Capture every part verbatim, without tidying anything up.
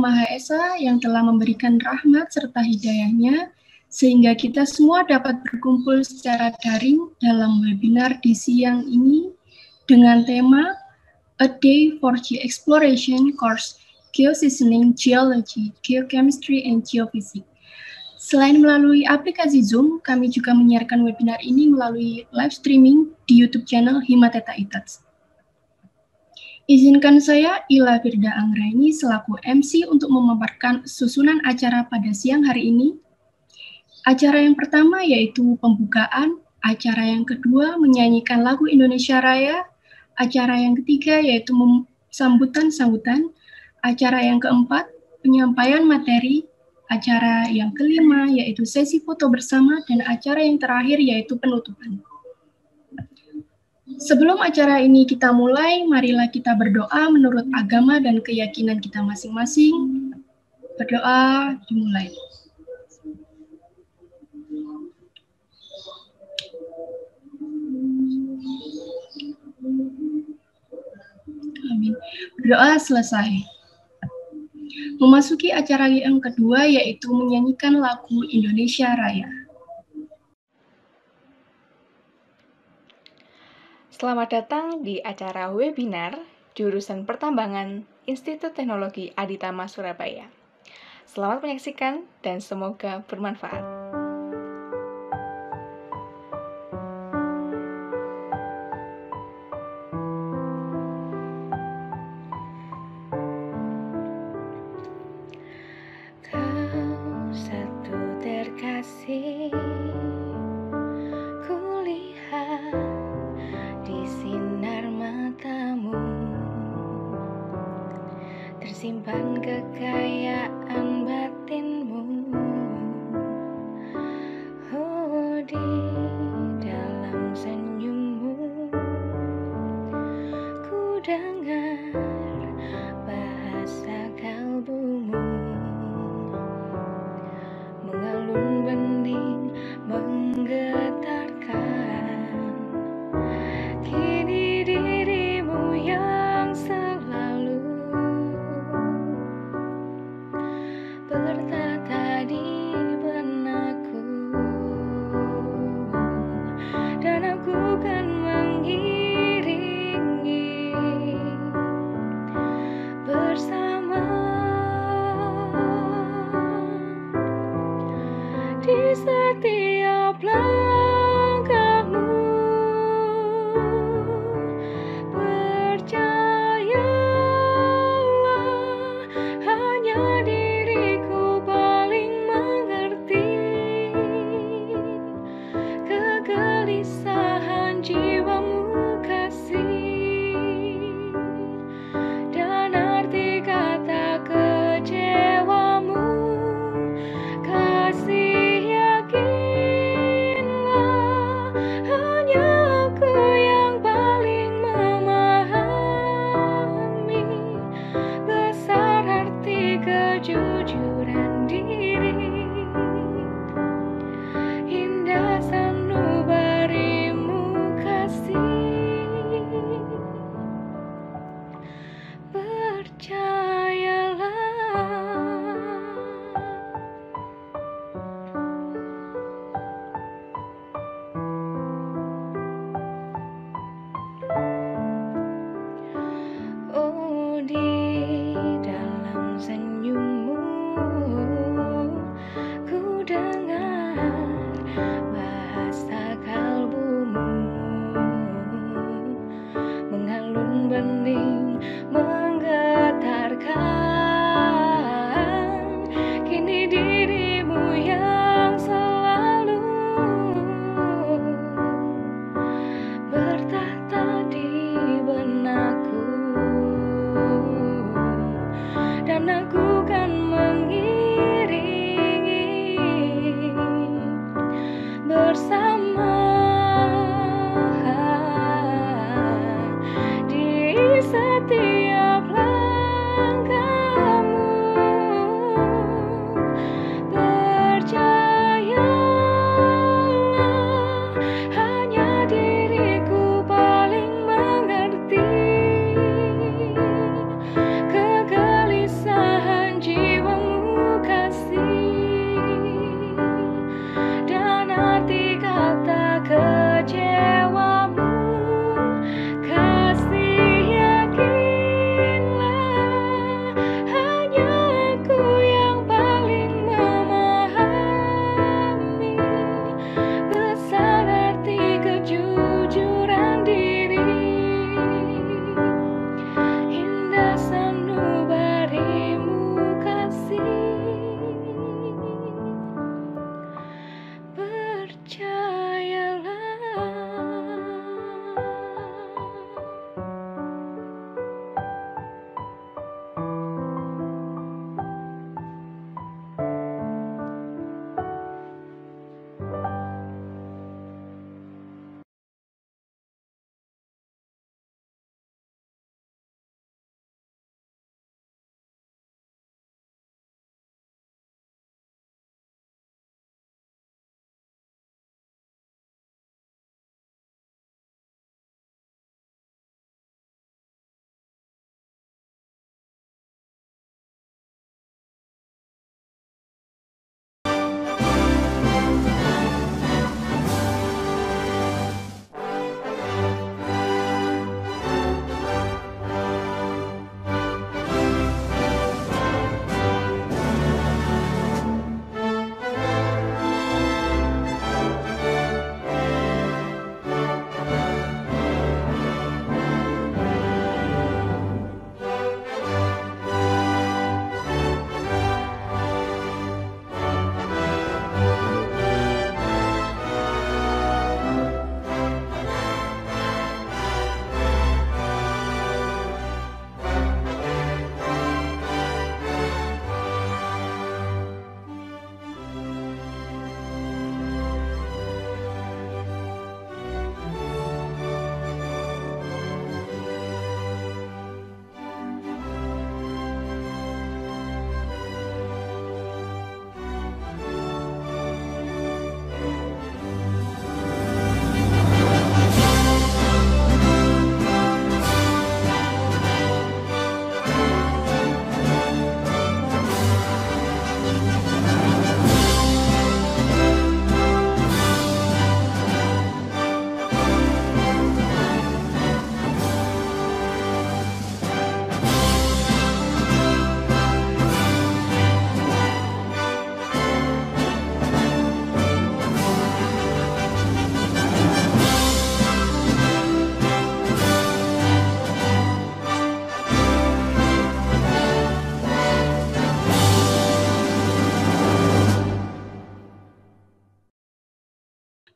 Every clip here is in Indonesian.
Maha Esa yang telah memberikan rahmat serta hidayahnya, sehingga kita semua dapat berkumpul secara daring dalam webinar di siang ini dengan tema A Day for Geo-Exploration Course Geoseasoning Geology, Geochemistry, and Geophysics. Selain melalui aplikasi Zoom, kami juga menyiarkan webinar ini melalui live streaming di YouTube channel Himateta Itats. Izinkan saya, Ila Firda Anggraini, selaku M C untuk memaparkan susunan acara pada siang hari ini. Acara yang pertama yaitu pembukaan, acara yang kedua menyanyikan lagu Indonesia Raya, acara yang ketiga yaitu sambutan-sambutan, acara yang keempat penyampaian materi, acara yang kelima yaitu sesi foto bersama, dan acara yang terakhir yaitu penutupan. Sebelum acara ini kita mulai, marilah kita berdoa menurut agama dan keyakinan kita masing-masing. Berdoa dimulai. Amin. Berdoa selesai. Memasuki acara yang kedua yaitu menyanyikan lagu Indonesia Raya. Selamat datang di acara webinar jurusan Pertambangan Institut Teknologi Aditama Surabaya. Selamat menyaksikan dan semoga bermanfaat. Kau satu terkasih, kulihat di sinar matamu tersimpan kekayaan batinmu. Oh, di dalam senyummu ku dengar bahasa kalbumu, mengalun bening menggetarkan. Kini dirimu yang selalu bertata di benakku, dan aku kan mengiringi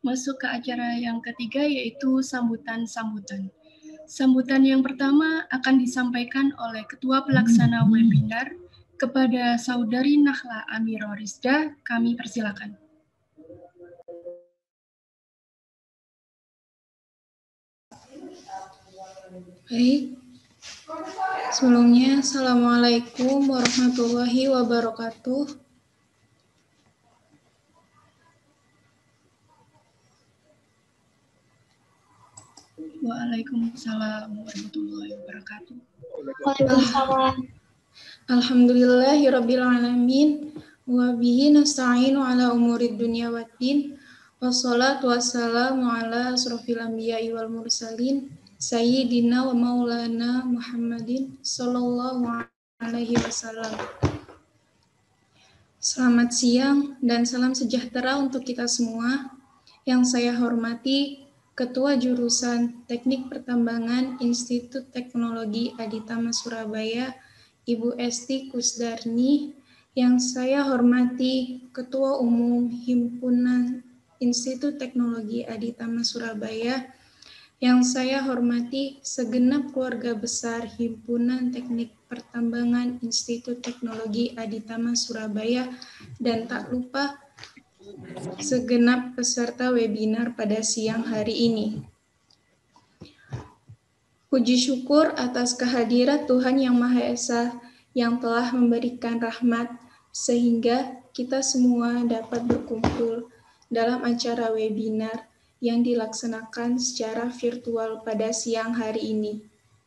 masuk ke acara yang ketiga, yaitu sambutan-sambutan. Sambutan yang pertama akan disampaikan oleh Ketua Pelaksana Webinar kepada Saudari Nahla Amiro Rizda. Kami persilakan. Baik, sebelumnya Assalamualaikum warahmatullahi wabarakatuh. Waalaikumsalam warahmatullahi wabarakatuh. Waalaikumsalam. Alhamdulillahirabbil alamin wa bihi nasta'inu ala umurid dunya waddin. Wassalatu wassalamu ala asrofil anbiya'i wal mursalin sayyidina wa maulana Muhammadin sallallahu alaihi wasallam. Selamat siang dan salam sejahtera untuk kita semua. Yang saya hormati Ketua Jurusan Teknik Pertambangan Institut Teknologi Aditama Surabaya, Ibu Esti Kusdarni. Yang saya hormati Ketua Umum Himpunan Institut Teknologi Aditama Surabaya. Yang saya hormati segenap keluarga besar Himpunan Teknik Pertambangan Institut Teknologi Aditama Surabaya, dan tak lupa segenap peserta webinar pada siang hari ini. Puji syukur atas kehadirat Tuhan Yang Maha Esa yang telah memberikan rahmat sehingga kita semua dapat berkumpul dalam acara webinar yang dilaksanakan secara virtual pada siang hari ini.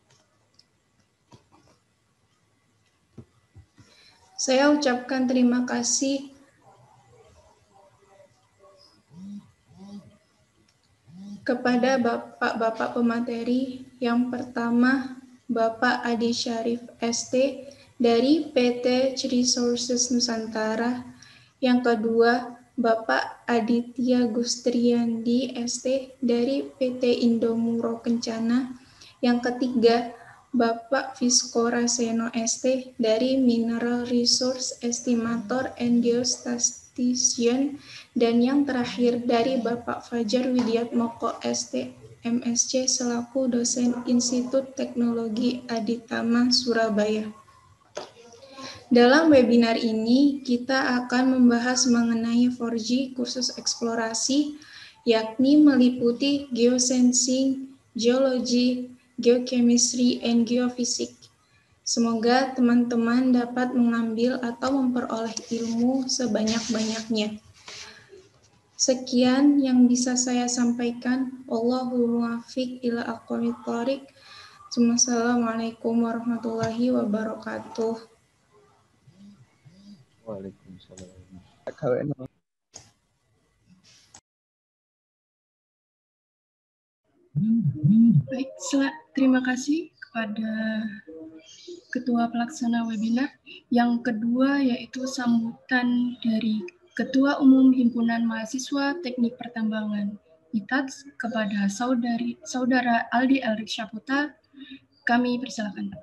Saya ucapkan terima kasih kepada Bapak-Bapak pemateri. Yang pertama, Bapak Adi Syarif S T dari P T Resources Nusantara. Yang kedua, Bapak Aditya Gustriandi S T dari P T Indomuro Kencana. Yang ketiga, Bapak Visco Raseno S T dari Mineral Resource Estimator and Geostatistician. Dan yang terakhir dari Bapak Fajar Widiatmoko S T M S C selaku dosen Institut Teknologi Aditama Surabaya. Dalam webinar ini, kita akan membahas mengenai empat G kursus eksplorasi, yakni meliputi geosensing, geologi, geochemistry, and geofisik. Semoga teman-teman dapat mengambil atau memperoleh ilmu sebanyak-banyaknya. Sekian yang bisa saya sampaikan. Wallahu muwaffiq ila aqwamit thoriq. Wassalamualaikum warahmatullahi wabarakatuh. Waalaikumsalam. Baik, terima kasih kepada Ketua Pelaksana Webinar. Yang kedua yaitu sambutan dari Ketua Umum Himpunan Mahasiswa Teknik Pertambangan I T A D S kepada Saudari Saudara Aldi Elrik Syaputa. Kami persilakan.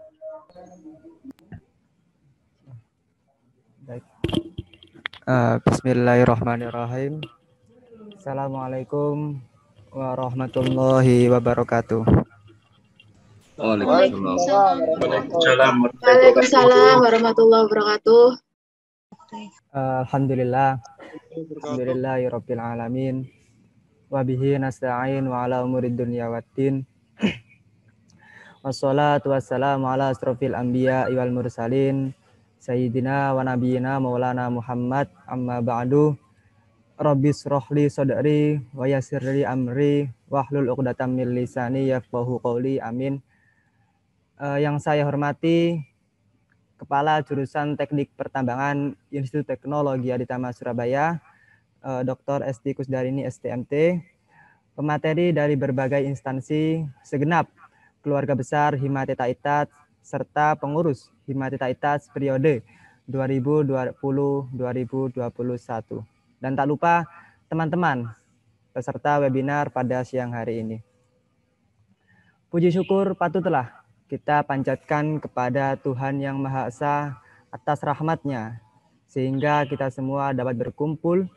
Baik. Uh, Bismillahirrahmanirrahim. Assalamualaikum warahmatullahi wabarakatuh. Waalaikumsalam. Waalaikumsalam warahmatullahi wabarakatuh. Alhamdulillah. Alhamdulillahirabbil alamin. Wa bihi nasta'in wa ala umurid dunya waddin. Wassalatu wassalamu ala asrofil anbiya wal mursalin sayyidina wa nabiyina maulana Muhammad, amma ba'du. Rabbis rohli sodari wa yassirli amri wahlul uqdatam min lisani yafqahu qawli, amin. Uh, yang saya hormati Kepala Jurusan Teknik Pertambangan Institut Teknologi Aditama Surabaya, uh, Doktor Esti Kusdarini S T M T, pemateri dari berbagai instansi, segenap keluarga besar Himateta I T A D S, serta pengurus Himateta I T A D S periode dua ribu dua puluh sampai dua ribu dua puluh satu. Dan tak lupa teman-teman peserta webinar pada siang hari ini. Puji syukur patutlah kita panjatkan kepada Tuhan Yang Maha Esa atas rahmat-Nya, sehingga kita semua dapat berkumpul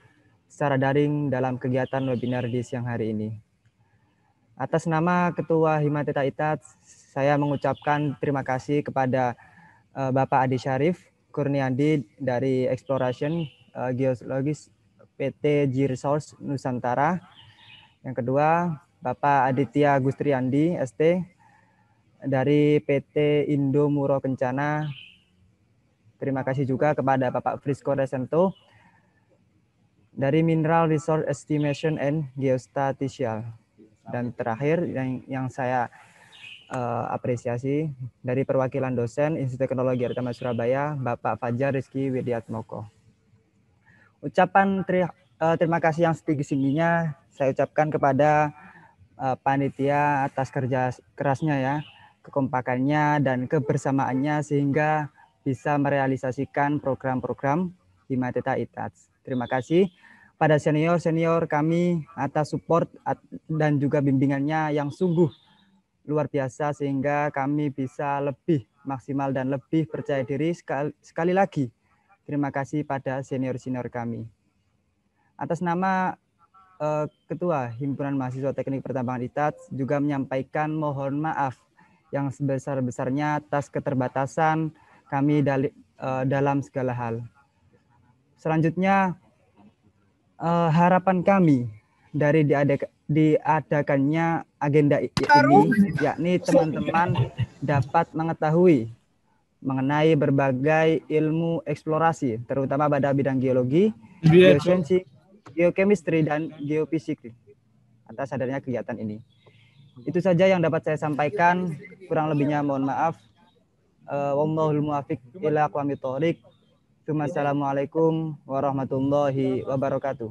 secara daring dalam kegiatan webinar di siang hari ini. Atas nama Ketua Himateta I T A D, saya mengucapkan terima kasih kepada uh, Bapak Adi Syarif Kurniadi dari Exploration uh, Geologis P T G Resource Nusantara. Yang kedua, Bapak Aditya Gustriandi S T dari P T Indo Muro Kencana. Terima kasih juga kepada Bapak Frisco Resento dari Mineral Resource Estimation and Geostaticial. Dan terakhir yang, yang saya uh, apresiasi dari perwakilan dosen Institut Teknologi Aditama Surabaya, Bapak Fajar Rizky Widiatmoko. Ucapan tri, uh, terima kasih yang setinggi-tingginya saya ucapkan kepada uh, panitia atas kerja kerasnya ya, kekompakannya dan kebersamaannya sehingga bisa merealisasikan program-program Himateta I T A D. Terima kasih pada senior-senior kami atas support dan juga bimbingannya yang sungguh luar biasa sehingga kami bisa lebih maksimal dan lebih percaya diri. Sekali, sekali lagi, terima kasih pada senior-senior kami. Atas nama eh, Ketua Himpunan Mahasiswa Teknik Pertambangan I T A D juga menyampaikan mohon maaf yang sebesar-besarnya atas keterbatasan kami dali, uh, dalam segala hal. Selanjutnya, uh, harapan kami dari diadak, diadakannya agenda ini, yakni teman-teman dapat mengetahui mengenai berbagai ilmu eksplorasi, terutama pada bidang geologi, geosensi, geochemistry, dan geofisik atas adanya kegiatan ini. Itu saja yang dapat saya sampaikan, kurang lebihnya mohon maaf. Wallahul muwaffiq ila aqwamit thoriq. Wassalamualaikum warahmatullahi wabarakatuh.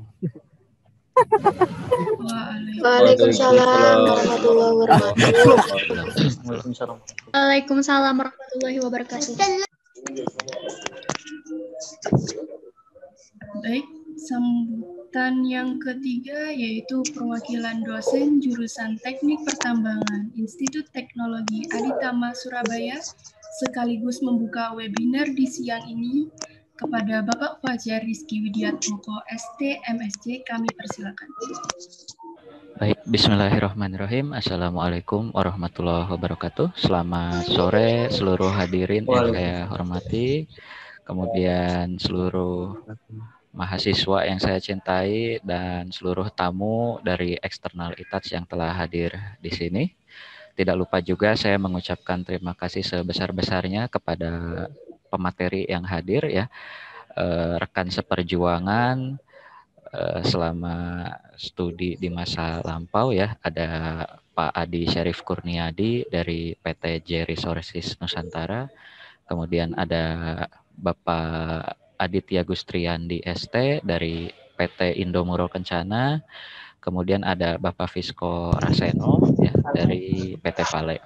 Waalaikumsalam warahmatullahi wabarakatuh. Waalaikumsalam warahmatullahi wabarakatuh. Baik, sambutan yang ketiga yaitu perwakilan dosen jurusan Teknik Pertambangan Institut Teknologi Aditama Surabaya sekaligus membuka webinar di siang ini kepada Bapak Fajar Rizky Widiatmoko S T M S C, kami persilakan. Baik, bismillahirrahmanirrahim. Assalamualaikum warahmatullahi wabarakatuh. Selamat sore seluruh hadirin yang saya hormati. Kemudian seluruh mahasiswa yang saya cintai dan seluruh tamu dari eksternal I T A D yang telah hadir di sini. Tidak lupa juga saya mengucapkan terima kasih sebesar-besarnya kepada pemateri yang hadir ya, eh, rekan seperjuangan eh, selama studi di masa lampau ya. Ada Pak Adi Syarif Kurniadi dari P T J Resources Nusantara, kemudian ada Bapak Aditya Gustriandi S T dari P T Indo Muro Kencana, kemudian ada Bapak Fisco Raseno ya dari P T Vale.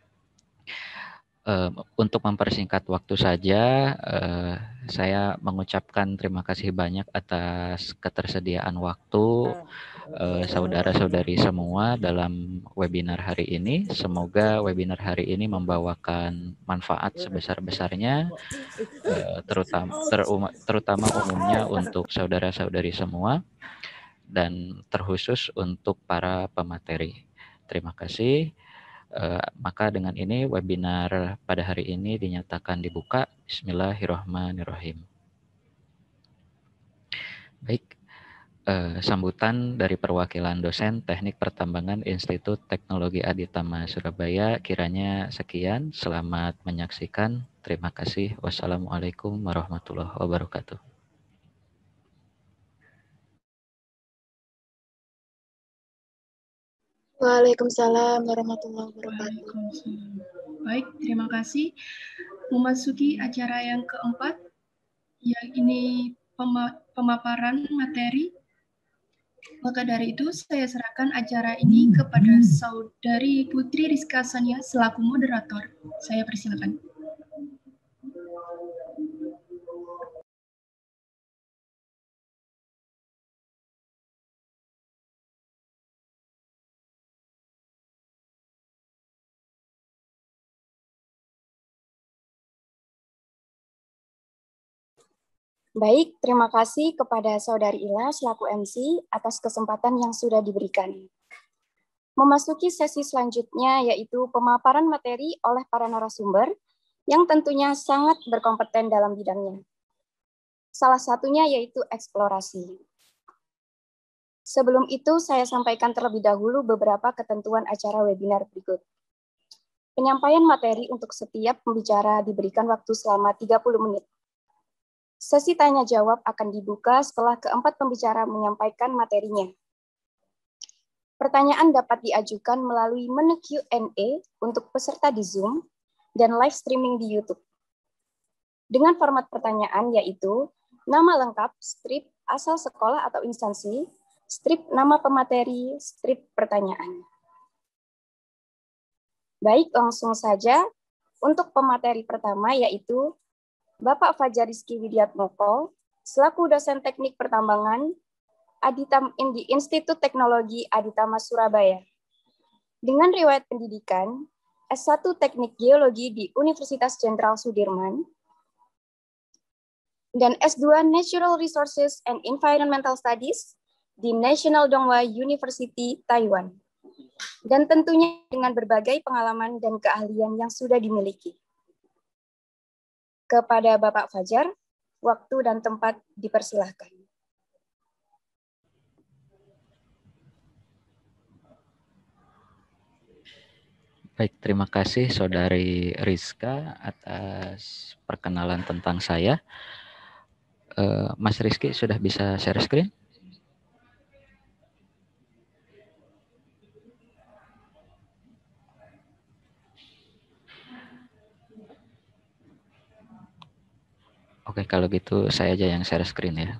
Uh, untuk mempersingkat waktu saja, uh, saya mengucapkan terima kasih banyak atas ketersediaan waktu uh, saudara-saudari semua dalam webinar hari ini. Semoga webinar hari ini membawakan manfaat sebesar-besarnya, uh, terutama, teruma, terutama umumnya untuk saudara-saudari semua dan terkhusus untuk para pemateri. Terima kasih. Uh, maka dengan ini webinar pada hari ini dinyatakan dibuka. Bismillahirrahmanirrahim. Baik, uh, sambutan dari perwakilan dosen Teknik Pertambangan Institut Teknologi Aditama Surabaya kiranya sekian. Selamat menyaksikan. Terima kasih. Wassalamualaikum warahmatullahi wabarakatuh. Waalaikumsalam warahmatullahi wabarakatuh. Baik, terima kasih. Memasuki acara yang keempat, yang ini pema pemaparan materi. Maka dari itu, saya serahkan acara ini kepada Saudari Putri Rizka Sania selaku moderator. Saya persilakan. Baik, terima kasih kepada Saudari Ila selaku M C atas kesempatan yang sudah diberikan. Memasuki sesi selanjutnya yaitu pemaparan materi oleh para narasumber yang tentunya sangat berkompeten dalam bidangnya. Salah satunya yaitu eksplorasi. Sebelum itu saya sampaikan terlebih dahulu beberapa ketentuan acara webinar berikut. Penyampaian materi untuk setiap pembicara diberikan waktu selama tiga puluh menit. Sesi tanya jawab akan dibuka setelah keempat pembicara menyampaikan materinya. Pertanyaan dapat diajukan melalui menu Q and A untuk peserta di Zoom dan live streaming di YouTube. Dengan format pertanyaan yaitu nama lengkap, strip, asal sekolah atau instansi, strip nama pemateri, strip pertanyaan. Baik, langsung saja untuk pemateri pertama yaitu Bapak Fajar Rizky Widiatmoko, selaku dosen teknik pertambangan Aditam di Institut Teknologi Aditama Surabaya. Dengan riwayat pendidikan S satu Teknik Geologi di Universitas Jenderal Sudirman dan S dua Natural Resources and Environmental Studies di National Donghua University, Taiwan. Dan tentunya dengan berbagai pengalaman dan keahlian yang sudah dimiliki. Kepada Bapak Fajar, waktu dan tempat dipersilahkan. Baik, terima kasih Saudari Rizka atas perkenalan tentang saya. Uh, Mas Rizky sudah bisa share screen? Oke, kalau gitu saya aja yang share screen ya.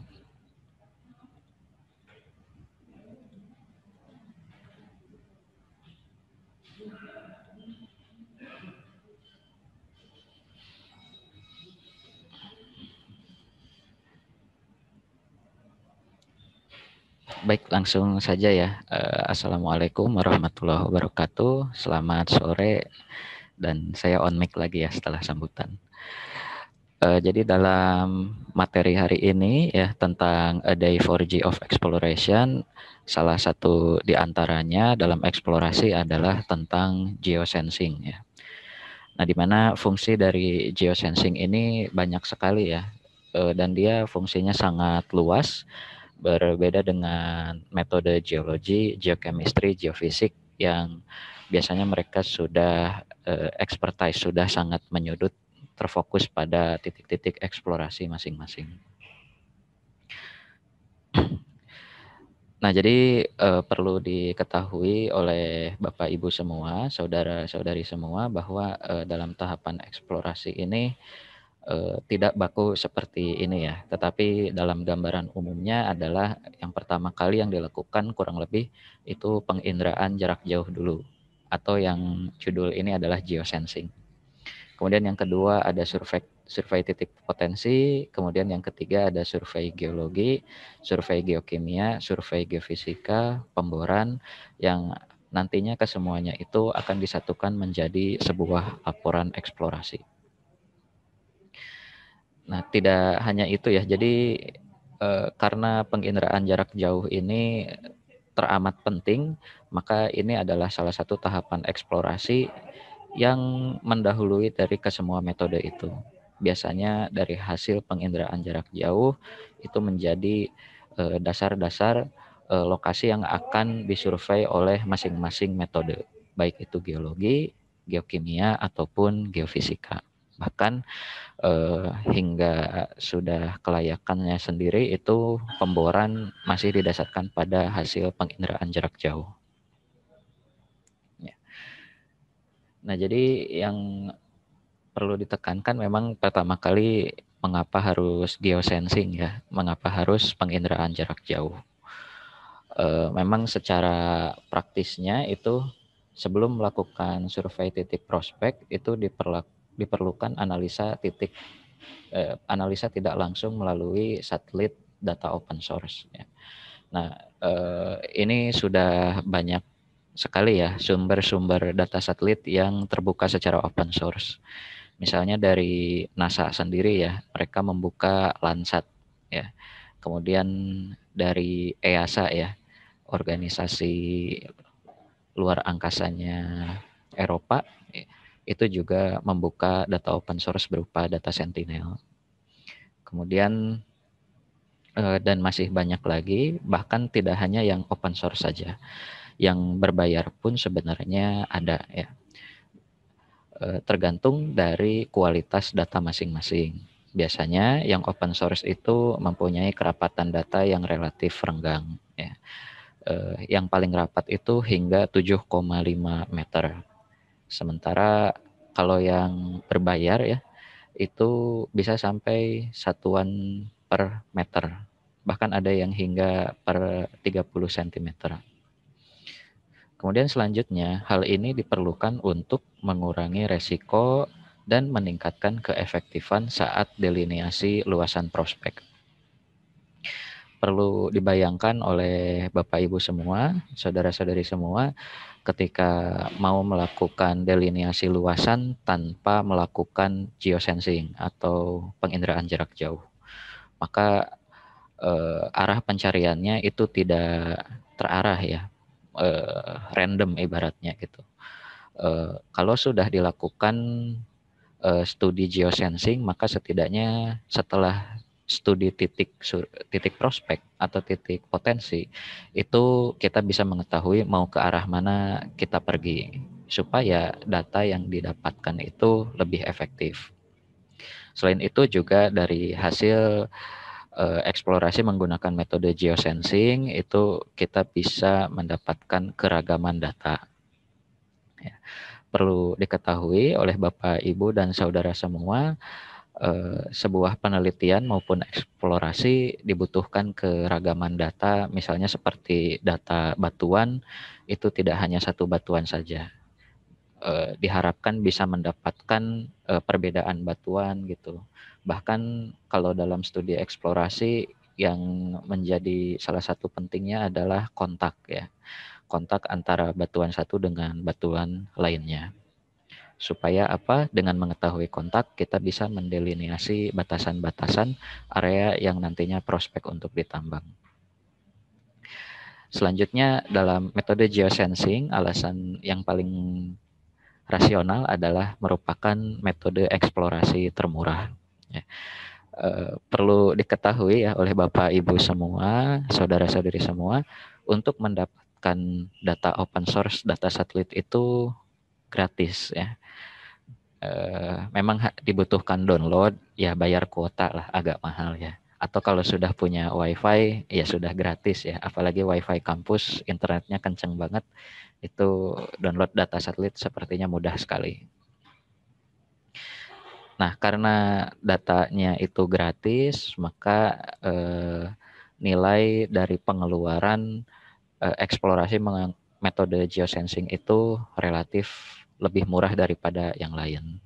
Baik, langsung saja ya. Assalamualaikum warahmatullahi wabarakatuh. Selamat sore, dan saya on mic lagi ya setelah sambutan. Uh, jadi dalam materi hari ini ya tentang A Day for Geoff Exploration, salah satu di antaranya dalam eksplorasi adalah tentang geosensing ya. Nah, di mana fungsi dari geosensing ini banyak sekali ya, uh, dan dia fungsinya sangat luas. Berbeda dengan metode geologi, geochemistry, geofisik yang biasanya mereka sudah uh, expertise, sudah sangat menyudut, terfokus pada titik-titik eksplorasi masing-masing. Nah, jadi uh, perlu diketahui oleh Bapak Ibu semua, saudara-saudari semua, bahwa uh, dalam tahapan eksplorasi ini Uh, tidak baku seperti ini ya, tetapi dalam gambaran umumnya adalah yang pertama kali yang dilakukan kurang lebih itu penginderaan jarak jauh dulu, atau yang judul ini adalah geosensing. Kemudian yang kedua ada survei survei titik potensi, kemudian yang ketiga ada survei geologi, survei geokimia, survei geofisika, pemboran, yang nantinya kesemuanya itu akan disatukan menjadi sebuah laporan eksplorasi. Nah, tidak hanya itu ya, jadi eh, karena penginderaan jarak jauh ini teramat penting, maka ini adalah salah satu tahapan eksplorasi yang mendahului dari kesemua metode itu. Biasanya dari hasil penginderaan jarak jauh itu menjadi eh, dasar-dasar eh, lokasi yang akan disurvei oleh masing-masing metode, baik itu geologi, geokimia, ataupun geofisika. Bahkan eh, hingga sudah kelayakannya sendiri itu pemboran masih didasarkan pada hasil penginderaan jarak jauh. Ya. Nah, jadi yang perlu ditekankan memang pertama kali mengapa harus geosensing ya, mengapa harus penginderaan jarak jauh. Eh, memang secara praktisnya itu sebelum melakukan survei titik prospek itu diperlakukan diperlukan analisa titik eh, analisa tidak langsung melalui satelit data open source ya. Nah, eh, ini sudah banyak sekali ya sumber-sumber data satelit yang terbuka secara open source. Misalnya dari NASA sendiri ya, mereka membuka Landsat. ya. Kemudian dari E A S A ya, organisasi luar angkasanya Eropa, itu juga membuka data open source berupa data Sentinel. Kemudian dan masih banyak lagi, bahkan tidak hanya yang open source saja, yang berbayar pun sebenarnya ada ya. Tergantung dari kualitas data masing-masing. Biasanya yang open source itu mempunyai kerapatan data yang relatif renggang ya. Yang paling rapat itu hingga tujuh koma lima meter. Sementara kalau yang berbayar ya, itu bisa sampai satuan per meter. Bahkan ada yang hingga per tiga puluh sentimeter. Kemudian selanjutnya, hal ini diperlukan untuk mengurangi resiko dan meningkatkan keefektifan saat delineasi luasan prospek. Perlu dibayangkan oleh Bapak Ibu semua, saudara-saudari semua, ketika mau melakukan delineasi luasan tanpa melakukan geosensing atau penginderaan jarak jauh, maka eh, arah pencariannya itu tidak terarah ya, eh, random ibaratnya gitu. Eh, kalau sudah dilakukan eh, studi geosensing, maka setidaknya setelah studi titik titik prospek atau titik potensi, itu kita bisa mengetahui mau ke arah mana kita pergi supaya data yang didapatkan itu lebih efektif. Selain itu juga dari hasil uh, eksplorasi menggunakan metode geosensing itu kita bisa mendapatkan keragaman data. Ya. Perlu diketahui oleh Bapak, Ibu, dan saudara semua, sebuah penelitian maupun eksplorasi dibutuhkan keragaman data, misalnya seperti data batuan, itu tidak hanya satu batuan saja. E, diharapkan bisa mendapatkan e, perbedaan batuan gitu. Bahkan kalau dalam studi eksplorasi yang menjadi salah satu pentingnya adalah kontak ya. Kontak antara batuan satu dengan batuan lainnya. Supaya apa? Dengan mengetahui kontak, kita bisa mendelineasi batasan-batasan area yang nantinya prospek untuk ditambang. Selanjutnya, dalam metode geosensing, alasan yang paling rasional adalah merupakan metode eksplorasi termurah. Ya. E, perlu diketahui ya oleh Bapak, Ibu semua, saudara-saudari semua, untuk mendapatkan data open source, data satelit itu gratis ya. Uh, memang dibutuhkan download, ya bayar kuota lah, agak mahal ya. Atau kalau sudah punya wifi, ya sudah gratis ya. Apalagi wifi kampus, internetnya kenceng banget, itu download data satelit sepertinya mudah sekali. Nah, karena datanya itu gratis, maka eh, nilai dari pengeluaran eh, eksplorasi metode geosensing itu relatif lebih murah daripada yang lain.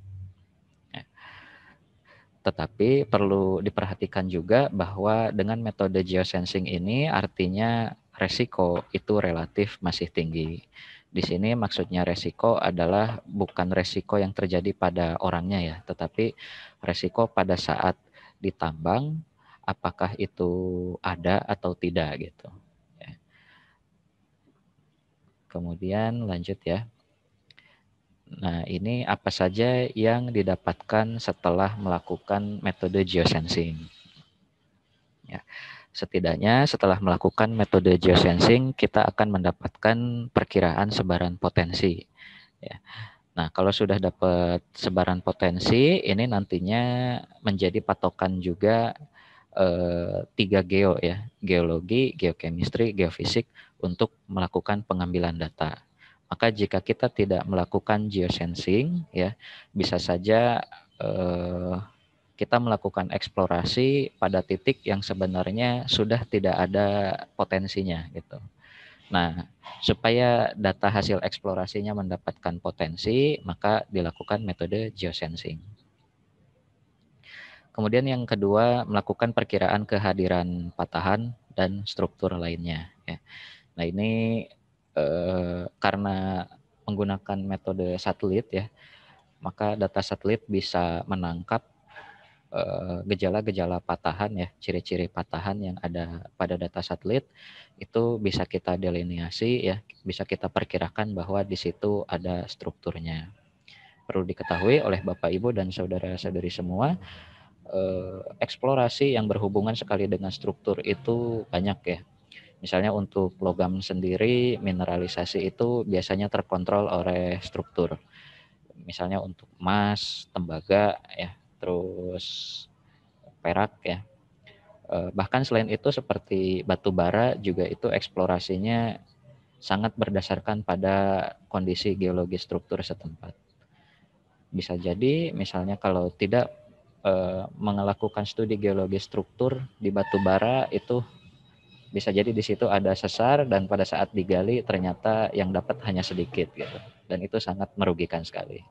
Tetapi perlu diperhatikan juga bahwa dengan metode geosensing ini artinya resiko itu relatif masih tinggi. Di sini maksudnya resiko adalah bukan resiko yang terjadi pada orangnya ya, tetapi resiko pada saat ditambang apakah itu ada atau tidak gitu. Kemudian lanjut ya. Nah, ini apa saja yang didapatkan setelah melakukan metode geosensing. Ya, setidaknya setelah melakukan metode geosensing, kita akan mendapatkan perkiraan sebaran potensi. Ya. Nah, kalau sudah dapat sebaran potensi, ini nantinya menjadi patokan juga eh, tiga geo ya, geologi, geochemistry, geofisik untuk melakukan pengambilan data. Maka jika kita tidak melakukan geosensing, ya bisa saja eh, kita melakukan eksplorasi pada titik yang sebenarnya sudah tidak ada potensinya gitu. Nah, supaya data hasil eksplorasinya mendapatkan potensi, maka dilakukan metode geosensing. Kemudian yang kedua, melakukan perkiraan kehadiran patahan dan struktur lainnya. Ya. Nah ini eh, karena menggunakan metode satelit ya, maka data satelit bisa menangkap gejala-gejala patahan ya, ciri-ciri patahan yang ada pada data satelit itu bisa kita delineasi ya, bisa kita perkirakan bahwa di situ ada strukturnya. Perlu diketahui oleh Bapak Ibu dan saudara-saudari semua, eh, eksplorasi yang berhubungan sekali dengan struktur itu banyak ya. Misalnya untuk logam sendiri, mineralisasi itu biasanya terkontrol oleh struktur. Misalnya untuk emas, tembaga ya, terus perak ya. Bahkan selain itu seperti batu bara juga itu eksplorasinya sangat berdasarkan pada kondisi geologi struktur setempat. Bisa jadi misalnya kalau tidak eh, melakukan studi geologi struktur di batu bara itu bisa jadi di situ ada sesar dan pada saat digali ternyata yang dapat hanya sedikit gitu. Dan itu sangat merugikan sekali.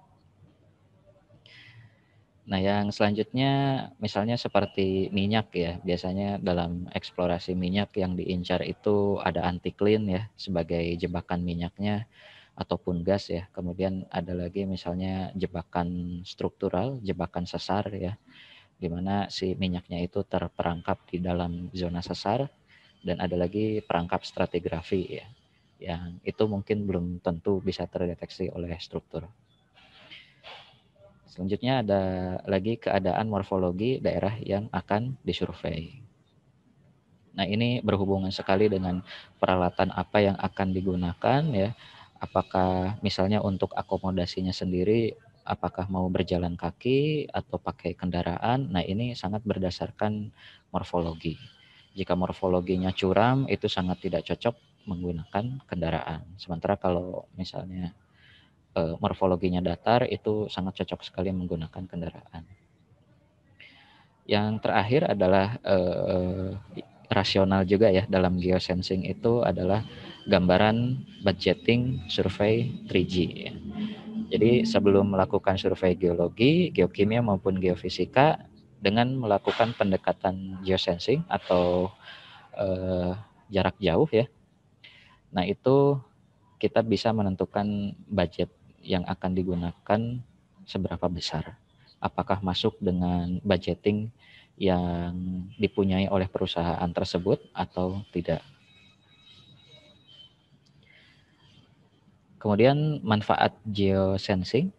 Nah, yang selanjutnya misalnya seperti minyak ya. Biasanya dalam eksplorasi minyak yang diincar itu ada antiklin ya sebagai jebakan minyaknya ataupun gas ya. Kemudian ada lagi misalnya jebakan struktural, jebakan sesar ya, di mana si minyaknya itu terperangkap di dalam zona sesar, dan ada lagi perangkap stratigrafi ya, yang itu mungkin belum tentu bisa terdeteksi oleh struktur. Selanjutnya ada lagi keadaan morfologi daerah yang akan disurvei. Nah, ini berhubungan sekali dengan peralatan apa yang akan digunakan ya. Apakah misalnya untuk akomodasinya sendiri, apakah mau berjalan kaki atau pakai kendaraan. Nah, ini sangat berdasarkan morfologi. Jika morfologinya curam, itu sangat tidak cocok menggunakan kendaraan. Sementara kalau misalnya Uh, morfologinya datar, itu sangat cocok sekali menggunakan kendaraan. Yang terakhir adalah uh, rasional juga ya dalam geosensing itu adalah gambaran budgeting survei tiga G. Ya. Jadi sebelum melakukan survei geologi, geokimia maupun geofisika dengan melakukan pendekatan geosensing atau uh, jarak jauh ya. Nah, itu kita bisa menentukan budget yang akan digunakan seberapa besar. Apakah masuk dengan budgeting yang dipunyai oleh perusahaan tersebut atau tidak. Kemudian manfaat geosensing.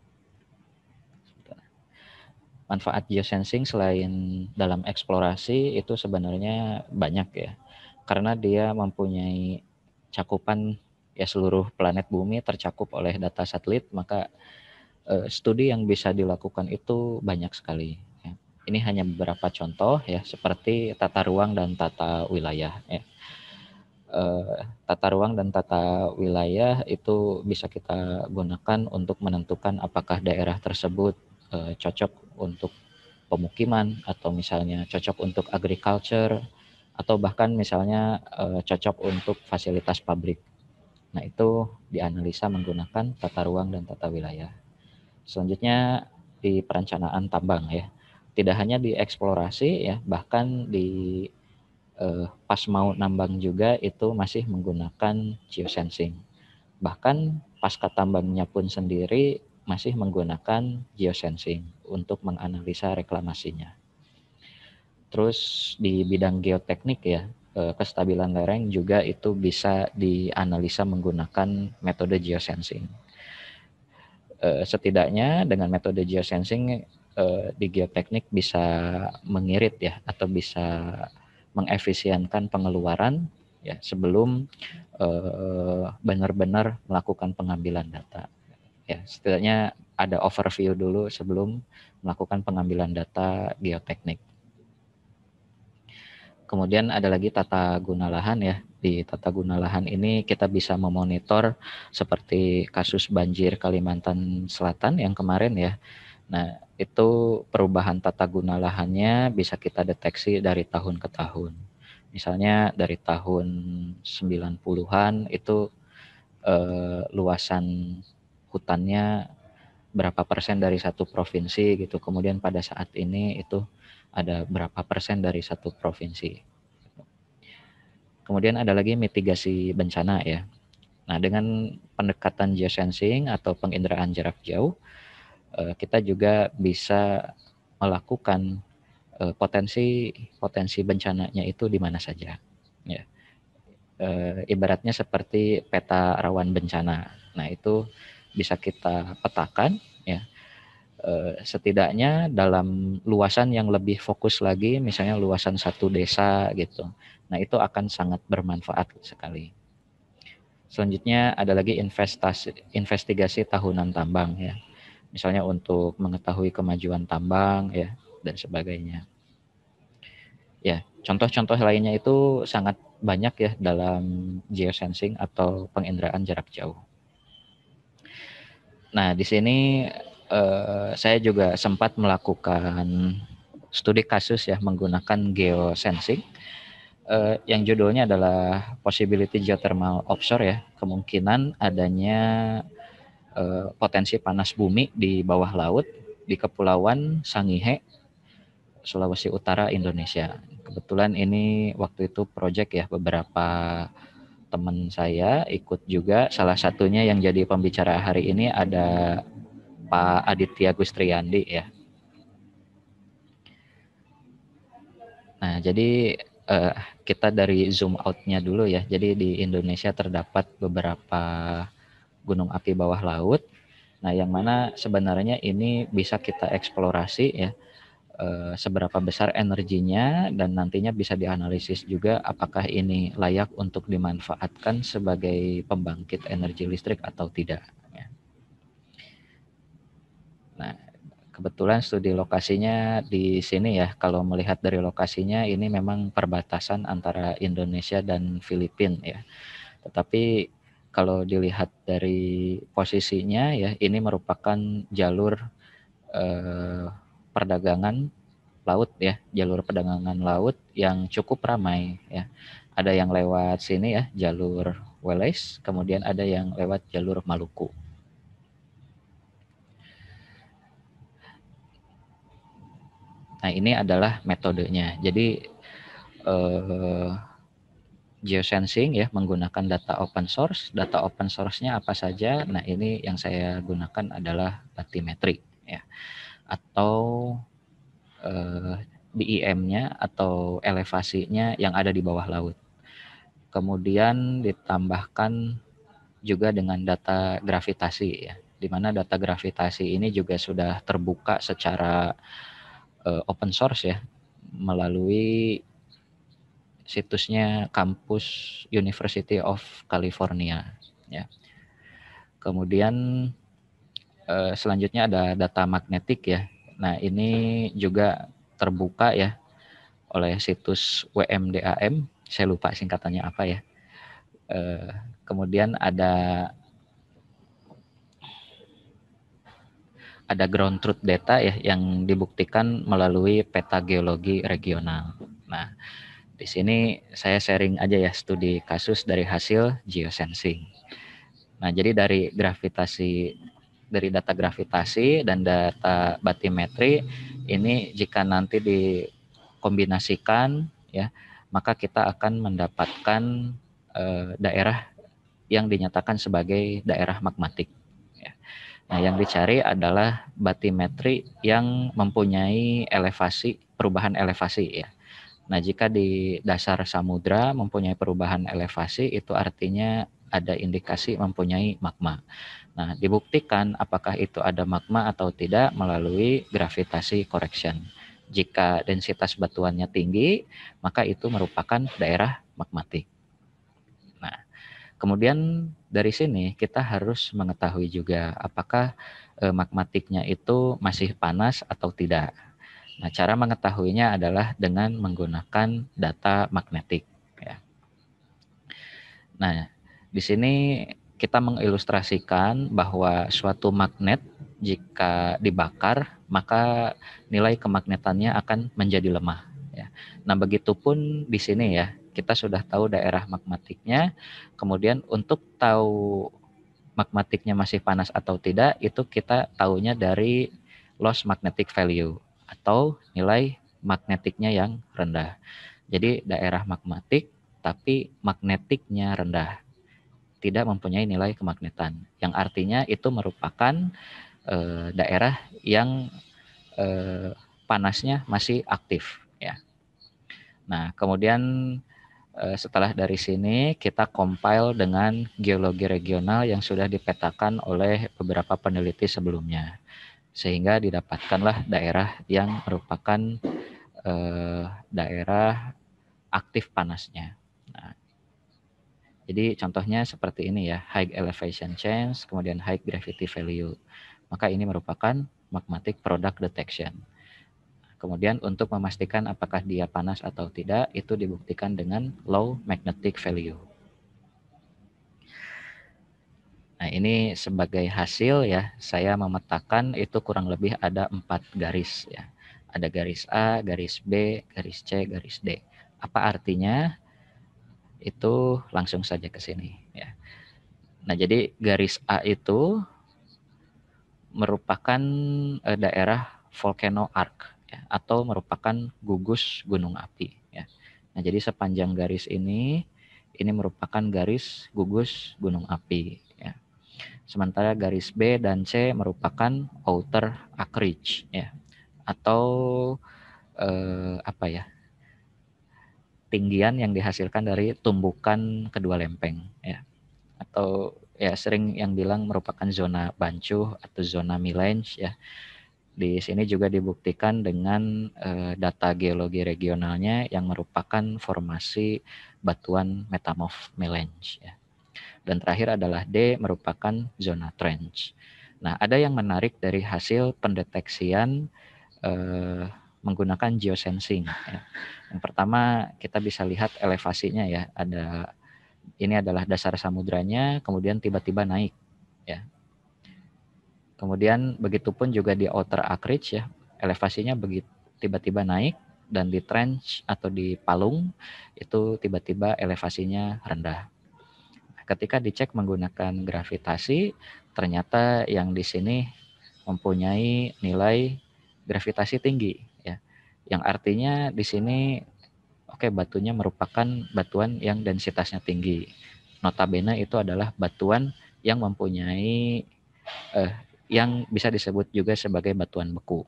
Manfaat geosensing selain dalam eksplorasi itu sebenarnya banyak ya. Karena dia mempunyai cakupan ya, seluruh planet bumi tercakup oleh data satelit, maka eh, studi yang bisa dilakukan itu banyak sekali. Ya. Ini hanya beberapa contoh ya, seperti tata ruang dan tata wilayah. Ya. Eh, tata ruang dan tata wilayah itu bisa kita gunakan untuk menentukan apakah daerah tersebut eh, cocok untuk pemukiman atau misalnya cocok untuk agriculture atau bahkan misalnya eh, cocok untuk fasilitas pabrik. Nah, itu dianalisa menggunakan tata ruang dan tata wilayah. Selanjutnya di perencanaan tambang ya. Tidak hanya di eksplorasi ya, bahkan di eh, pas mau nambang juga itu masih menggunakan geosensing. Bahkan pasca tambangnya pun sendiri masih menggunakan geosensing untuk menganalisa reklamasinya. Terus di bidang geoteknik ya, kestabilan lereng juga itu bisa dianalisa menggunakan metode geosensing. Setidaknya dengan metode geosensing di geoteknik bisa mengirit ya, atau bisa mengefisienkan pengeluaran ya sebelum benar-benar melakukan pengambilan data. Ya, setidaknya ada overview dulu sebelum melakukan pengambilan data geoteknik. Kemudian ada lagi tata guna lahan ya. Di tata guna lahan ini kita bisa memonitor seperti kasus banjir Kalimantan Selatan yang kemarin ya. Nah, itu perubahan tata guna lahannya bisa kita deteksi dari tahun ke tahun. Misalnya dari tahun sembilan puluhan itu eh, luasan hutannya berapa persen dari satu provinsi gitu. Kemudian pada saat ini itu ada berapa persen dari satu provinsi. Kemudian ada lagi mitigasi bencana ya. Nah, dengan pendekatan geosensing atau penginderaan jarak jauh, kita juga bisa melakukan uh, potensi potensi bencananya itu di mana saja. Ya. Uh, ibaratnya seperti peta rawan bencana. Nah, itu bisa kita petakan, ya. Uh, setidaknya dalam luasan yang lebih fokus lagi, misalnya luasan satu desa gitu. Nah, itu akan sangat bermanfaat sekali. Selanjutnya ada lagi investasi investigasi tahunan tambang, ya. Misalnya untuk mengetahui kemajuan tambang, ya, dan sebagainya. Ya, contoh-contoh lainnya itu sangat banyak ya dalam geosensing atau penginderaan jarak jauh. Nah, di sini eh, saya juga sempat melakukan studi kasus ya menggunakan geosensing eh, yang judulnya adalah Possibility Geothermal Offshore ya, kemungkinan adanya eh, potensi panas bumi di bawah laut di Kepulauan Sangihe, Sulawesi Utara, Indonesia. Kebetulan ini waktu itu proyek ya, beberapa teman saya ikut juga. Salah satunya yang jadi pembicara hari ini ada Pak Aditya Gustriandi ya. Nah, jadi eh, kita dari zoom out-nya dulu ya. Jadi di Indonesia terdapat beberapa gunung api bawah laut. Nah, yang mana sebenarnya ini bisa kita eksplorasi ya. Seberapa besar energinya dan nantinya bisa dianalisis juga apakah ini layak untuk dimanfaatkan sebagai pembangkit energi listrik atau tidak. Nah, kebetulan studi lokasinya di sini ya. Kalau melihat dari lokasinya ini memang perbatasan antara Indonesia dan Filipina ya. Tetapi kalau dilihat dari posisinya ya, ini merupakan jalur eh, perdagangan laut ya, jalur perdagangan laut yang cukup ramai ya. Ada yang lewat sini ya, jalur Welles, kemudian ada yang lewat jalur Maluku. Nah, ini adalah metodenya. Jadi eh, geosensing ya menggunakan data open source. Data open source-nya apa saja? Nah, ini yang saya gunakan adalah bathymetry ya. Atau eh, B I M-nya atau elevasinya yang ada di bawah laut. Kemudian ditambahkan juga dengan data gravitasi ya, di mana data gravitasi ini juga sudah terbuka secara uh, open source ya, melalui situsnya kampus University of California ya. Kemudian uh, selanjutnya ada data magnetik ya. Nah, ini juga terbuka ya oleh situs W M D A M, saya lupa singkatannya apa ya. Uh, kemudian ada ada ground truth data ya yang dibuktikan melalui peta geologi regional. Nah, di sini saya sharing aja ya studi kasus dari hasil geosensing. Nah, jadi dari gravitasi, dari data gravitasi dan data bathymetry ini jika nanti dikombinasikan ya, maka kita akan mendapatkan eh, daerah yang dinyatakan sebagai daerah magmatik. Nah, yang dicari adalah bathymetry yang mempunyai elevasi, perubahan elevasi ya. Nah, jika di dasar samudra mempunyai perubahan elevasi, itu artinya ada indikasi mempunyai magma. Nah, dibuktikan apakah itu ada magma atau tidak melalui gravitasi correction. Jika densitas batuannya tinggi, maka itu merupakan daerah magmatik. Nah, kemudian dari sini kita harus mengetahui juga apakah eh, magmatiknya itu masih panas atau tidak. Nah, cara mengetahuinya adalah dengan menggunakan data magnetik. Ya. Nah, di sini kita mengilustrasikan bahwa suatu magnet jika dibakar maka nilai kemagnetannya akan menjadi lemah. Ya. Nah, begitupun di sini ya. Kita sudah tahu daerah magmatiknya, kemudian untuk tahu magmatiknya masih panas atau tidak, itu kita tahunya dari loss magnetic value atau nilai magnetiknya yang rendah. Jadi daerah magmatik tapi magnetiknya rendah, tidak mempunyai nilai kemagnetan, yang artinya itu merupakan eh, daerah yang eh, panasnya masih aktif ya. Nah, kemudian setelah dari sini kita compile dengan geologi regional yang sudah dipetakan oleh beberapa peneliti sebelumnya, sehingga didapatkanlah daerah yang merupakan eh, daerah aktif panasnya. Nah, jadi contohnya seperti ini ya, high elevation change, kemudian high gravity value. Maka ini merupakan magmatic product detection. Kemudian untuk memastikan apakah dia panas atau tidak, itu dibuktikan dengan low magnetic value. Nah, ini sebagai hasil ya, saya memetakan itu kurang lebih ada empat garis ya. Ada garis A, garis B, garis C, garis D. Apa artinya? Itu langsung saja ke sini ya. Nah, jadi garis A itu merupakan eh, daerah volcano arc ya, atau merupakan gugus gunung api ya. Nah, jadi sepanjang garis ini ini merupakan garis gugus gunung api ya. Sementara garis B dan C merupakan outer acreage ya, atau eh, apa ya? tinggian yang dihasilkan dari tumbukan kedua lempeng ya. Atau ya sering yang bilang merupakan zona bancuh atau zona melange ya. Di sini juga dibuktikan dengan eh, data geologi regionalnya yang merupakan formasi batuan metamorph melange ya. Dan terakhir adalah D, merupakan zona trench. Nah, ada yang menarik dari hasil pendeteksian eh, menggunakan geosensing ya. Yang pertama kita bisa lihat elevasinya ya, ada ini adalah dasar samudranya, kemudian tiba-tiba naik ya. Kemudian begitupun juga di outer acreage ya, elevasinya begitu tiba-tiba naik, dan di trench atau di palung itu tiba-tiba elevasinya rendah. Ketika dicek menggunakan gravitasi, ternyata yang di sini mempunyai nilai gravitasi tinggi ya. Yang artinya di sini oke okay, batunya merupakan batuan yang densitasnya tinggi. Notabene itu adalah batuan yang mempunyai eh, yang bisa disebut juga sebagai batuan beku.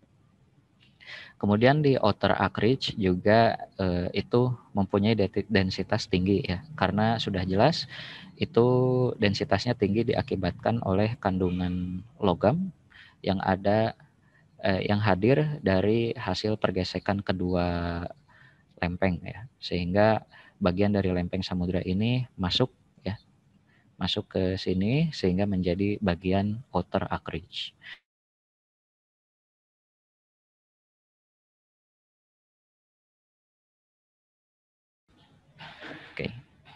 Kemudian di outer acreage juga eh, itu mempunyai densitas tinggi ya, karena sudah jelas itu densitasnya tinggi diakibatkan oleh kandungan logam yang ada eh, yang hadir dari hasil pergesekan kedua lempeng ya, sehingga bagian dari lempeng samudra ini masuk ya, masuk ke sini sehingga menjadi bagian outer acreage. Oke.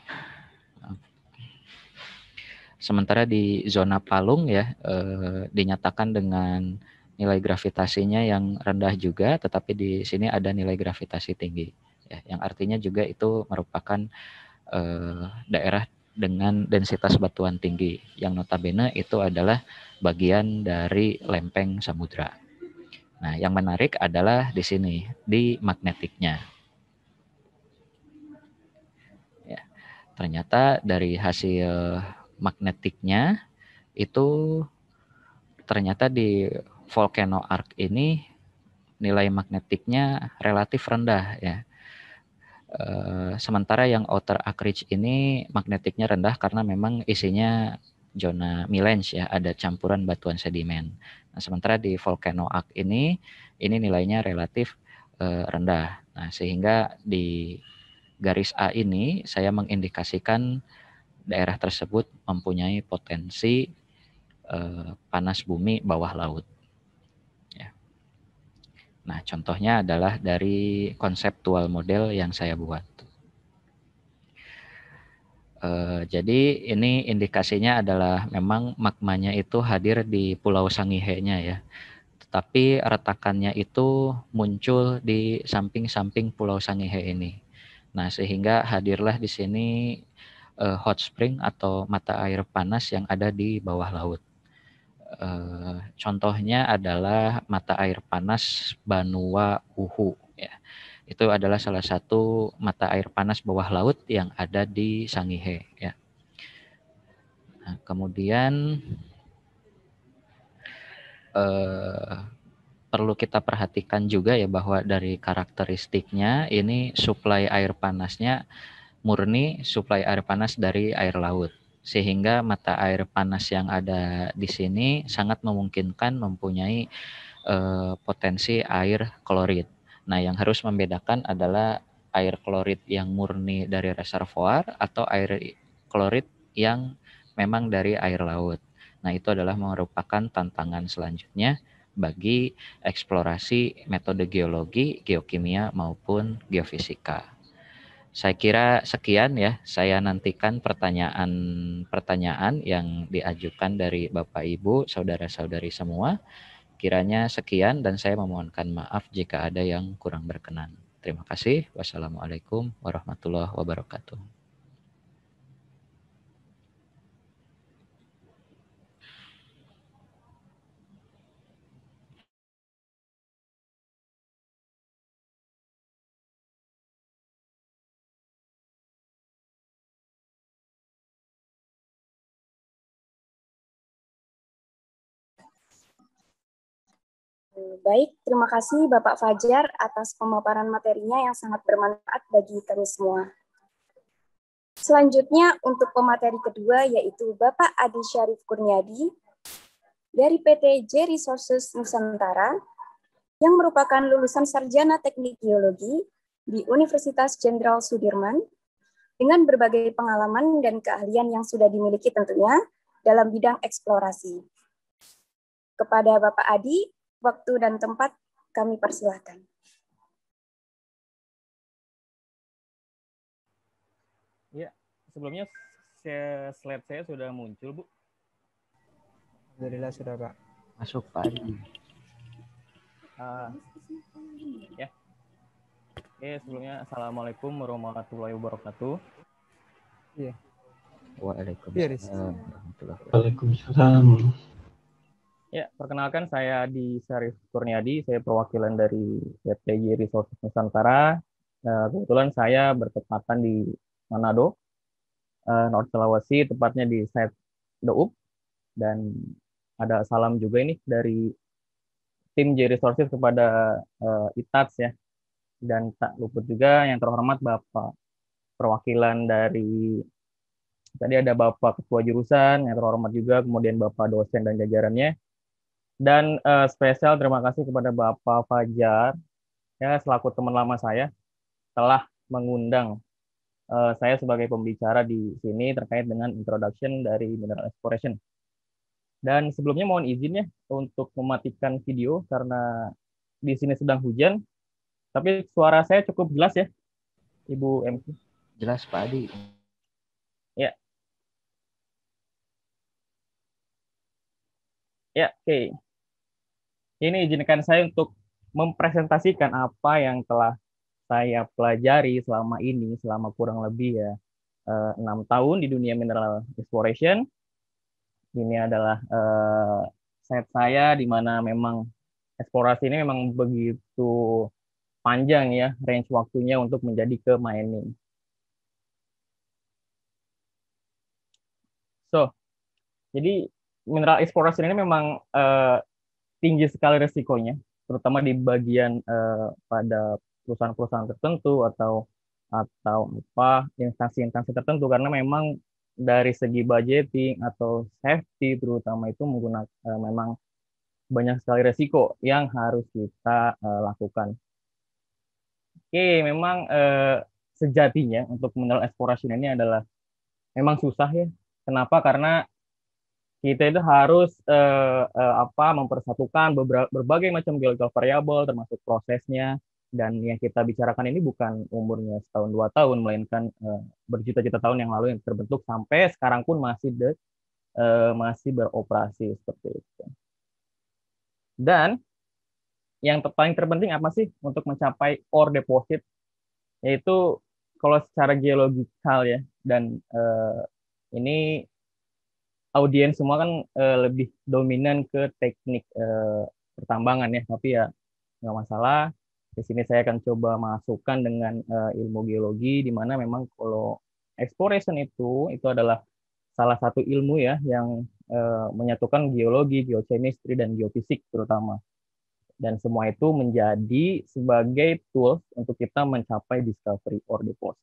Sementara di zona palung ya eh, dinyatakan dengan nilai gravitasinya yang rendah juga, tetapi di sini ada nilai gravitasi tinggi ya, yang artinya juga itu merupakan eh, daerah dengan densitas batuan tinggi yang notabene itu adalah bagian dari lempeng samudra. Nah, yang menarik adalah di sini di magnetiknya. Ya, ternyata dari hasil magnetiknya itu ternyata di volcano arc ini nilai magnetiknya relatif rendah ya. Uh, sementara yang outer acreage ini magnetiknya rendah karena memang isinya zona melange ya, ada campuran batuan sedimen. Nah, sementara di volcano arc ini ini nilainya relatif uh, rendah. Nah, sehingga di garis A ini saya mengindikasikan daerah tersebut mempunyai potensi uh, panas bumi bawah laut. Nah, contohnya adalah dari konseptual model yang saya buat. Uh, jadi ini indikasinya adalah memang magmanya itu hadir di Pulau Sangihe-nya ya. Tetapi retakannya itu muncul di samping-samping Pulau Sangihe ini. Nah, sehingga hadirlah di sini uh, hot spring atau mata air panas yang ada di bawah laut. Uh, contohnya adalah mata air panas Banua Uhu ya. Itu adalah salah satu mata air panas bawah laut yang ada di Sangihe ya. Nah, kemudian uh, perlu kita perhatikan juga ya bahwa dari karakteristiknya ini suplai air panasnya murni suplai air panas dari air laut. Sehingga mata air panas yang ada di sini sangat memungkinkan mempunyai eh, potensi air klorid. Nah, yang harus membedakan adalah air klorid yang murni dari reservoir atau air klorid yang memang dari air laut. Nah, itu adalah merupakan tantangan selanjutnya bagi eksplorasi metode geologi, geokimia maupun geofisika. Saya kira sekian ya, saya nantikan pertanyaan-pertanyaan yang diajukan dari Bapak Ibu, saudara-saudari semua. Kiranya sekian dan saya memohonkan maaf jika ada yang kurang berkenan. Terima kasih. Wassalamualaikum warahmatullahi wabarakatuh. Baik, terima kasih Bapak Fajar atas pemaparan materinya yang sangat bermanfaat bagi kami semua. Selanjutnya untuk pemateri kedua yaitu Bapak Adi Syarif Kurniadi dari P T J Resources Nusantara yang merupakan lulusan Sarjana Teknik Geologi di Universitas Jenderal Sudirman dengan berbagai pengalaman dan keahlian yang sudah dimiliki tentunya dalam bidang eksplorasi. Kepada Bapak Adi, waktu dan tempat kami persilahkan. Ya, sebelumnya slide saya sudah muncul, Bu. Alhamdulillah sudah, Pak. Masuk, Pak. Uh, ya. Oke, sebelumnya Assalamualaikum warahmatullahi wabarakatuh. Iya. Waalaikumsalam. Waalaikumsalam. Ya, perkenalkan saya Adi Syarif Kurniadi, saya perwakilan dari P T J Resources Nusantara. Nah, kebetulan saya bertepatan di Manado, uh, North Sulawesi, tepatnya di site Doup. Dan ada salam juga ini dari tim J Resources kepada uh, I T A T S ya. Dan tak luput juga yang terhormat Bapak perwakilan dari, tadi ada Bapak Ketua Jurusan yang terhormat juga, kemudian Bapak dosen dan jajarannya. Dan uh, spesial terima kasih kepada Bapak Fajar, ya selaku teman lama saya, telah mengundang uh, saya sebagai pembicara di sini terkait dengan introduction dari mineral exploration. Dan sebelumnya mohon izin ya untuk mematikan video karena di sini sedang hujan. Tapi suara saya cukup jelas ya, Ibu M C. Jelas, Pak Adi. Ya. Ya, oke. Okay. Ini izinkan saya untuk mempresentasikan apa yang telah saya pelajari selama ini, selama kurang lebih ya enam tahun di dunia mineral exploration. Ini adalah uh, set saya di mana memang eksplorasi ini memang begitu panjang ya range waktunya untuk menjadi ke mining. So, jadi mineral exploration ini memang uh, tinggi sekali resikonya, terutama di bagian uh, pada perusahaan-perusahaan tertentu atau atau apa instansi-instansi tertentu karena memang dari segi budgeting atau safety terutama itu menggunakan uh, memang banyak sekali resiko yang harus kita uh, lakukan. Oke, memang uh, sejatinya untuk mineral exploration ini adalah memang susah ya. Kenapa? Karena kita itu harus uh, uh, apa mempersatukan beberapa, berbagai macam geological variable termasuk prosesnya, dan yang kita bicarakan ini bukan umurnya setahun dua tahun melainkan uh, berjuta-juta tahun yang lalu yang terbentuk sampai sekarang pun masih de, uh, masih beroperasi seperti itu. Dan yang paling terpenting apa sih untuk mencapai ore deposit, yaitu kalau secara geologikal ya, dan uh, ini audiens semua kan uh, lebih dominan ke teknik uh, pertambangan ya, tapi ya nggak masalah. Di sini saya akan coba masukkan dengan uh, ilmu geologi, di mana memang kalau exploration itu itu adalah salah satu ilmu ya yang uh, menyatukan geologi, geochemistry dan geofisik terutama. Dan semua itu menjadi sebagai tools untuk kita mencapai discovery or deposit.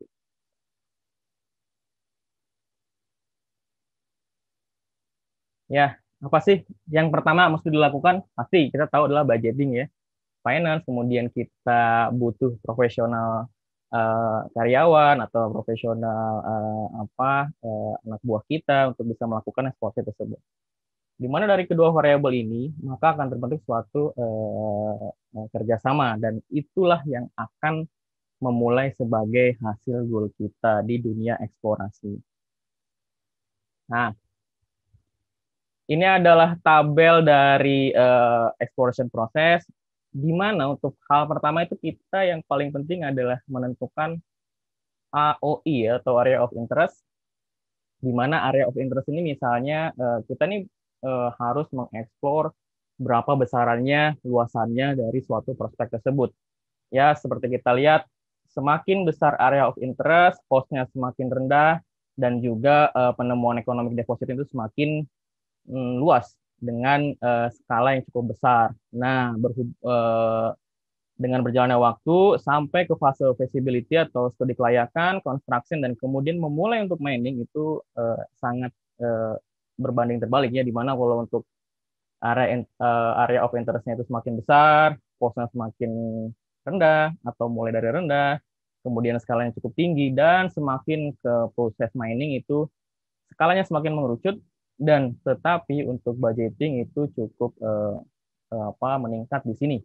Ya, apa sih yang pertama mesti dilakukan? Pasti kita tahu adalah budgeting ya. Finance, kemudian kita butuh profesional uh, karyawan atau profesional uh, apa uh, anak buah kita untuk bisa melakukan eksplorasi tersebut. Di mana dari kedua variabel ini maka akan terbentuk suatu uh, kerjasama, dan itulah yang akan memulai sebagai hasil goal kita di dunia eksplorasi. Nah, ini adalah tabel dari uh, exploration process, di mana untuk hal pertama itu kita yang paling penting adalah menentukan A O I atau area of interest, di mana area of interest ini misalnya uh, kita nih uh, harus mengeksplor berapa besarannya, luasannya dari suatu prospek tersebut. Ya, seperti kita lihat, semakin besar area of interest, cost-nya semakin rendah, dan juga uh, penemuan economic deposit itu semakin mm, luas dengan uh, skala yang cukup besar. Nah, berhub- uh, dengan berjalannya waktu sampai ke fase feasibility atau studi kelayakan, construction, dan kemudian memulai untuk mining itu uh, sangat uh, berbanding terbalik ya, di mana kalau untuk area uh, area of interest-nya itu semakin besar, cost-nya semakin rendah atau mulai dari rendah, kemudian skalanya cukup tinggi, dan semakin ke proses mining itu skalanya semakin mengerucut, dan tetapi untuk budgeting itu cukup uh, uh, apa meningkat di sini.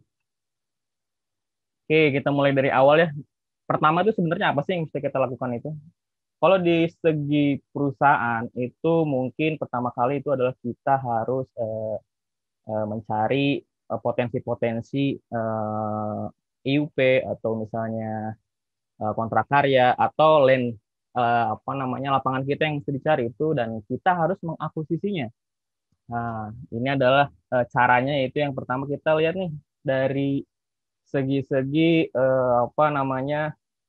Oke, kita mulai dari awal ya. Pertama itu sebenarnya apa sih yang mesti kita lakukan itu? Kalau di segi perusahaan itu mungkin pertama kali itu adalah kita harus uh, uh, mencari uh, potensi-potensi uh, I U P atau misalnya uh, kontrak karya atau land uh, apa namanya lapangan kita yang mesti dicari itu, dan kita harus mengakuisisinya. Nah, ini adalah uh, caranya, yaitu yang pertama kita lihat nih dari segi-segi uh, apa namanya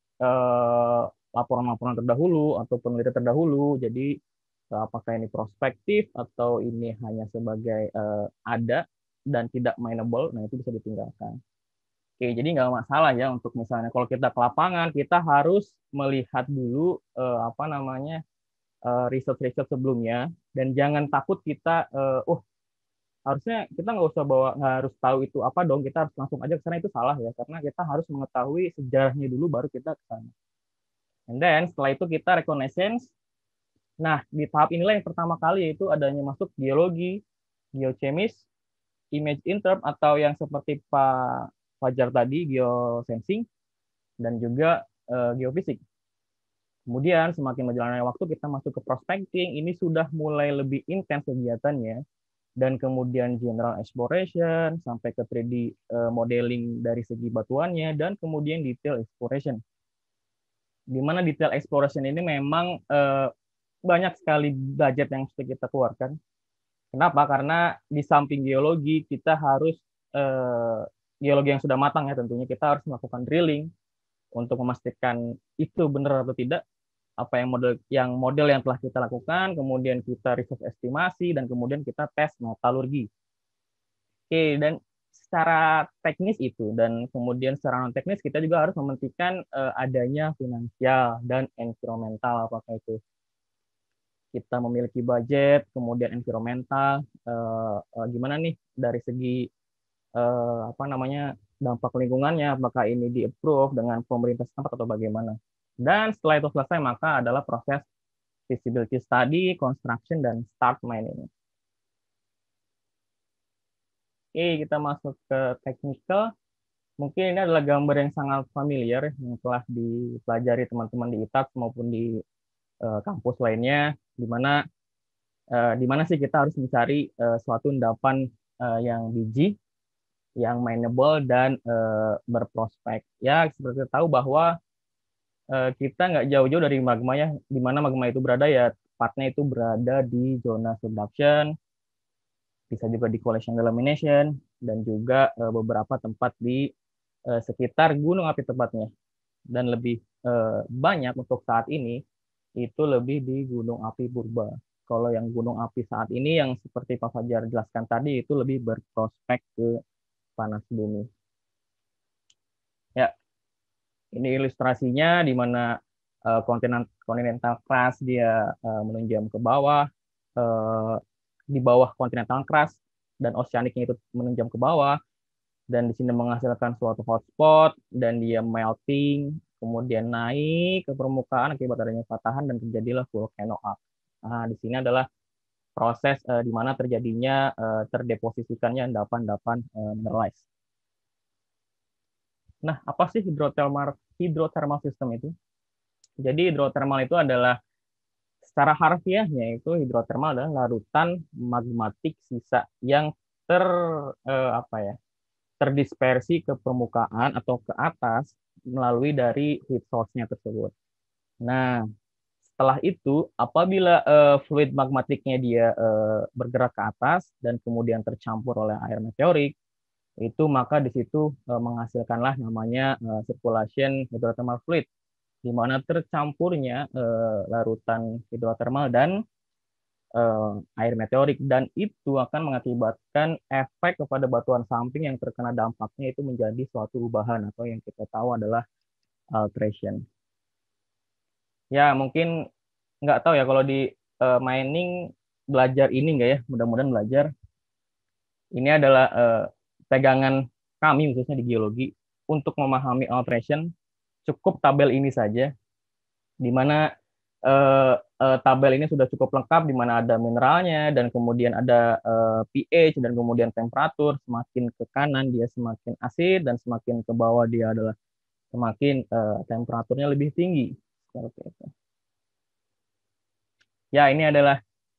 uh, laporan-laporan terdahulu atau penelitian terdahulu. Jadi uh, apakah ini prospektif atau ini hanya sebagai uh, ada dan tidak mineable, nah itu bisa ditinggalkan. Oke, jadi nggak masalah ya untuk misalnya kalau kita ke lapangan, kita harus melihat dulu uh, apa namanya uh, riset-riset sebelumnya, dan jangan takut kita, uh, oh harusnya kita nggak usah bawa, nggak harus tahu itu apa dong, kita harus langsung aja ke sana, itu salah ya, karena kita harus mengetahui sejarahnya dulu baru kita ke sana. And then setelah itu kita reconnaissance. Nah, di tahap inilah yang pertama kali yaitu adanya masuk geologi, geochemis, image interp atau yang seperti Pak Fajar tadi, geosensing, dan juga uh, geofisik. Kemudian semakin berjalannya waktu kita masuk ke prospecting, ini sudah mulai lebih intens kegiatannya, dan kemudian general exploration sampai ke tiga D uh, modeling dari segi batuannya, dan kemudian detail exploration. Di mana detail exploration ini memang uh, banyak sekali budget yang mesti kita keluarkan. Kenapa? Karena di samping geologi kita harus uh, geologi yang sudah matang ya, tentunya kita harus melakukan drilling untuk memastikan itu benar atau tidak apa yang model yang model yang telah kita lakukan, kemudian kita resource estimasi, dan kemudian kita tes metalurgi. Oke, dan secara teknis itu, dan kemudian secara non teknis kita juga harus mementingkan uh, adanya finansial dan environmental. Apakah itu kita memiliki budget, kemudian environmental, uh, uh, gimana nih dari segi uh, apa namanya dampak lingkungannya, apakah ini di-approve dengan pemerintah setempat atau bagaimana. Dan setelah itu selesai, maka adalah proses feasibility study, construction, dan start mining. Oke, kita masuk ke technical. Mungkin ini adalah gambar yang sangat familiar yang telah dipelajari teman-teman di I T A X maupun di uh, kampus lainnya, di mana uh, di mana sih kita harus mencari uh, suatu endapan uh, yang biji, yang mineable, dan uh, berprospek. Ya, seperti kita tahu bahwa kita nggak jauh-jauh dari magma ya, di mana magma itu berada ya, tepatnya itu berada di zona subduction, bisa juga di collection delamination, dan juga uh, beberapa tempat di uh, sekitar gunung api tepatnya. Dan lebih uh, banyak untuk saat ini itu lebih di gunung api purba. Kalau yang gunung api saat ini yang seperti Pak Fajar jelaskan tadi itu lebih berprospek ke panas bumi. Ya, ini ilustrasinya di mana uh, kontinental continental crust dia uh, menunjam ke bawah, uh, di bawah continental crust dan oceanicnya itu menunjam ke bawah, dan di sini menghasilkan suatu hotspot dan dia melting, kemudian naik ke permukaan akibat adanya patahan dan terjadilah volcano up. Nah, di sini adalah proses uh, di mana terjadinya uh, terdeposisikannya endapan-endapan uh, mineralized. Nah, apa sih hidrotermal hidrotermal system itu? Jadi hidrotermal itu adalah secara harfiahnya itu hidrotermal adalah larutan magmatik sisa yang ter uh, apa ya? terdispersi ke permukaan atau ke atas melalui dari heat source-nya tersebut. Nah, setelah itu, apabila uh, fluid magmatiknya dia uh, bergerak ke atas dan kemudian tercampur oleh air meteorik, itu maka di situ uh, menghasilkanlah namanya uh, circulation hydrothermal fluid, di mana tercampurnya uh, larutan hidrotermal dan uh, air meteorik, dan itu akan mengakibatkan efek kepada batuan samping yang terkena dampaknya itu menjadi suatu ubahan atau yang kita tahu adalah alteration. Ya, mungkin nggak tahu ya kalau di uh, mining belajar ini nggak ya, mudah-mudahan belajar. Ini adalah uh, pegangan kami khususnya di geologi untuk memahami alteration. Cukup tabel ini saja, di mana uh, uh, tabel ini sudah cukup lengkap, di mana ada mineralnya dan kemudian ada uh, pH dan kemudian temperatur. Semakin ke kanan dia semakin asid dan semakin ke bawah dia adalah semakin uh, temperaturnya lebih tinggi. Seperti itu. Ya, ini adalah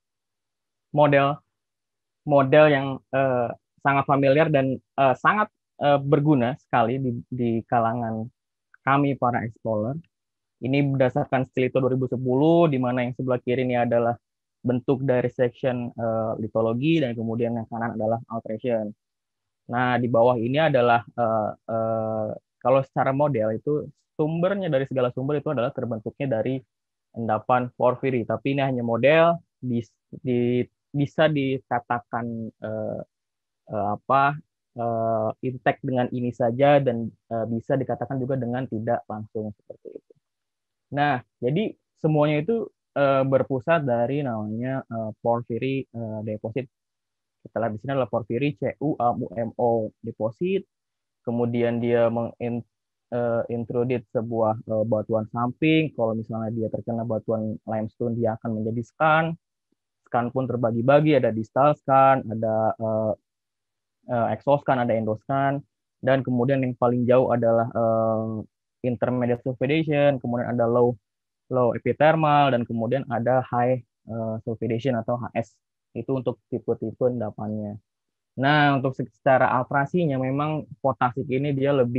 model model yang uh, sangat familiar dan uh, sangat uh, berguna sekali di, di kalangan kami para explorer. Ini berdasarkan Stilito dua ribu sepuluh, di mana yang sebelah kiri ini adalah bentuk dari section uh, litologi dan kemudian yang kanan adalah alteration. Nah, di bawah ini adalah uh, uh, kalau secara model itu sumbernya dari segala sumber itu adalah terbentuknya dari endapan porfiri, tapi ini hanya model, di, di, bisa dikatakan uh, uh, apa uh, intek dengan ini saja dan uh, bisa dikatakan juga dengan tidak langsung seperti itu. Nah, jadi semuanya itu uh, berpusat dari namanya uh, porphyry uh, deposit. Kita lihat di sini adalah porphyry C U A M O deposit. Kemudian dia mengintroduce uh, sebuah uh, batuan samping. Kalau misalnya dia terkena batuan limestone, dia akan menjadi skarn. Skarn pun terbagi-bagi, ada distal skarn, ada uh, uh, exoskarn, ada endoskarn, dan kemudian yang paling jauh adalah uh, intermediate sulfidation, kemudian ada low low epithermal, dan kemudian ada high uh, sulfidation atau H S. Itu untuk tipe-tipe endapannya. Nah, untuk secara alterasinya memang potasik ini dia lebih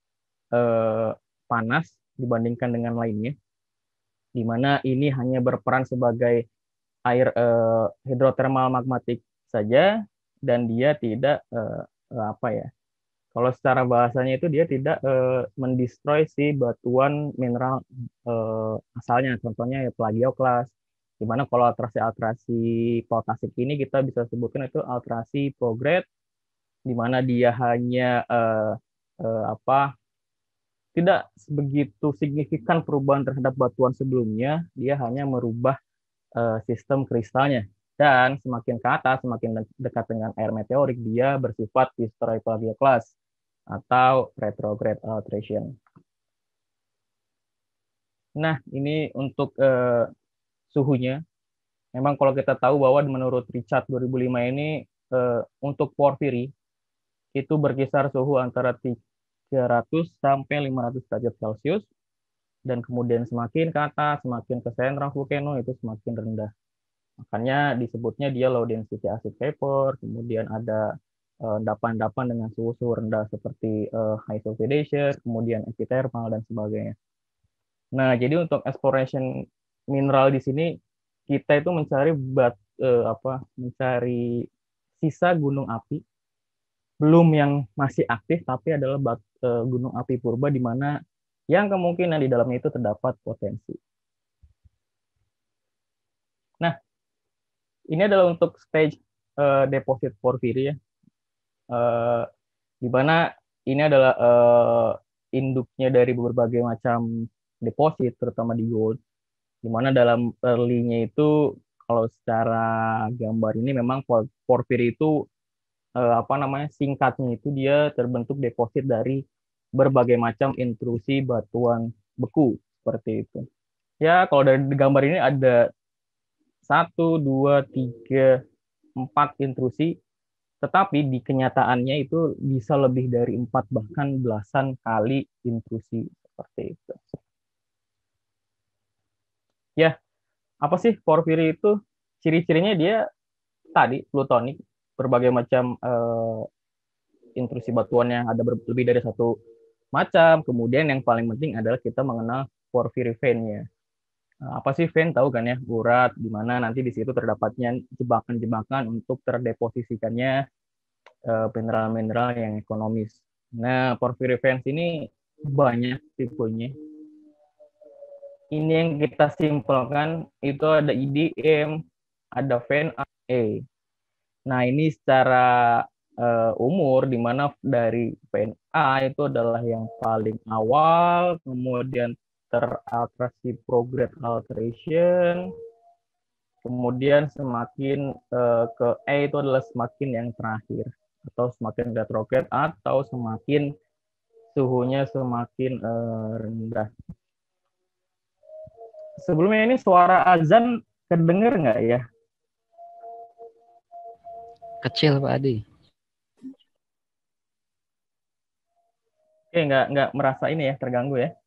eh, panas dibandingkan dengan lainnya, di mana ini hanya berperan sebagai air eh, hidrotermal magmatik saja, dan dia tidak eh, apa ya, kalau secara bahasanya itu dia tidak eh, mendestroy si batuan mineral eh, asalnya, contohnya ya plagioklas, di mana kalau alterasi-alterasi potasik ini kita bisa sebutkan itu alterasi prograde, di mana dia hanya eh, eh, apa tidak begitu signifikan perubahan terhadap batuan sebelumnya, dia hanya merubah eh, sistem kristalnya, dan semakin ke atas, semakin dekat dengan air meteorik, dia bersifat destroy plagioklas atau retrograde alteration. Nah, ini untuk eh, suhunya. Memang kalau kita tahu bahwa menurut Richard dua ribu lima ini eh, untuk porphyry itu berkisar suhu antara tiga ratus sampai lima ratus derajat Celcius, dan kemudian semakin ke atas, semakin ke sentral volcano itu semakin rendah. Makanya disebutnya dia low density acid vapor, kemudian ada endapan-endapan uh, dengan suhu-suhu rendah seperti uh, high sulfidation, kemudian epithermal dan sebagainya. Nah, jadi untuk exploration mineral di sini kita itu mencari bat, uh, apa, mencari sisa gunung api, belum yang masih aktif, tapi adalah bat, uh, gunung api purba di mana yang kemungkinan di dalamnya itu terdapat potensi. Nah, ini adalah untuk stage uh, deposit porphyry ya. Uh, di mana ini adalah uh, induknya dari berbagai macam deposit, terutama di gold, di mana dalam early-nya itu kalau secara gambar ini memang porfiri itu uh, apa namanya singkatnya itu dia terbentuk deposit dari berbagai macam intrusi batuan beku seperti itu. Ya, kalau dari gambar ini ada satu, dua, tiga, empat intrusi, tetapi di kenyataannya itu bisa lebih dari empat bahkan belasan kali intrusi seperti itu. Ya, apa sih porfiri itu? Ciri-cirinya dia tadi plutonik, berbagai macam uh, intrusi batuan yang ada lebih dari satu macam. Kemudian yang paling penting adalah kita mengenal porfiri vein-nya. Nah, apa sih vein? Tahu kan ya, urat di mana nanti di situ terdapatnya jebakan-jebakan untuk terdeposisikannya mineral-mineral yang ekonomis. Nah, porphyry veins ini banyak tipenya. Ini yang kita simpulkan itu ada I D M, ada vein A. Nah, ini secara uh, umur di mana dari vein A itu adalah yang paling awal, kemudian teralterasi prograde alteration, kemudian semakin uh, ke E itu adalah semakin yang terakhir, atau semakin retrograde, atau semakin suhunya semakin uh, rendah. Sebelumnya ini suara azan kedengar nggak ya? Kecil Pak Adi. Oke, nggak nggak merasa ini ya terganggu ya?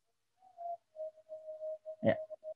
Ya.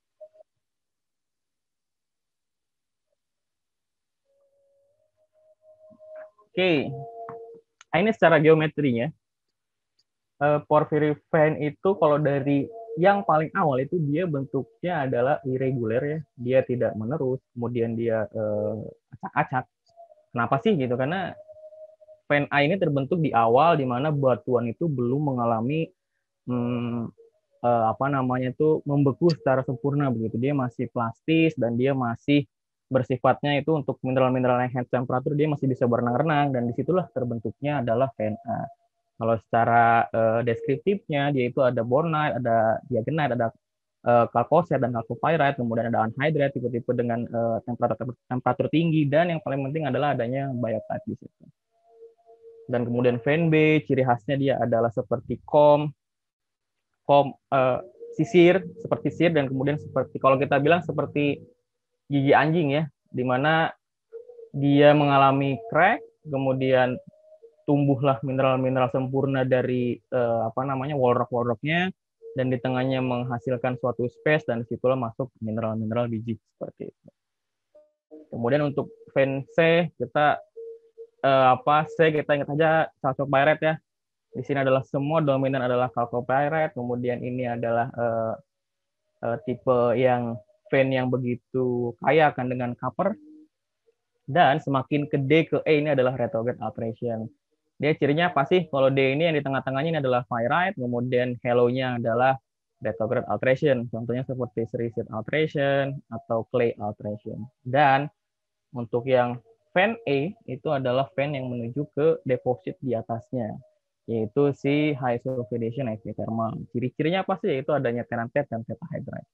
Oke, nah, ini secara geometrinya, uh, porphyry vein itu kalau dari yang paling awal itu dia bentuknya adalah irregular ya, dia tidak menerus, kemudian dia acak-acak. Uh, Kenapa sih gitu? Karena vein A ini terbentuk di awal di mana batuan itu belum mengalami hmm, uh, apa namanya itu membeku secara sempurna begitu. Dia masih plastis dan dia masih bersifatnya itu untuk mineral-mineral yang high temperature dia masih bisa berenang-renang, dan disitulah terbentuknya adalah vein A. Kalau secara uh, deskriptifnya dia itu ada bornite, ada diagonite, ada uh, kalkosit dan kalkopyrite, kemudian ada anhydrite tipe-tipe dengan uh, temperatur temperatur tinggi, dan yang paling penting adalah adanya biotite di situ. Dan kemudian vein B, ciri khasnya dia adalah seperti kom, kom uh, sisir, seperti sisir, dan kemudian seperti kalau kita bilang seperti gigi anjing ya, di mana dia mengalami crack, kemudian tumbuhlah mineral-mineral sempurna dari uh, apa namanya wallrock-wallrocknya, dan di tengahnya menghasilkan suatu space, dan disitulah masuk mineral-mineral biji seperti itu. Kemudian untuk vein C kita uh, apa C kita ingat saja chalcopyrite ya. Di sini adalah semua dominan adalah chalcopyrite, kemudian ini adalah uh, uh, tipe yang vein yang begitu kaya akan dengan copper, dan semakin ke D ke E ini adalah retrograde alteration. Dia cirinya apa sih? Kalau D ini yang di tengah-tengahnya ini adalah pyrite, kemudian halo-nya adalah retrograde alteration. Contohnya seperti sericite alteration atau clay alteration. Dan untuk yang vein A itu adalah vein yang menuju ke deposit di atasnya, yaitu si high sulfidation epithermal. Ciri-cirinya apa sih? Yaitu adanya tenantet dan tetahydrite.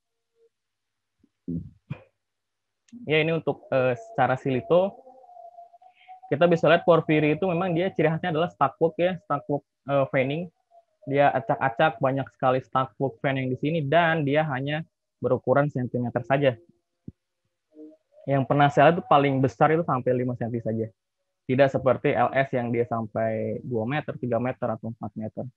Ya, ini untuk uh, secara silito. Kita bisa lihat porphyry itu memang dia ciri khasnya adalah stuck-work ya, stuck-work uh, veining. Dia acak-acak, banyak sekali stuck-work vein yang di sini, dan dia hanya berukuran sentimeter saja. Yang pernah saya lihat itu paling besar itu sampai lima sentimeter saja. Tidak seperti L S yang dia sampai dua meter, tiga meter, atau empat meter.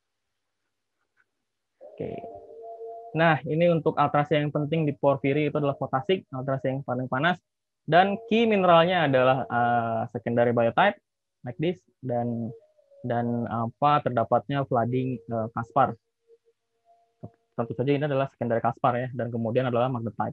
Oke. Nah, ini untuk alterasi yang penting di porphyry itu adalah potasik, alterasi yang paling panas. Dan key mineralnya adalah uh, secondary biotite, like this, dan dan apa terdapatnya flooding uh, caspar. Tentu saja ini adalah secondary caspar ya, dan kemudian adalah magnetite.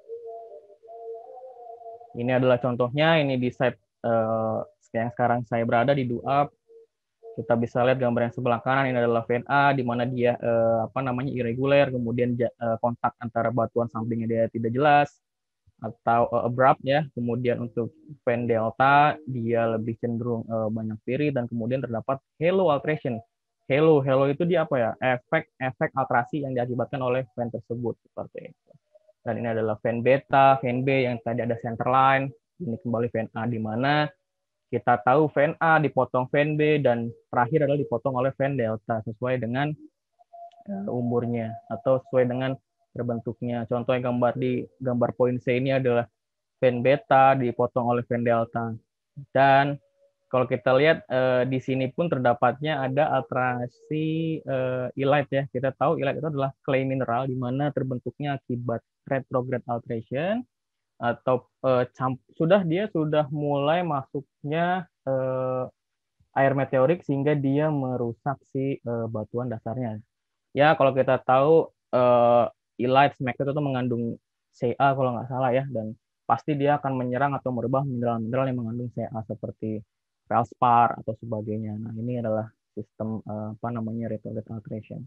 Ini adalah contohnya, ini di site uh, yang sekarang saya berada di Duap. Kita bisa lihat gambar yang sebelah kanan, ini adalah vein A, di mana dia uh, apa namanya irregular, kemudian uh, kontak antara batuan sampingnya dia tidak jelas. atau uh, abrupt ya. Kemudian untuk fan delta dia lebih cenderung uh, banyak pirit, dan kemudian terdapat halo alteration. Halo, halo itu dia apa ya? Efek-efek alterasi yang diakibatkan oleh fan tersebut seperti itu. Dan ini adalah fan beta, fan B yang tadi ada center line. Ini kembali fan A di mana kita tahu fan A dipotong fan B dan terakhir adalah dipotong oleh fan delta sesuai dengan uh, umurnya atau sesuai dengan terbentuknya. Contoh yang gambar di gambar poin C ini adalah fan beta dipotong oleh fan delta. Dan kalau kita lihat eh, di sini pun terdapatnya ada alterasi eh, elite ya. Kita tahu elite itu adalah clay mineral di mana terbentuknya akibat retrograde alteration atau eh, sudah dia sudah mulai masuknya eh, air meteorik sehingga dia merusak si eh, batuan dasarnya. Ya, kalau kita tahu uh, elite smectite itu mengandung C A kalau nggak salah ya, dan pasti dia akan menyerang atau merubah mineral-mineral yang mengandung C A seperti feldspar atau sebagainya. Nah, ini adalah sistem uh, apa namanya retrograde alteration.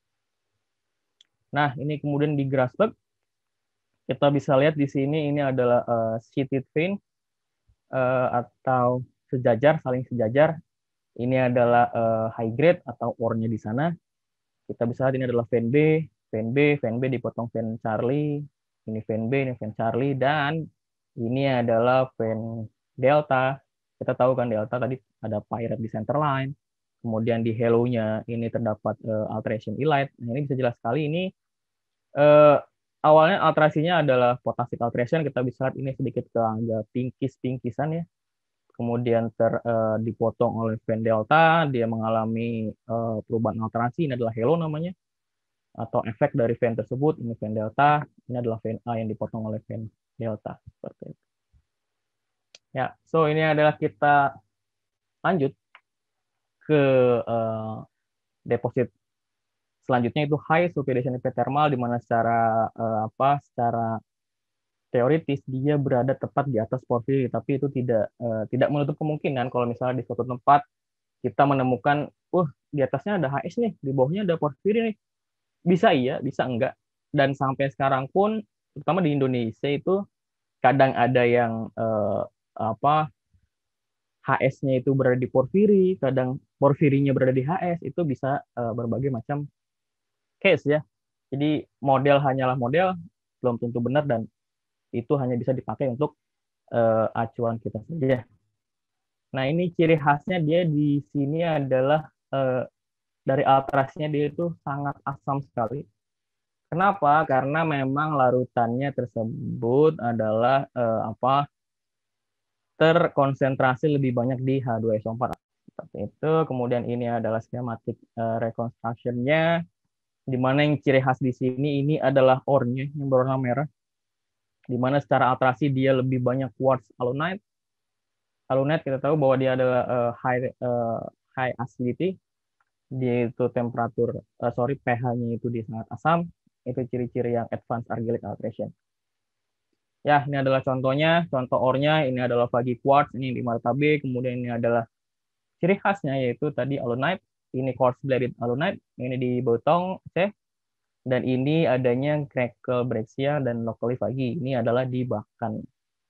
Nah, ini kemudian di Grasberg kita bisa lihat di sini ini adalah uh, sheeted vein uh, atau sejajar, saling sejajar. Ini adalah uh, high grade atau ore-nya di sana. Kita bisa lihat ini adalah fan B, fan B, fan B dipotong fan Charlie, ini fan B, ini fan Charlie, dan ini adalah fan delta. Kita tahu kan delta tadi ada pirate di center line, kemudian di halo-nya ini terdapat uh, alteration elite. Nah, ini bisa jelas sekali ini uh, awalnya alterasinya adalah potassic alteration. Kita bisa lihat ini sedikit ke agak pinkis-pinkisan ya. Kemudian ter, uh, dipotong oleh fan delta, dia mengalami uh, perubahan alterasi, ini adalah halo namanya, atau efek dari fan tersebut, ini fan delta, ini adalah fan A yang dipotong oleh fan delta, seperti itu. Ya, so ini adalah kita lanjut ke uh, deposit selanjutnya itu high sulfidation epithermal, di mana secara uh, apa, secara teoritis dia berada tepat di atas porfiri, tapi itu tidak uh, tidak menutup kemungkinan kalau misalnya di suatu tempat kita menemukan, uh di atasnya ada H S nih, di bawahnya ada porfiri nih. Bisa iya, bisa enggak. Dan sampai sekarang pun, terutama di Indonesia itu kadang ada yang uh, apa H S-nya itu berada di porfiri, kadang porfirinya berada di H S, itu bisa uh, berbagai macam case ya. Jadi model hanyalah model, belum tentu benar, dan itu hanya bisa dipakai untuk uh, acuan kita saja. Nah, ini ciri khasnya dia di sini adalah uh, dari alterasinya dia itu sangat asam sekali. Kenapa? Karena memang larutannya tersebut adalah uh, apa terkonsentrasi lebih banyak di H dua S O empat. Seperti itu. Kemudian ini adalah schematic uh, reconstruction-nya, di mana yang ciri khas di sini ini adalah ore-nya yang berwarna merah, di mana secara alterasi dia lebih banyak quartz alunite. Alunite kita tahu bahwa dia adalah uh, high uh, high acidity, dia itu temperatur uh, sorry pH-nya itu dia sangat asam. Itu ciri-ciri yang advanced argillic alteration. Ya, ini adalah contohnya, contoh ore-nya ini adalah Vagi quartz, ini di Marta B, kemudian ini adalah ciri khasnya yaitu tadi alunite, ini quartz bladed alunite, ini di Botong C, dan ini adanya crackle brexia dan locally Vagi, ini adalah di Bahkan.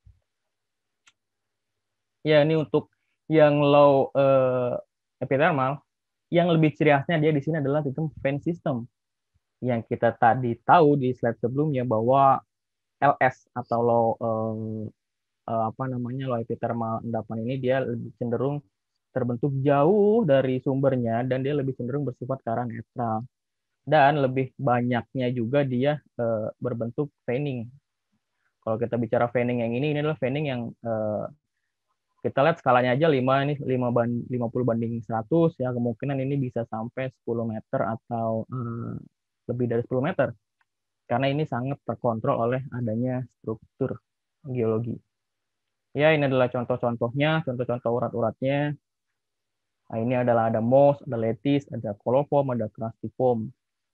Ya, ini untuk yang low uh, epithermal, yang lebih ciri khasnya dia di sini adalah sistem fan system. Yang kita tadi tahu di slide sebelumnya bahwa L S atau low uh, uh, apa namanya low epithermal endapan ini dia lebih cenderung terbentuk jauh dari sumbernya, dan dia lebih cenderung bersifat ke arah netral, dan lebih banyaknya juga dia uh, berbentuk veining. Kalau kita bicara veining yang ini, ini adalah veining yang uh, kita lihat skalanya aja lima ini lima puluh banding seratus ya, kemungkinan ini bisa sampai sepuluh meter atau uh, lebih dari sepuluh meter. Karena ini sangat terkontrol oleh adanya struktur geologi. Ya, ini adalah contoh-contohnya, contoh-contoh urat-uratnya. Nah, ini adalah ada moss, ada lettuce, ada coliform, ada crustiform.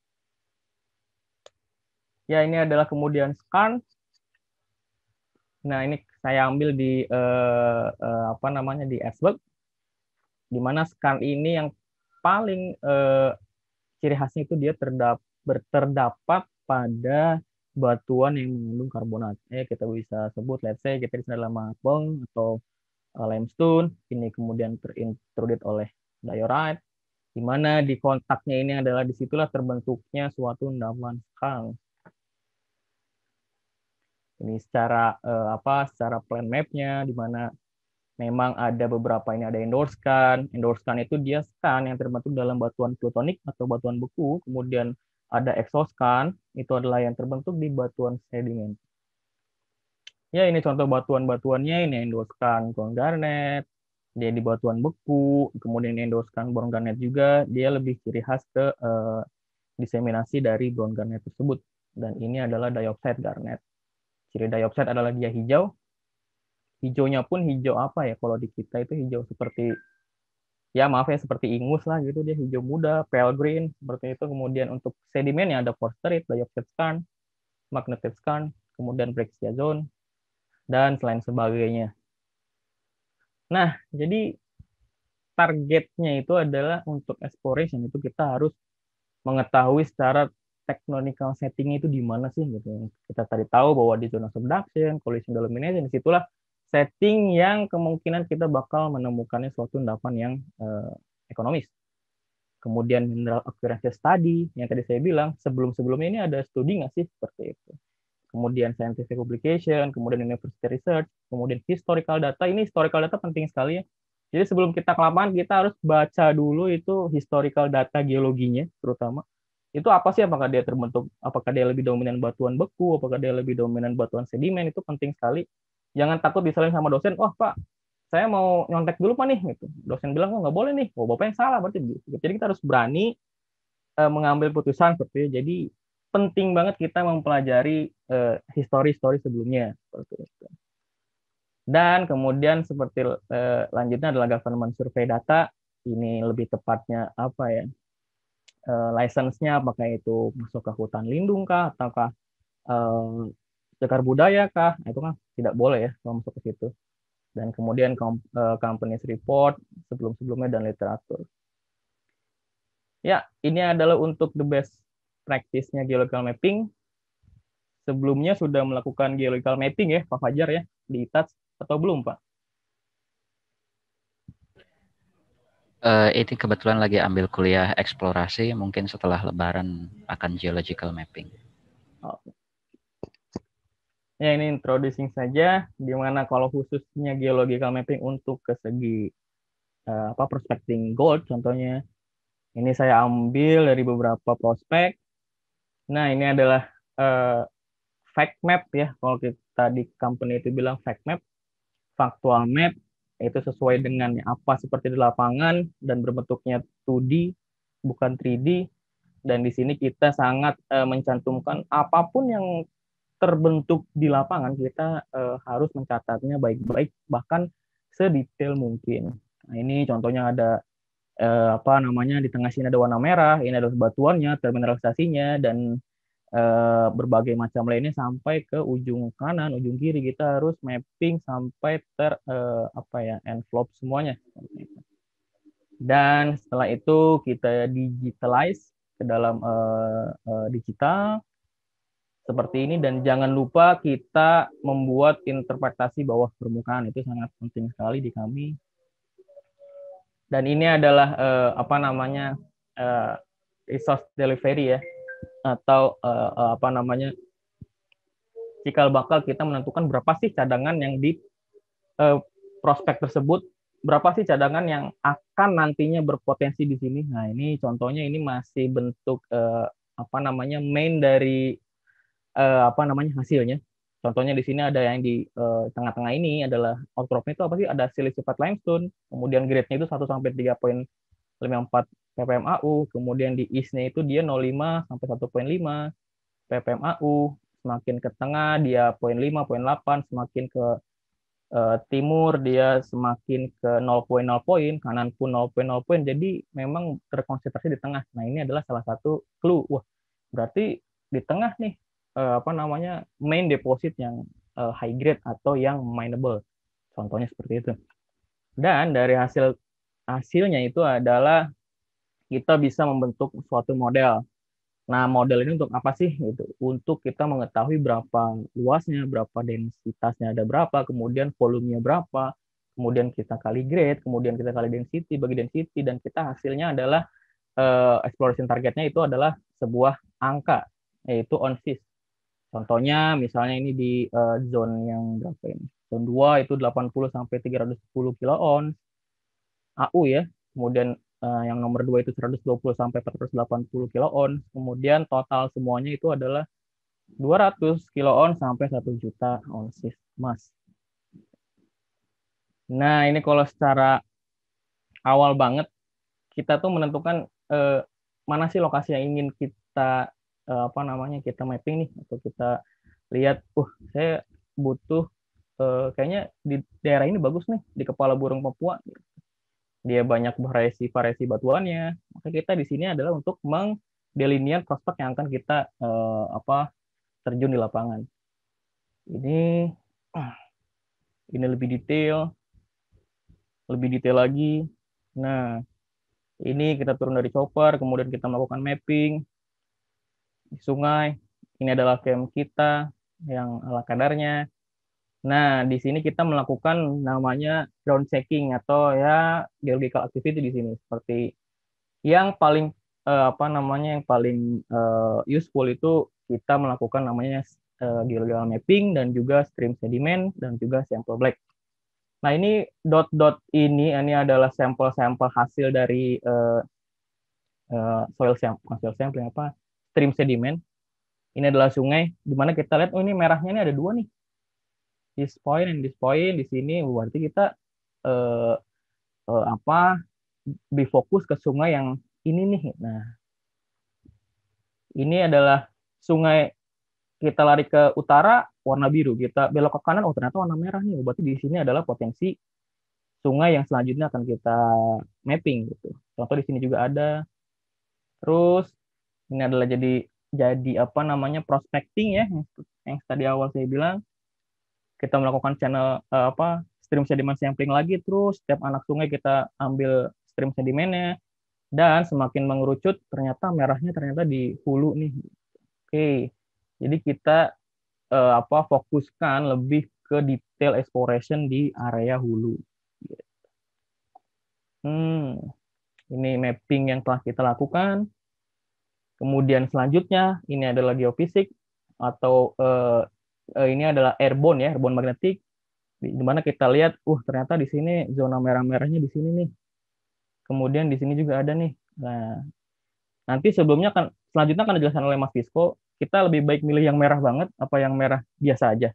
Ya, ini adalah kemudian skarn. Nah, ini saya ambil di eh, eh, apa namanya di Esberg, di mana skarn ini yang paling eh, ciri khasnya itu dia terdap, terdapat pada batuan yang mengandung karbonat. Eh, kita bisa sebut, let's say, kita di sini adalah marble atau uh, limestone. Ini kemudian terintrudet oleh diorite, di mana di kontaknya ini adalah disitulah terbentuknya suatu endapan skunk. Ini secara uh, apa? Secara plan map-nya, di mana memang ada beberapa, ini ada endorskan. Endorskan itu dia skan yang terbentuk dalam batuan plutonik atau batuan beku. Kemudian ada exoskan, itu adalah yang terbentuk di batuan sedimen. Ya, ini contoh batuan-batuannya, ini endorskan bone garnet, dia di batuan beku, kemudian endorskan bone garnet juga, dia lebih ciri khas ke uh, diseminasi dari bone garnet tersebut. Dan ini adalah dioxide garnet. Ciri dioxide adalah dia hijau. Hijaunya pun hijau apa ya? Kalau di kita itu hijau seperti, ya maaf ya, seperti ingus lah gitu, dia hijau muda, pale green, seperti itu. Kemudian untuk sedimennya ada porphyrit, dioxide skarn, magnetite skarn, kemudian brexia zone, dan selain sebagainya. Nah, jadi targetnya itu adalah untuk exploration, itu kita harus mengetahui secara technical setting itu di mana sih gitu. Kita tadi tahu bahwa di zona subduction, collision delamination, disitulah setting yang kemungkinan kita bakal menemukannya suatu endapan yang eh, ekonomis. Kemudian mineral occurrence study, yang tadi saya bilang, sebelum-sebelumnya ini ada studi nggak sih seperti itu. Kemudian scientific publication, kemudian university research, kemudian historical data. Ini historical data penting sekali ya. Jadi sebelum kita ke lapangan, kita harus baca dulu itu historical data geologinya terutama. Itu apa sih, apakah dia terbentuk, apakah dia lebih dominan batuan beku, apakah dia lebih dominan batuan sedimen, itu penting sekali. Jangan takut disalin sama dosen, oh Pak, saya mau nyontek dulu Pak nih. Gitu. Dosen bilang, oh nggak boleh nih, oh Bapak yang salah. Berarti. Jadi kita harus berani uh, mengambil putusan seperti itu. Jadi penting banget kita mempelajari uh, histori-histori sebelumnya. Seperti itu. Dan kemudian seperti uh, lanjutnya adalah government survey data. Ini lebih tepatnya apa ya? Uh, license-nya apakah itu masuk ke hutan lindung kah, ataukah uh, cagar budaya kah? Nah, itu kan tidak boleh ya kalau masuk ke situ. Dan kemudian uh, companies report sebelum-sebelumnya dan literatur. Ya, ini adalah untuk the best practice-nya geological mapping. Sebelumnya sudah melakukan geological mapping ya, Pak Fajar ya, di I T A S atau belum, Pak? Uh, ini kebetulan lagi ambil kuliah eksplorasi, mungkin setelah Lebaran akan geological mapping. Oh. Ya, ini introducing saja, di mana kalau khususnya geological mapping untuk ke segi uh, apa prospecting gold, contohnya, ini saya ambil dari beberapa prospek. Nah, ini adalah uh, fact map ya, kalau kita di company itu bilang fact map, factual map, itu sesuai dengan apa seperti di lapangan dan berbentuknya dua D bukan tiga D, dan di sini kita sangat uh, mencantumkan apapun yang terbentuk di lapangan, kita uh, harus mencatatnya baik-baik bahkan sedetail mungkin. Nah, ini contohnya ada uh, apa namanya, di tengah sini ada warna merah, ini adalah batuannya, termineralisasinya, dan Uh, berbagai macam lainnya sampai ke ujung kanan, ujung kiri, kita harus mapping sampai ter uh, apa ya envelope semuanya. Dan setelah itu kita digitalize ke dalam uh, uh, digital seperti ini, dan jangan lupa kita membuat interpretasi bawah permukaan, itu sangat penting sekali di kami. Dan ini adalah uh, apa namanya uh, resource delivery ya, atau uh, apa namanya, cikal bakal kita menentukan berapa sih cadangan yang di uh, prospek tersebut, berapa sih cadangan yang akan nantinya berpotensi di sini. Nah, ini contohnya, ini masih bentuk uh, apa namanya main dari uh, apa namanya hasilnya. Contohnya di sini ada yang di uh, tengah-tengah ini adalah outcropnya itu apa sih, ada silicified limestone, kemudian grade-nya itu satu sampai tiga koma lima empat ppm A U, kemudian di east-nya itu dia nol koma lima sampai satu koma lima ppm A U, semakin ke tengah dia nol koma lima, nol koma delapan, semakin ke uh, timur dia semakin ke nol koma nol poin, kanan pun nol koma nol poin, jadi memang terkonsentrasi di tengah. Nah, ini adalah salah satu clue. Wah, berarti di tengah nih uh, apa namanya main deposit yang uh, high grade atau yang mineable. Contohnya seperti itu. Dan dari hasil hasilnya itu adalah kita bisa membentuk suatu model. Nah, model ini untuk apa sih? Gitu. Untuk kita mengetahui berapa luasnya, berapa densitasnya ada berapa, kemudian volumenya berapa, kemudian kita kali grade, kemudian kita kali density, bagi density, dan kita hasilnya adalah uh, exploration targetnya itu adalah sebuah angka, yaitu onsis. Contohnya, misalnya ini di uh, zone yang berapa ini? Zone dua itu delapan puluh sampai tiga ratus sepuluh kiloons A U ya. Kemudian uh, yang nomor dua itu seratus dua puluh sampai empat ratus delapan puluh kiloons. Kemudian total semuanya itu adalah dua ratus kiloons sampai satu juta onsis emas. Nah, ini kalau secara awal banget kita tuh menentukan uh, mana sih lokasi yang ingin kita uh, apa namanya kita mapping nih, atau kita lihat, uh saya butuh uh, kayaknya di daerah ini bagus nih, di Kepala Burung Papua. Dia banyak variasi-variasi batuannya. Maka kita di sini adalah untuk mendelineat prospek yang akan kita uh, apa terjun di lapangan. Ini ini lebih detail, lebih detail lagi. Nah, ini kita turun dari chopper, kemudian kita melakukan mapping di sungai. Ini adalah camp kita yang ala kadarnya. Nah, di sini kita melakukan namanya ground checking atau ya geological activity di sini. Seperti yang paling uh, apa namanya yang paling uh, useful itu kita melakukan namanya uh, geological mapping dan juga stream sediment dan juga sample black. Nah, ini dot-dot ini ini adalah sampel-sampel hasil dari uh, uh, soil sample, soil sampling apa? Stream sediment. Ini adalah sungai di mana kita lihat, oh ini merahnya ini ada dua nih. This point and this point di sini berarti kita uh, uh, apa berfokus ke sungai yang ini nih. Nah, ini adalah sungai, kita lari ke utara warna biru, kita belok ke kanan, oh ternyata warna merah nih. Berarti di sini adalah potensi sungai yang selanjutnya akan kita mapping gitu. Contoh di sini juga ada. Terus ini adalah jadi jadi apa namanya prospecting ya, yang, yang tadi awal saya bilang. Kita melakukan channel uh, apa stream sediment sampling lagi, terus setiap anak sungai kita ambil stream sedimennya, dan semakin mengerucut ternyata merahnya ternyata di hulu nih. Oke, jadi kita uh, apa fokuskan lebih ke detail exploration di area hulu. Hmm, ini mapping yang telah kita lakukan. Kemudian selanjutnya ini adalah geofisik atau uh, ini adalah airborne ya, airborne magnetic, di mana kita lihat, uh ternyata di sini zona merah-merahnya di sini nih. Kemudian di sini juga ada nih. Nah, nanti sebelumnya kan selanjutnya akan dijelaskan oleh Mas Fisco, kita lebih baik milih yang merah banget apa yang merah biasa aja.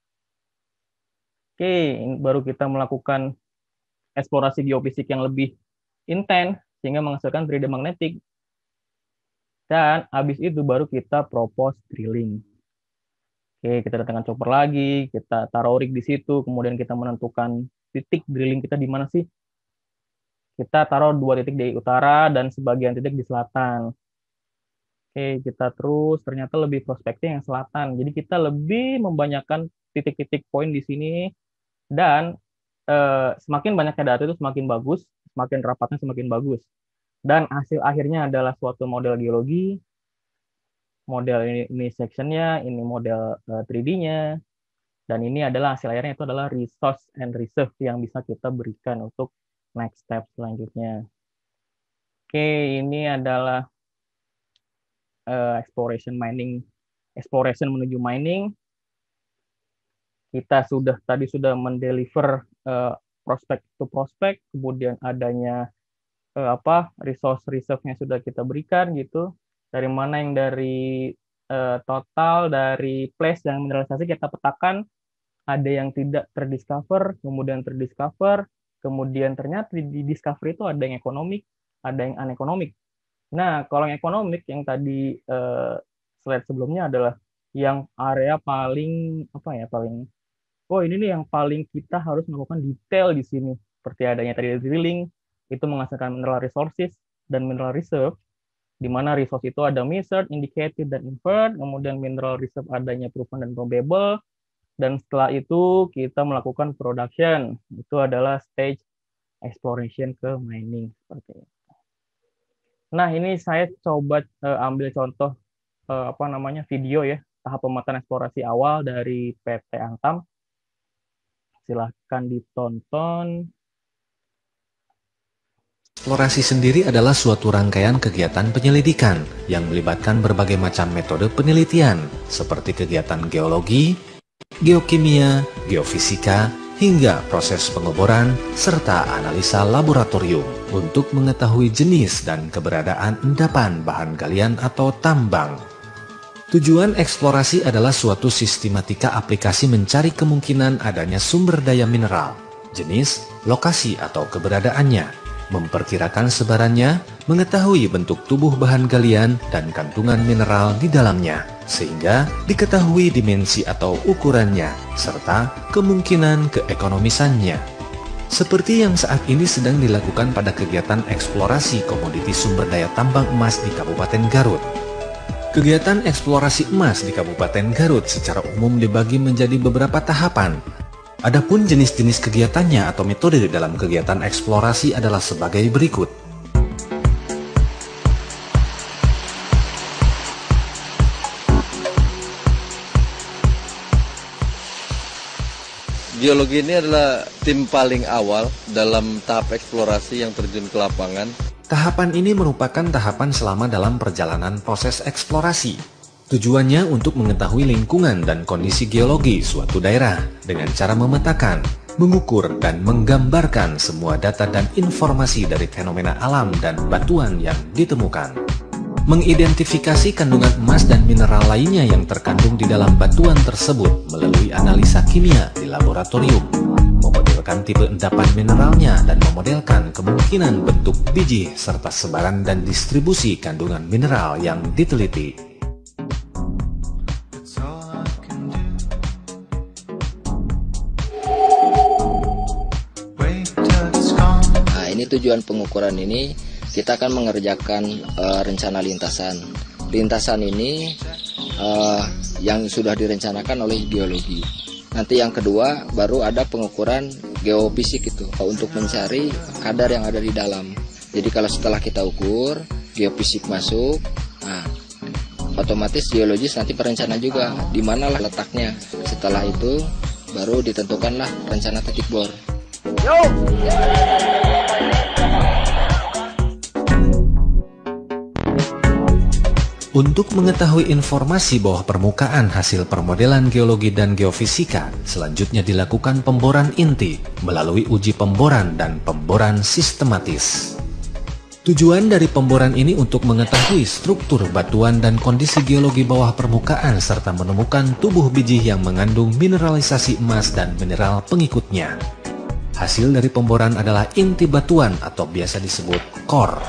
Oke, baru kita melakukan eksplorasi geofisik yang lebih intens sehingga menghasilkan tiga D magnetic. Dan habis itu baru kita propose drilling. Oke, kita datangkan chopper lagi, kita taruh rig di situ, kemudian kita menentukan titik drilling kita di mana sih. Kita taruh dua titik di utara dan sebagian titik di selatan. Oke, kita terus ternyata lebih prospektif yang selatan. Jadi kita lebih membanyakan titik-titik poin di sini, dan eh, semakin banyaknya data itu semakin bagus, semakin rapatnya semakin bagus. Dan hasil akhirnya adalah suatu model geologi. Model ini, ini section-nya, ini model uh, tiga D-nya, dan ini adalah hasil akhirnya itu adalah resource and reserve yang bisa kita berikan untuk next step selanjutnya. Oke, ini adalah uh, exploration mining, exploration menuju mining. Kita sudah tadi sudah mendeliver uh, prospek to prospek, kemudian adanya uh, apa resource reserve-nya sudah kita berikan gitu. Dari mana yang dari uh, total dari place yang mineralisasi kita petakan, ada yang tidak terdiscover, kemudian terdiscover, kemudian ternyata di, di discover itu ada yang ekonomik, ada yang unekonomik. Nah, kalau yang ekonomik yang tadi uh, slide sebelumnya adalah yang area paling apa ya paling oh ini nih yang paling kita harus melakukan detail di sini, seperti adanya tadi drilling itu menghasilkan mineral resources dan mineral reserve, di mana resource itu ada measured, indicated, dan inferred, kemudian mineral reserve adanya proven dan probable, dan setelah itu kita melakukan production, itu adalah stage exploration ke mining. Seperti itu. Nah, ini saya coba uh, ambil contoh uh, apa namanya video ya, tahap pemetaan eksplorasi awal dari P T Antam. Silahkan ditonton. Eksplorasi sendiri adalah suatu rangkaian kegiatan penyelidikan yang melibatkan berbagai macam metode penelitian, seperti kegiatan geologi, geokimia, geofisika, hingga proses pengeboran, serta analisa laboratorium untuk mengetahui jenis dan keberadaan endapan bahan galian atau tambang. Tujuan eksplorasi adalah suatu sistematika aplikasi mencari kemungkinan adanya sumber daya mineral, jenis, lokasi atau keberadaannya, memperkirakan sebarannya, mengetahui bentuk tubuh bahan galian dan kandungan mineral di dalamnya, sehingga diketahui dimensi atau ukurannya, serta kemungkinan keekonomisannya. Seperti yang saat ini sedang dilakukan pada kegiatan eksplorasi komoditi sumber daya tambang emas di Kabupaten Garut. Kegiatan eksplorasi emas di Kabupaten Garut secara umum dibagi menjadi beberapa tahapan. Adapun jenis-jenis kegiatannya atau metode dalam kegiatan eksplorasi adalah sebagai berikut. Geologi ini adalah tim paling awal dalam tahap eksplorasi yang terjun ke lapangan. Tahapan ini merupakan tahapan selama dalam perjalanan proses eksplorasi. Tujuannya untuk mengetahui lingkungan dan kondisi geologi suatu daerah dengan cara memetakan, mengukur, dan menggambarkan semua data dan informasi dari fenomena alam dan batuan yang ditemukan. Mengidentifikasi kandungan emas dan mineral lainnya yang terkandung di dalam batuan tersebut melalui analisa kimia di laboratorium, memodelkan tipe endapan mineralnya dan memodelkan kemungkinan bentuk biji serta sebaran dan distribusi kandungan mineral yang diteliti. Ini tujuan pengukuran ini kita akan mengerjakan uh, rencana lintasan. Lintasan ini uh, yang sudah direncanakan oleh geologi. Nanti yang kedua baru ada pengukuran geofisik itu untuk mencari kadar yang ada di dalam. Jadi kalau setelah kita ukur geofisik masuk, nah, otomatis geologis nanti perencana juga di mana lah letaknya. Setelah itu baru ditentukanlah rencana titik bor. Yo! Untuk mengetahui informasi bawah permukaan hasil permodelan geologi dan geofisika, selanjutnya dilakukan pemboran inti melalui uji pemboran dan pemboran sistematis. Tujuan dari pemboran ini untuk mengetahui struktur batuan dan kondisi geologi bawah permukaan serta menemukan tubuh biji yang mengandung mineralisasi emas dan mineral pengikutnya. Hasil dari pemboran adalah inti batuan atau biasa disebut core.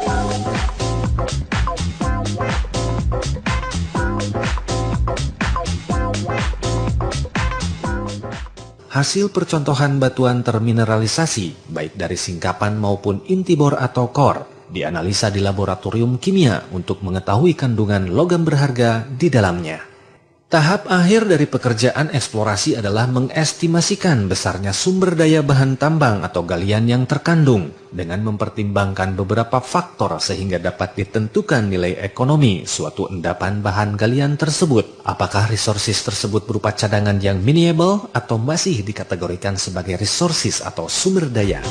Hasil percontohan batuan termineralisasi, baik dari singkapan maupun inti bor atau core, dianalisa di laboratorium kimia untuk mengetahui kandungan logam berharga di dalamnya. Tahap akhir dari pekerjaan eksplorasi adalah mengestimasikan besarnya sumber daya bahan tambang atau galian yang terkandung dengan mempertimbangkan beberapa faktor sehingga dapat ditentukan nilai ekonomi suatu endapan bahan galian tersebut. Apakah resources tersebut berupa cadangan yang minable atau masih dikategorikan sebagai resources atau sumber daya.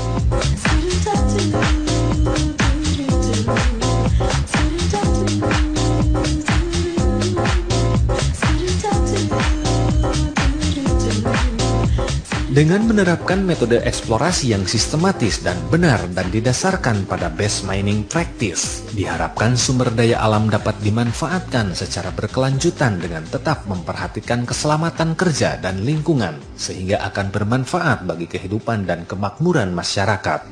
Dengan menerapkan metode eksplorasi yang sistematis dan benar dan didasarkan pada base mining practice, diharapkan sumber daya alam dapat dimanfaatkan secara berkelanjutan dengan tetap memperhatikan keselamatan kerja dan lingkungan, sehingga akan bermanfaat bagi kehidupan dan kemakmuran masyarakat.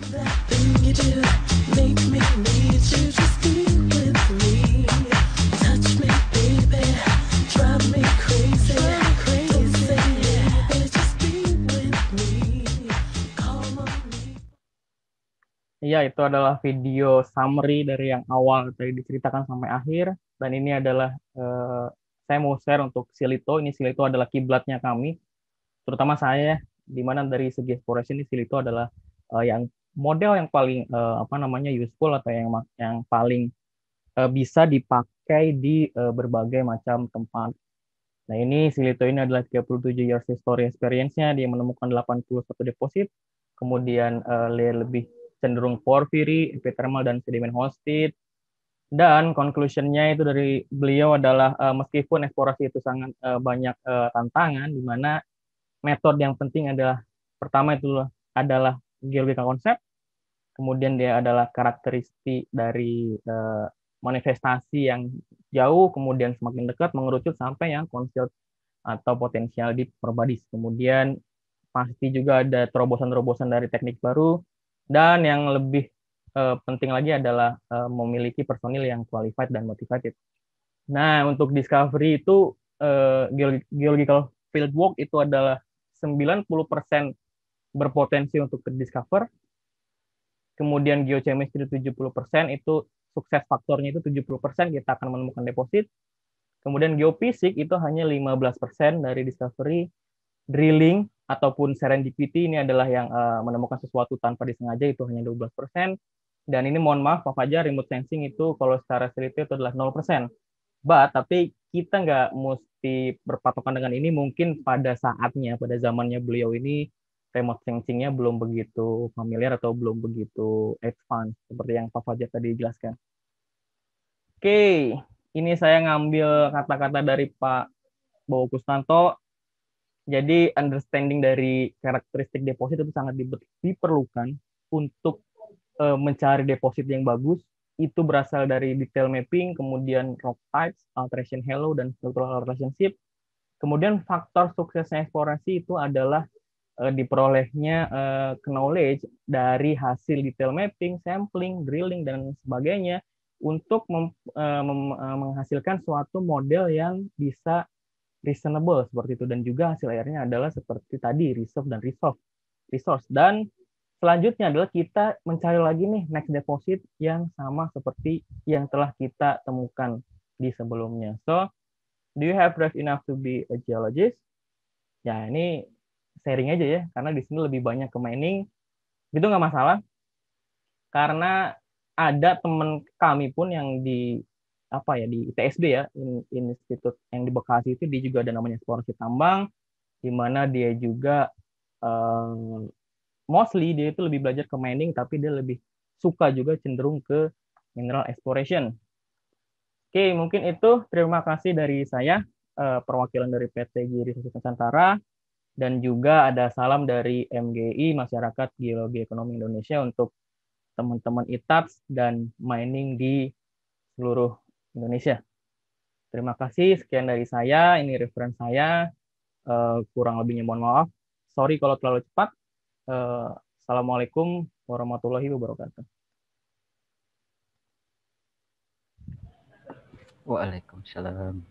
Ya, itu adalah video summary dari yang awal tadi diceritakan sampai akhir. Dan ini adalah, eh, saya mau share untuk Silito. Ini Silito adalah kiblatnya kami, terutama saya, di mana dari segi eksplorasi ini Silito adalah eh, yang model yang paling uh, apa namanya useful atau yang yang paling uh, bisa dipakai di uh, berbagai macam tempat. Nah, ini Silito ini adalah tiga puluh tujuh years history experience-nya, dia menemukan delapan puluh satu deposit, kemudian uh, layer lebih cenderung porphyry, epithermal, dan sedimen hosted. Dan conclusion-nya itu dari beliau adalah uh, meskipun eksplorasi itu sangat uh, banyak uh, tantangan, di mana metode yang penting adalah pertama itu adalah geological concept, kemudian dia adalah karakteristik dari uh, manifestasi yang jauh, kemudian semakin dekat mengerucut sampai yang concealed atau potensial deep probodies. Kemudian pasti juga ada terobosan-terobosan dari teknik baru, dan yang lebih uh, penting lagi adalah uh, memiliki personil yang qualified dan motivated. Nah, untuk discovery itu uh, geological fieldwork itu adalah sembilan puluh persen berpotensi untuk discover. Kemudian geochemistry tujuh puluh persen itu sukses faktornya itu tujuh puluh persen kita akan menemukan deposit. Kemudian geofisik itu hanya lima belas persen dari discovery. Drilling ataupun serendipity ini adalah yang uh, menemukan sesuatu tanpa disengaja, itu hanya dua belas persen. Dan ini mohon maaf Pak Fajar, remote sensing itu kalau secara seliti itu adalah nol persen. But, tapi kita nggak mesti berpatokan dengan ini, mungkin pada saatnya, pada zamannya beliau ini, remote sensing-nya belum begitu familiar atau belum begitu advance, seperti yang Pak Fajar tadi jelaskan. Oke, ini saya ngambil kata-kata dari Pak Bowo Kustanto. Jadi understanding dari karakteristik deposit itu sangat diperlukan untuk uh, mencari deposit yang bagus. Itu berasal dari detail mapping, kemudian rock types, alteration halo, dan structural relationship. Kemudian faktor suksesnya eksplorasi itu adalah uh, diperolehnya uh, knowledge dari hasil detail mapping, sampling, drilling, dan sebagainya untuk mem, uh, mem, uh, menghasilkan suatu model yang bisa reasonable seperti itu, dan juga hasil akhirnya adalah seperti tadi reserve dan resource resource dan selanjutnya adalah kita mencari lagi nih next deposit yang sama seperti yang telah kita temukan di sebelumnya. So do you have breath enough to be a geologist? Ya, ini sharing aja ya, karena di sini lebih banyak ke mining, itu nggak masalah, karena ada teman kami pun yang di apa ya di I T S B ya, institut yang di Bekasi itu, dia juga ada namanya eksplorasi tambang, di mana dia juga um, mostly dia itu lebih belajar ke mining, tapi dia lebih suka juga cenderung ke mineral exploration. Oke, mungkin itu. Terima kasih dari saya, uh, perwakilan dari P T Georesources Nusantara, dan juga ada salam dari M G I, Masyarakat Geologi Ekonomi Indonesia, untuk teman-teman I T A P S dan mining di seluruh Indonesia. Terima kasih, sekian dari saya, ini referensi saya, uh, kurang lebihnya mohon maaf. Sorry kalau terlalu cepat. Uh, Assalamualaikum warahmatullahi wabarakatuh. Waalaikumsalam.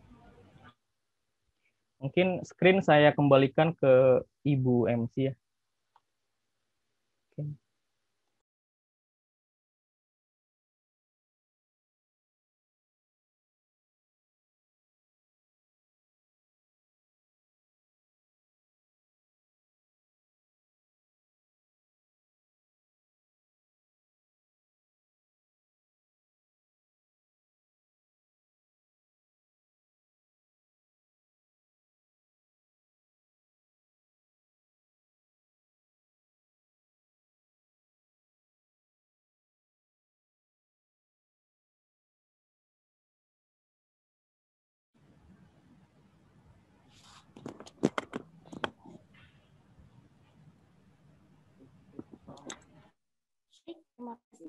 Mungkin screen saya kembalikan ke Ibu M C ya. Okay. Terima kasih.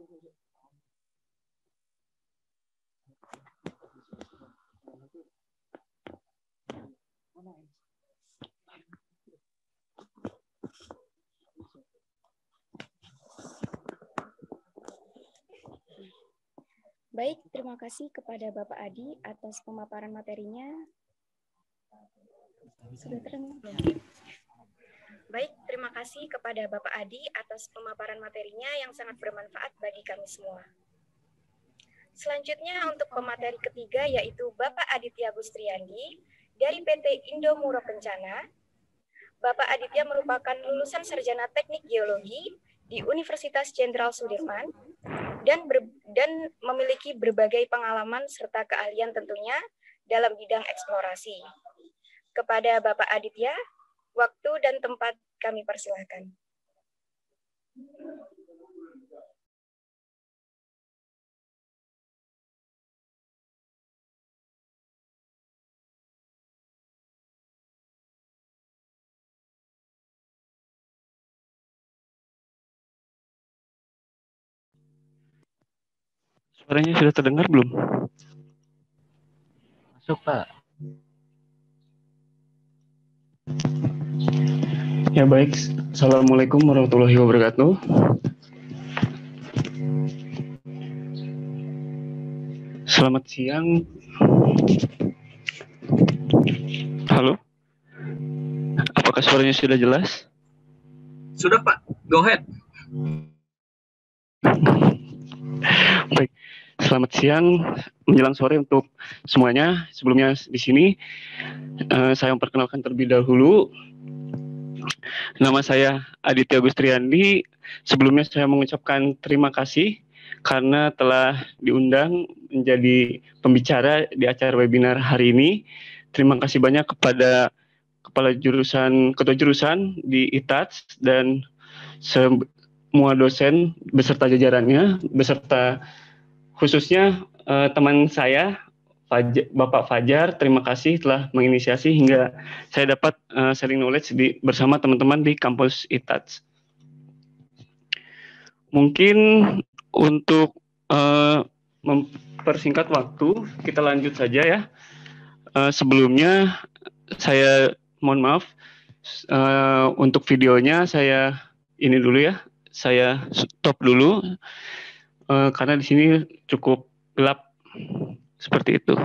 Baik, terima kasih kepada Bapak Adi atas pemaparan materinya. Sudah terdengar belum? Baik, terima kasih kepada Bapak Adi atas pemaparan materinya yang sangat bermanfaat bagi kami semua. Selanjutnya untuk pemateri ketiga yaitu Bapak Aditya Gustriandi dari P T Indomuro Kencana. Bapak Aditya merupakan lulusan sarjana teknik geologi di Universitas Jenderal Sudirman dan ber, dan memiliki berbagai pengalaman serta keahlian tentunya dalam bidang eksplorasi. Kepada Bapak Aditya, waktu dan tempat kami persilahkan. Suaranya sudah terdengar belum? Masuk, Pak. Ya baik, Assalamualaikum warahmatullahi wabarakatuh. Selamat siang. Halo? Apakah suaranya sudah jelas? Sudah, Pak. Go ahead. Baik, selamat siang menjelang sore untuk semuanya. Sebelumnya di sini uh, saya memperkenalkan terlebih dahulu. Nama saya Aditya Gustriandi. Sebelumnya saya mengucapkan terima kasih karena telah diundang menjadi pembicara di acara webinar hari ini. Terima kasih banyak kepada kepala jurusan, ketua jurusan di I T A T S dan semua dosen beserta jajarannya, beserta khususnya uh, teman saya, Faj- Bapak Fajar. Terima kasih telah menginisiasi hingga saya dapat uh, sharing knowledge di, bersama teman-teman di kampus I T A T S. Mungkin untuk uh, mempersingkat waktu, kita lanjut saja ya. Uh, sebelumnya saya mohon maaf, uh, untuk videonya saya ini dulu ya, saya stop dulu. Uh, karena di sini cukup gelap seperti itu.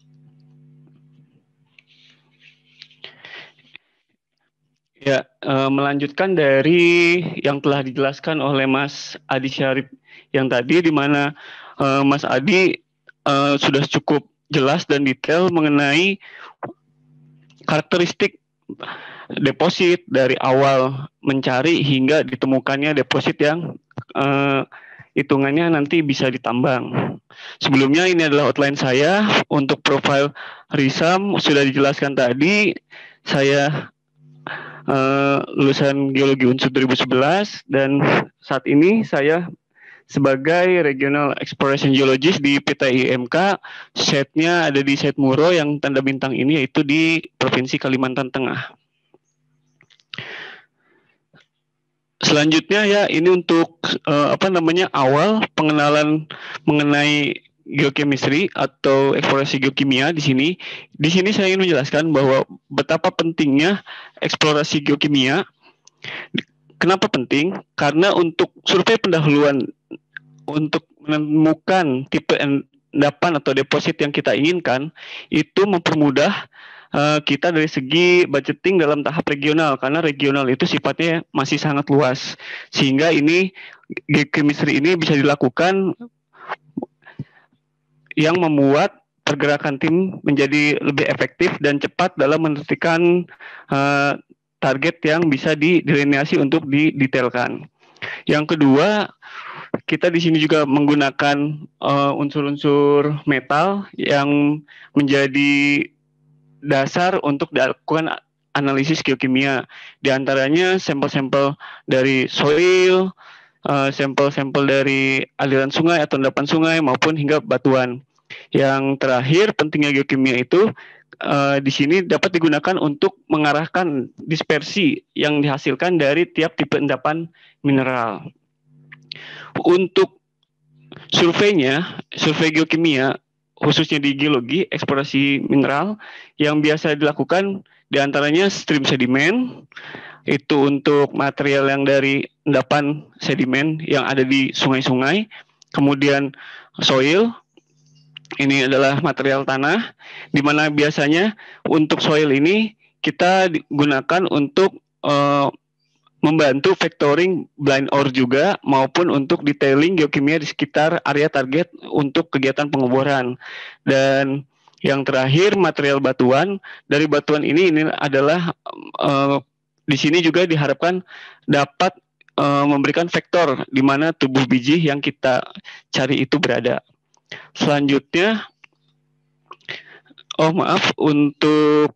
Ya, uh, melanjutkan dari yang telah dijelaskan oleh Mas Adi Syarif yang tadi, di mana uh, Mas Adi uh, sudah cukup jelas dan detail mengenai karakteristik deposit dari awal mencari hingga ditemukannya deposit yang uh, hitungannya nanti bisa ditambang. Sebelumnya ini adalah outline saya untuk profil Risam, sudah dijelaskan tadi. Saya uh, lulusan Geologi Unsur dua ribu sebelas dan saat ini saya sebagai Regional Exploration Geologist di P T I M K. Setnya ada di Set Muro yang tanda bintang ini, yaitu di Provinsi Kalimantan Tengah. Selanjutnya ya, ini untuk uh, apa namanya awal pengenalan mengenai geochemistry atau eksplorasi geokimia di sini. Di sini saya ingin menjelaskan bahwa betapa pentingnya eksplorasi geokimia. Kenapa penting? Karena untuk survei pendahuluan untuk menemukan tipe endapan atau deposit yang kita inginkan itu mempermudah Uh, kita dari segi budgeting dalam tahap regional, karena regional itu sifatnya masih sangat luas, sehingga ini geochemistry ini bisa dilakukan yang membuat pergerakan tim menjadi lebih efektif dan cepat dalam menentukan uh, target yang bisa didelineasi untuk didetailkan. Yang kedua, kita di sini juga menggunakan uh, unsur-unsur metal yang menjadi dasar untuk dilakukan analisis geokimia. Di antaranya sampel-sampel dari soil, uh, sampel-sampel dari aliran sungai atau endapan sungai maupun hingga batuan. Yang terakhir, pentingnya geokimia itu uh, di sini dapat digunakan untuk mengarahkan dispersi yang dihasilkan dari tiap tipe endapan mineral. Untuk surveinya, survei geokimia khususnya di geologi, eksplorasi mineral yang biasa dilakukan diantaranya stream sedimen, itu untuk material yang dari endapan sedimen yang ada di sungai-sungai. Kemudian soil, ini adalah material tanah, di mana biasanya untuk soil ini kita digunakan untuk uh, membantu vectoring blind ore juga, maupun untuk detailing geokimia di sekitar area target untuk kegiatan pengoboran. Dan yang terakhir, material batuan. Dari batuan ini ini adalah uh, di sini juga diharapkan dapat uh, memberikan vektor di mana tubuh biji yang kita cari itu berada. Selanjutnya, oh maaf, untuk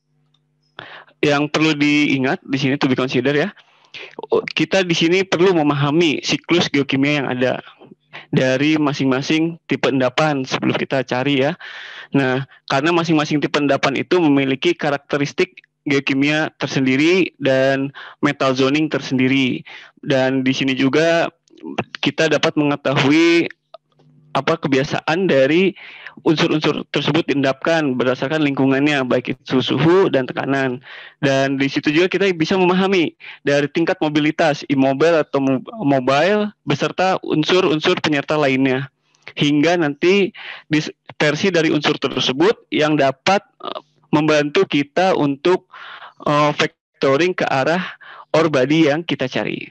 yang perlu diingat di sini to be consider ya, kita di sini perlu memahami siklus geokimia yang ada dari masing-masing tipe endapan sebelum kita cari ya. Nah, karena masing-masing tipe endapan itu memiliki karakteristik geokimia tersendiri dan metal zoning tersendiri. Dan di sini juga kita dapat mengetahui apa kebiasaan dari unsur-unsur tersebut diendapkan berdasarkan lingkungannya, baik itu suhu dan tekanan. Dan di situ juga kita bisa memahami dari tingkat mobilitas immobile atau mobile beserta unsur-unsur penyerta lainnya, hingga nanti dispersi dari unsur tersebut yang dapat membantu kita untuk uh, vectoring ke arah ore body yang kita cari.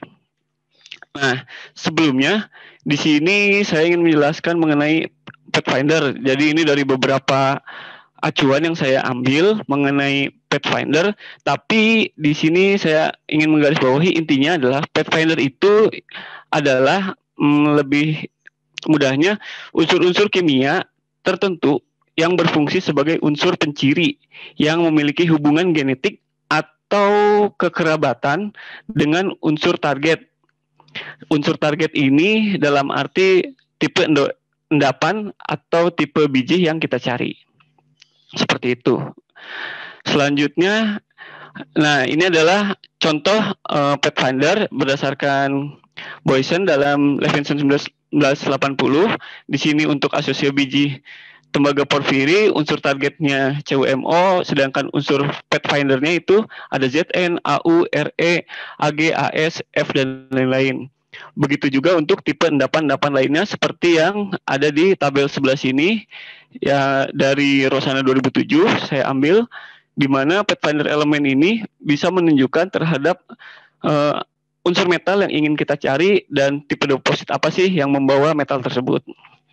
Nah, sebelumnya di sini saya ingin menjelaskan mengenai Pathfinder. Jadi ini dari beberapa acuan yang saya ambil mengenai Pathfinder, tapi di sini saya ingin menggarisbawahi intinya adalah Pathfinder itu adalah mm, lebih mudahnya unsur-unsur kimia tertentu yang berfungsi sebagai unsur penciri yang memiliki hubungan genetik atau kekerabatan dengan unsur target. Unsur target ini dalam arti tipe endapan atau tipe biji yang kita cari. Seperti itu. Selanjutnya, nah ini adalah contoh uh, Pathfinder berdasarkan Boysen dalam Levinson seribu sembilan ratus delapan puluh. Di sini untuk asosiasi biji tembaga porfiri, unsur targetnya C U M O, sedangkan unsur Pathfindernya itu ada Z N, A U, R E, A G, A S, F, dan lain-lain. Begitu juga untuk tipe endapan-endapan lainnya seperti yang ada di tabel sebelah sini, ya dari Rosana dua ribu tujuh saya ambil, di mana Pathfinder elemen ini bisa menunjukkan terhadap uh, unsur metal yang ingin kita cari dan tipe deposit apa sih yang membawa metal tersebut.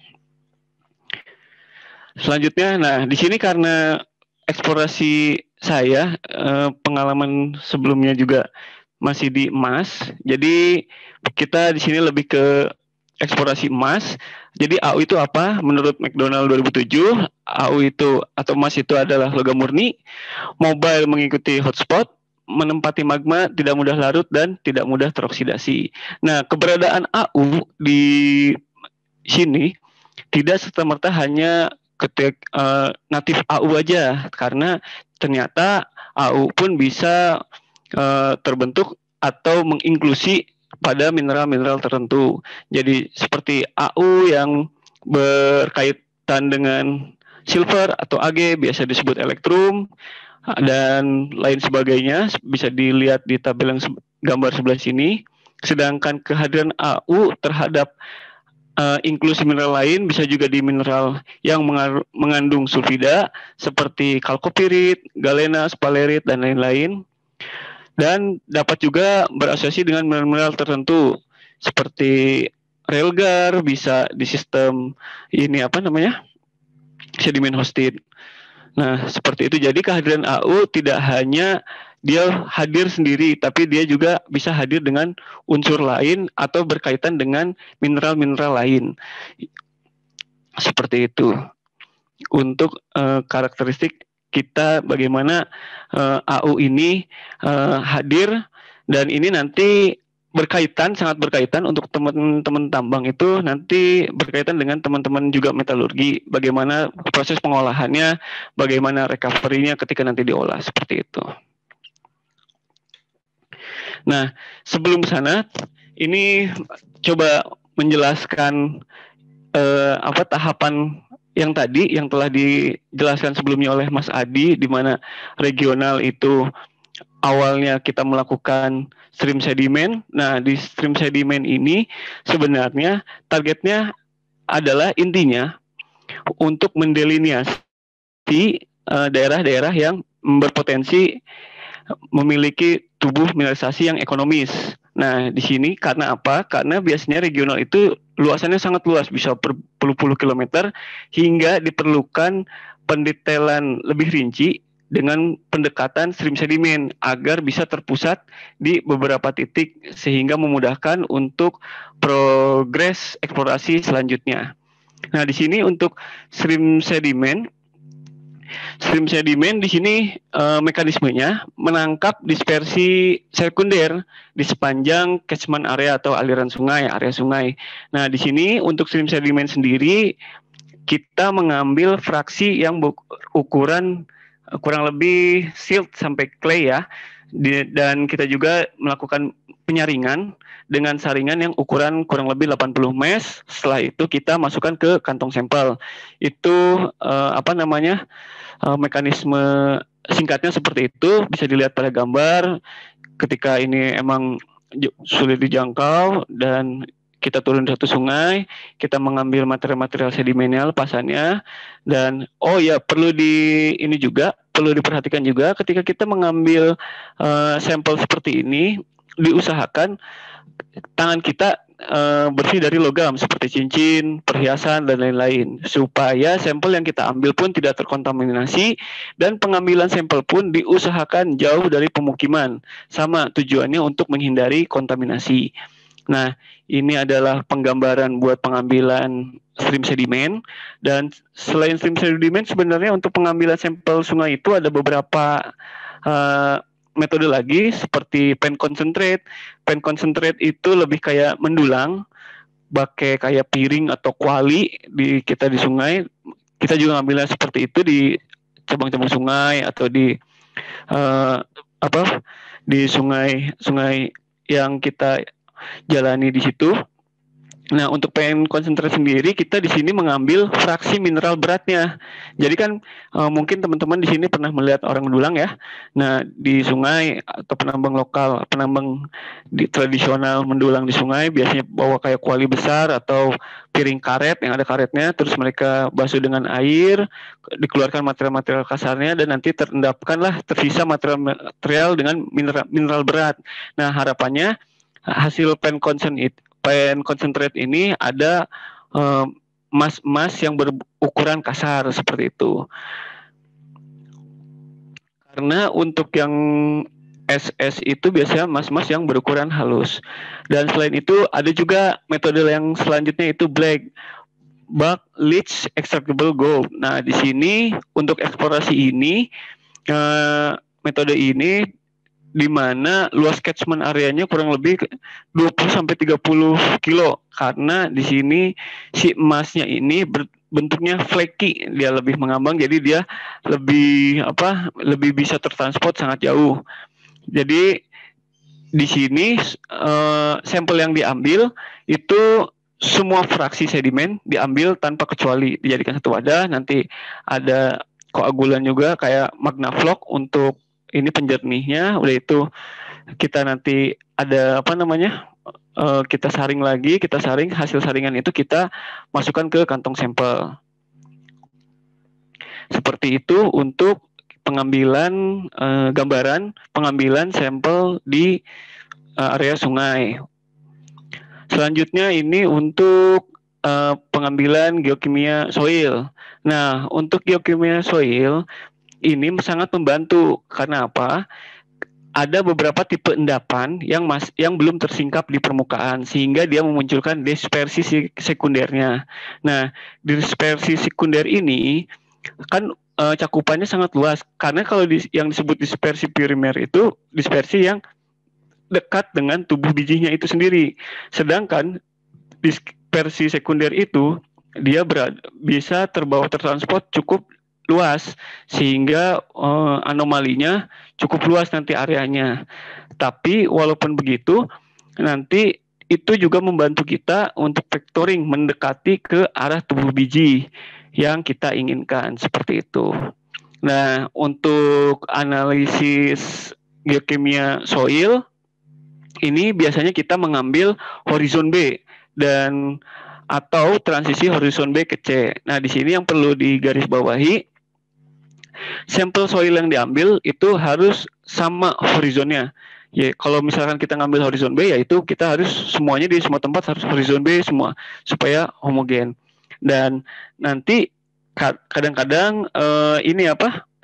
Selanjutnya, nah di sini karena eksplorasi saya, eh, pengalaman sebelumnya juga masih di emas, jadi kita di sini lebih ke eksplorasi emas. Jadi A U itu apa? Menurut McDonald dua ribu tujuh, A U itu atau emas itu adalah logam murni, mobile mengikuti hotspot, menempati magma, tidak mudah larut dan tidak mudah teroksidasi. Nah, keberadaan A U di sini tidak serta-merta hanya ketik uh, natif A U aja, karena ternyata A U pun bisa uh, terbentuk atau menginklusi pada mineral-mineral tertentu. Jadi seperti A U yang berkaitan dengan silver atau A G biasa disebut elektrum dan lain sebagainya, bisa dilihat di tabel yang gambar sebelah sini. Sedangkan kehadiran A U terhadap Uh, inklusi mineral lain bisa juga di mineral yang mengandung sulfida seperti kalkopirit, galena, spalerit, dan lain-lain. Dan dapat juga berasosiasi dengan mineral-mineral tertentu seperti relgar, bisa di sistem ini apa namanya? Sedimen hosted. Nah, seperti itu. Jadi kehadiran A U tidak hanya dia hadir sendiri, tapi dia juga bisa hadir dengan unsur lain atau berkaitan dengan mineral-mineral lain. Seperti itu. Untuk uh, karakteristik kita bagaimana uh, A U ini uh, hadir, dan ini nanti berkaitan, sangat berkaitan untuk teman-teman tambang itu nanti berkaitan dengan teman-teman juga metalurgi, bagaimana proses pengolahannya, bagaimana recovery-nya ketika nanti diolah, seperti itu. Nah, sebelum sana, ini coba menjelaskan eh, apa tahapan yang tadi yang telah dijelaskan sebelumnya oleh Mas Adi, di mana regional itu awalnya kita melakukan stream sedimen. Nah, di stream sedimen ini sebenarnya targetnya adalah intinya untuk mendelineasi daerah-daerah eh, yang berpotensi memiliki tubuh mineralisasi yang ekonomis. Nah, di sini karena apa? Karena biasanya regional itu luasannya sangat luas, bisa berpuluh-puluh kilometer, hingga diperlukan pendetailan lebih rinci dengan pendekatan stream sedimen agar bisa terpusat di beberapa titik sehingga memudahkan untuk progres eksplorasi selanjutnya. Nah, di sini untuk stream sedimen, stream sedimen di sini e, mekanismenya menangkap dispersi sekunder di sepanjang catchment area atau aliran sungai, area sungai. Nah, di sini untuk stream sedimen sendiri kita mengambil fraksi yang ukuran kurang lebih silt sampai clay ya, di, dan kita juga melakukan penyaringan dengan saringan yang ukuran kurang lebih delapan puluh mesh. Setelah itu kita masukkan ke kantong sampel. Itu uh, apa namanya uh, mekanisme singkatnya seperti itu, bisa dilihat pada gambar. Ketika ini emang sulit dijangkau dan kita turun di satu sungai, kita mengambil material-material sedimental lepasannya, dan oh ya perlu di ini juga perlu diperhatikan juga ketika kita mengambil uh, sampel seperti ini, diusahakan tangan kita uh, bersih dari logam seperti cincin, perhiasan dan lain-lain, supaya sampel yang kita ambil pun tidak terkontaminasi, dan pengambilan sampel pun diusahakan jauh dari pemukiman, sama tujuannya untuk menghindari kontaminasi. Nah, ini adalah penggambaran buat pengambilan stream sedimen, dan selain stream sedimen sebenarnya untuk pengambilan sampel sungai itu ada beberapa uh, metode lagi seperti pen concentrate. Pen concentrate itu lebih kayak mendulang, pakai kayak piring atau kuali di kita di sungai. Kita juga ngambilnya seperti itu di cabang-cabang sungai atau di uh, apa di sungai sungai yang kita jalani di situ. Nah, untuk pen konsentrat sendiri kita di sini mengambil fraksi mineral beratnya. Jadi kan e, mungkin teman-teman di sini pernah melihat orang mendulang ya. Nah, di sungai atau penambang lokal, penambang di tradisional mendulang di sungai biasanya bawa kayak kuali besar atau piring karet yang ada karetnya, terus mereka basuh dengan air, dikeluarkan material-material kasarnya, dan nanti terendapkanlah tersisa material-material dengan mineral, mineral berat. Nah, harapannya hasil pen concentrat pen concentrate ini ada emas-emas uh, yang berukuran kasar seperti itu. Karena untuk yang S S itu biasanya emas-emas yang berukuran halus. Dan selain itu ada juga metode yang selanjutnya itu black bulk leach extractable gold. Nah, di sini untuk eksplorasi ini uh, metode ini di mana luas catchment areanya kurang lebih dua puluh sampai tiga puluh kilo, karena di sini si emasnya ini bentuknya flaky, dia lebih mengambang, jadi dia lebih apa lebih bisa tertransport sangat jauh. Jadi di sini uh, sampel yang diambil itu semua fraksi sedimen diambil tanpa kecuali, dijadikan satu wadah. Nanti ada koagulan juga kayak Magnafloc untuk ini penjernihnya. Udah itu kita nanti ada apa namanya uh, kita saring lagi, kita saring hasil saringan itu kita masukkan ke kantong sampel. Seperti itu untuk pengambilan uh, gambaran pengambilan sampel di uh, area sungai. Selanjutnya ini untuk uh, pengambilan geokimia soil. Nah, untuk geokimia soil ini sangat membantu. Karena apa? Ada beberapa tipe endapan yang mas yang belum tersingkap di permukaan, sehingga dia memunculkan dispersi sekundernya. Nah, dispersi sekunder ini kan e, cakupannya sangat luas. Karena kalau di, yang disebut dispersi primer itu dispersi yang dekat dengan tubuh bijinya itu sendiri. Sedangkan dispersi sekunder itu dia berada, bisa terbawa tertransport cukup luas, sehingga uh, anomalinya cukup luas nanti areanya. Tapi walaupun begitu, nanti itu juga membantu kita untuk vectoring mendekati ke arah tubuh biji yang kita inginkan, seperti itu. Nah, untuk analisis geokimia soil ini biasanya kita mengambil horizon B dan atau transisi horizon B ke C. Nah, di sini yang perlu digarisbawahi, sampel soil yang diambil itu harus sama horizonnya. Ya, kalau misalkan kita ngambil horizon B, ya itu kita harus semuanya di semua tempat harus horizon B semua supaya homogen. Dan nanti kadang-kadang eh, ini apa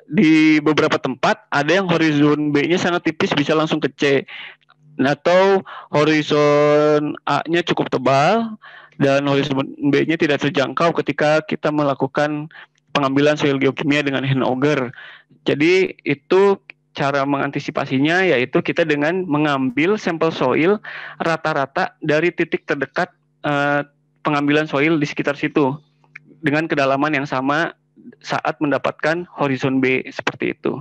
di beberapa tempat ada yang horizon B-nya sangat tipis bisa langsung ke C, atau horizon A-nya cukup tebal dan horizon B-nya tidak terjangkau ketika kita melakukan pengambilan soil geokimia dengan hand auger. Jadi itu cara mengantisipasinya yaitu kita dengan mengambil sampel soil rata-rata dari titik terdekat eh, pengambilan soil di sekitar situ dengan kedalaman yang sama saat mendapatkan horizon B seperti itu.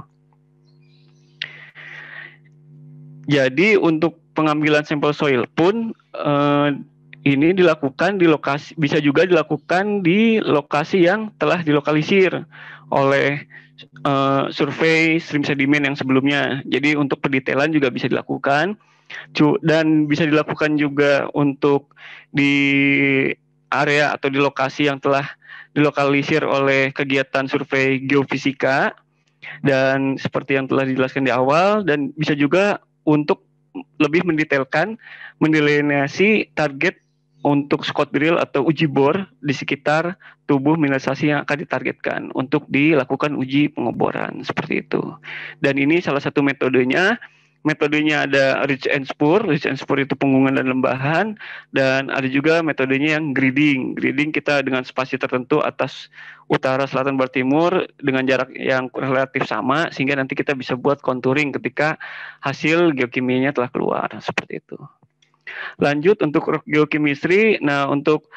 Jadi untuk pengambilan sampel soil pun eh, ini dilakukan di lokasi, bisa juga dilakukan di lokasi yang telah dilokalisir oleh uh, survei stream sedimen yang sebelumnya. Jadi untuk pendetailan juga bisa dilakukan, dan bisa dilakukan juga untuk di area atau di lokasi yang telah dilokalisir oleh kegiatan survei geofisika, dan seperti yang telah dijelaskan di awal, dan bisa juga untuk lebih mendetailkan mendelineasi target untuk Scott drill atau uji bor di sekitar tubuh mineralisasi yang akan ditargetkan untuk dilakukan uji pengeboran seperti itu. Dan ini salah satu metodenya. Metodenya ada ridge and spur. Ridge and spur itu punggungan dan lembahan, dan ada juga metodenya yang grading. Grading kita dengan spasi tertentu atas utara, selatan, barat, timur dengan jarak yang relatif sama sehingga nanti kita bisa buat contouring ketika hasil geokimianya telah keluar seperti itu. Lanjut untuk rock geochemistry. Nah, untuk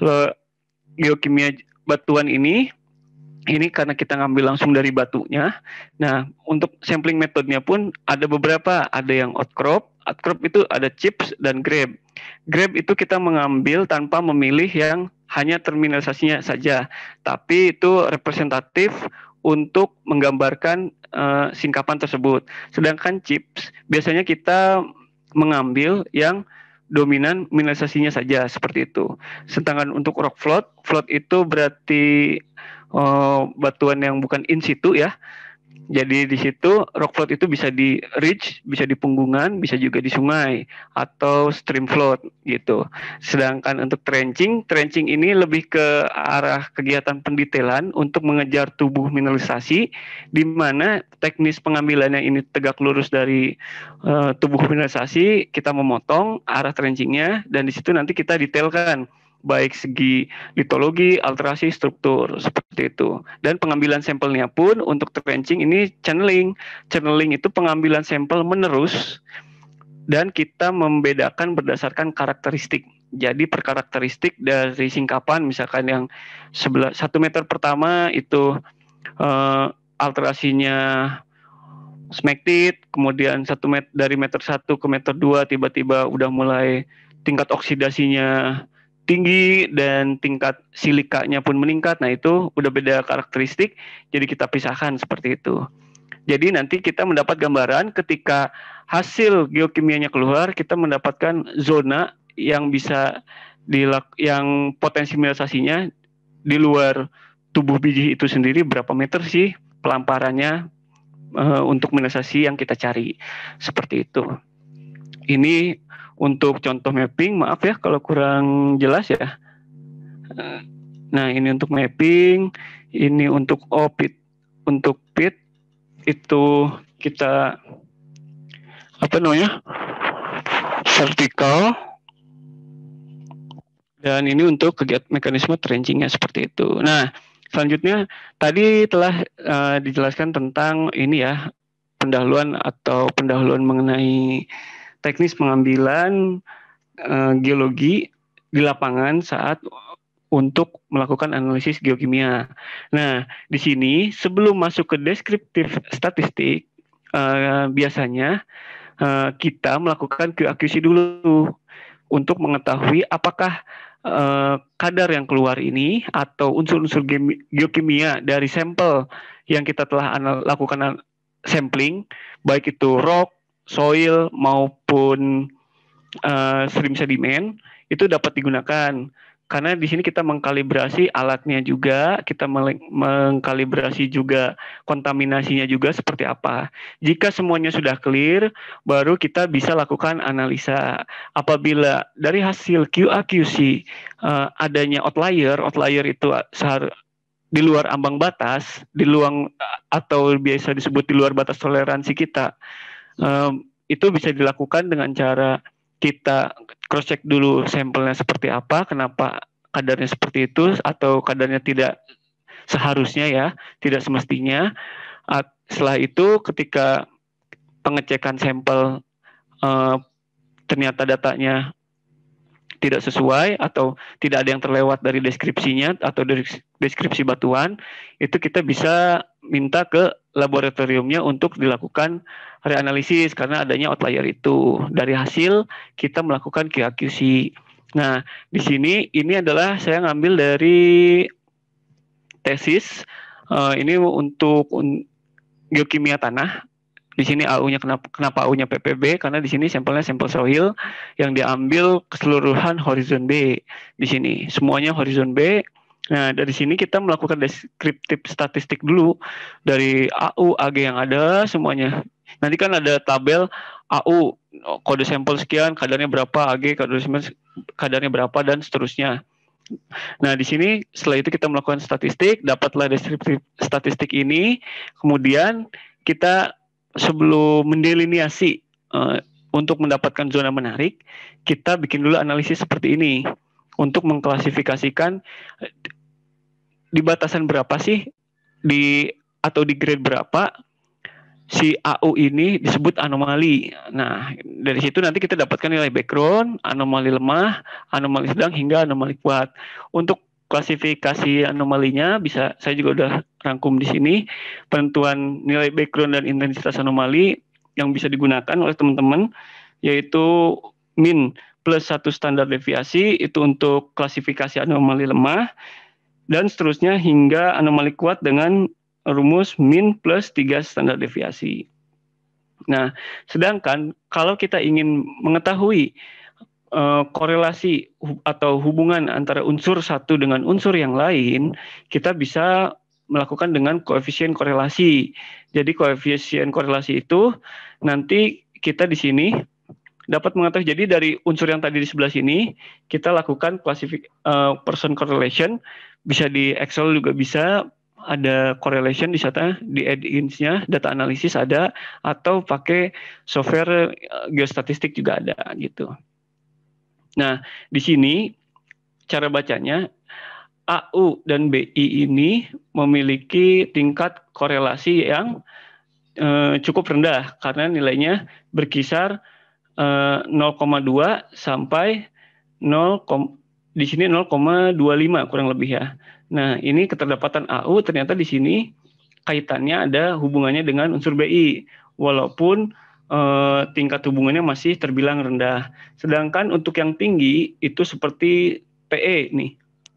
geokimia batuan ini, ini karena kita ngambil langsung dari batunya. Nah, untuk sampling metodenya pun ada beberapa. Ada yang outcrop. Outcrop itu ada chips dan grab. Grab itu kita mengambil tanpa memilih yang hanya terminalisasinya saja. Tapi itu representatif untuk menggambarkan uh, singkapan tersebut. Sedangkan chips, biasanya kita mengambil yang dominan mineralisasinya saja seperti itu. Sedangkan untuk rock float, float itu berarti oh, batuan yang bukan in situ ya. Jadi di situ rock float itu bisa di ridge, bisa di punggungan, bisa juga di sungai atau stream float gitu. Sedangkan untuk trenching, trenching ini lebih ke arah kegiatan pendetailan untuk mengejar tubuh mineralisasi, di mana teknis pengambilannya ini tegak lurus dari uh, tubuh mineralisasi, kita memotong arah trenchingnya, dan di situ nanti kita detailkan baik segi litologi, alterasi, struktur seperti itu. Dan pengambilan sampelnya pun untuk trenching ini channeling. Channeling itu pengambilan sampel menerus dan kita membedakan berdasarkan karakteristik. Jadi per karakteristik dari singkapan, misalkan yang sebelah satu meter pertama itu uh, alterasinya smectite, kemudian satu meter dari meter satu ke meter dua tiba-tiba udah mulai tingkat oksidasinya tinggi dan tingkat silikanya pun meningkat. Nah, itu udah beda karakteristik, jadi kita pisahkan seperti itu. Jadi nanti kita mendapat gambaran ketika hasil geokimianya keluar, kita mendapatkan zona yang bisa dilak yang potensi mineralisasinya di luar tubuh biji itu sendiri berapa meter sih pelamparannya uh, untuk mineralisasi yang kita cari. Seperti itu. Ini untuk contoh mapping, maaf ya kalau kurang jelas ya. Nah, ini untuk mapping, ini untuk O pit, untuk pit itu kita apa namanya? Vertikal. Dan ini untuk kegiatan mekanisme trenchingnya seperti itu. Nah, selanjutnya tadi telah uh, dijelaskan tentang ini ya, pendahuluan atau pendahuluan mengenai teknis pengambilan uh, geologi di lapangan saat untuk melakukan analisis geokimia. Nah, di sini sebelum masuk ke deskriptif statistik, uh, biasanya uh, kita melakukan Q A Q C dulu untuk mengetahui apakah uh, kadar yang keluar ini atau unsur-unsur geokimia dari sampel yang kita telah anal- lakukan sampling, baik itu rock, soil maupun uh, stream sedimen, itu dapat digunakan. Karena di sini kita mengkalibrasi alatnya juga, kita mengkalibrasi juga kontaminasinya juga seperti apa. Jika semuanya sudah clear, baru kita bisa lakukan analisa. Apabila dari hasil Q A Q C uh, adanya outlier, outlier itu sehar di luar ambang batas, di luar atau biasa disebut di luar batas toleransi kita, um, itu bisa dilakukan dengan cara kita cross check dulu sampelnya seperti apa, kenapa kadarnya seperti itu atau kadarnya tidak seharusnya ya, tidak semestinya. Setelah itu ketika pengecekan sampel uh, ternyata datanya tidak sesuai atau tidak ada yang terlewat dari deskripsinya atau dari deskripsi batuan, itu kita bisa minta ke laboratoriumnya untuk dilakukan reanalisis karena adanya outlier itu. Dari hasil kita melakukan Q A Q C. Nah, di sini ini adalah saya ngambil dari tesis, uh, ini untuk un, geokimia tanah. Di sini A U-nya kenapa, kenapa A U-nya P P B? Karena di sini sampelnya sampel soil yang diambil keseluruhan horizon B. Di sini semuanya horizon B. Nah, dari sini kita melakukan deskriptif statistik dulu dari A U, A G yang ada semuanya. Nanti kan ada tabel A U, kode sampel sekian, kadarnya berapa, A G, kode sampel kadarnya berapa, dan seterusnya. Nah, di sini setelah itu kita melakukan statistik, dapatlah deskriptif statistik ini, kemudian kita sebelum mendeliniasi uh, untuk mendapatkan zona menarik, kita bikin dulu analisis seperti ini untuk mengklasifikasikan di batasan berapa sih di atau di grade berapa si A U ini disebut anomali. Nah, dari situ nanti kita dapatkan nilai background, anomali lemah, anomali sedang hingga anomali kuat. Untuk klasifikasi anomalinya bisa saya juga udah rangkum di sini, penentuan nilai background dan intensitas anomali yang bisa digunakan oleh teman-teman yaitu min plus satu standar deviasi itu untuk klasifikasi anomali lemah dan seterusnya hingga anomali kuat dengan rumus min plus tiga standar deviasi. Nah, sedangkan kalau kita ingin mengetahui Uh, korelasi hu- atau hubungan antara unsur satu dengan unsur yang lain, kita bisa melakukan dengan koefisien korelasi. Jadi koefisien korelasi itu nanti kita di sini dapat mengetahui. Jadi dari unsur yang tadi di sebelah sini kita lakukan klasifik uh, person correlation, bisa di Excel juga bisa ada correlation di sana, di add-ins-nya data analisis ada, atau pakai software uh, geostatistik juga ada gitu. Nah, di sini cara bacanya A U dan B I ini memiliki tingkat korelasi yang eh, cukup rendah karena nilainya berkisar eh, nol koma dua sampai nol, di sini nol koma dua lima kurang lebih ya. Nah, ini keterdapatan A U ternyata di sini kaitannya ada hubungannya dengan unsur B I walaupun Uh, tingkat hubungannya masih terbilang rendah. Sedangkan untuk yang tinggi itu seperti P E nih.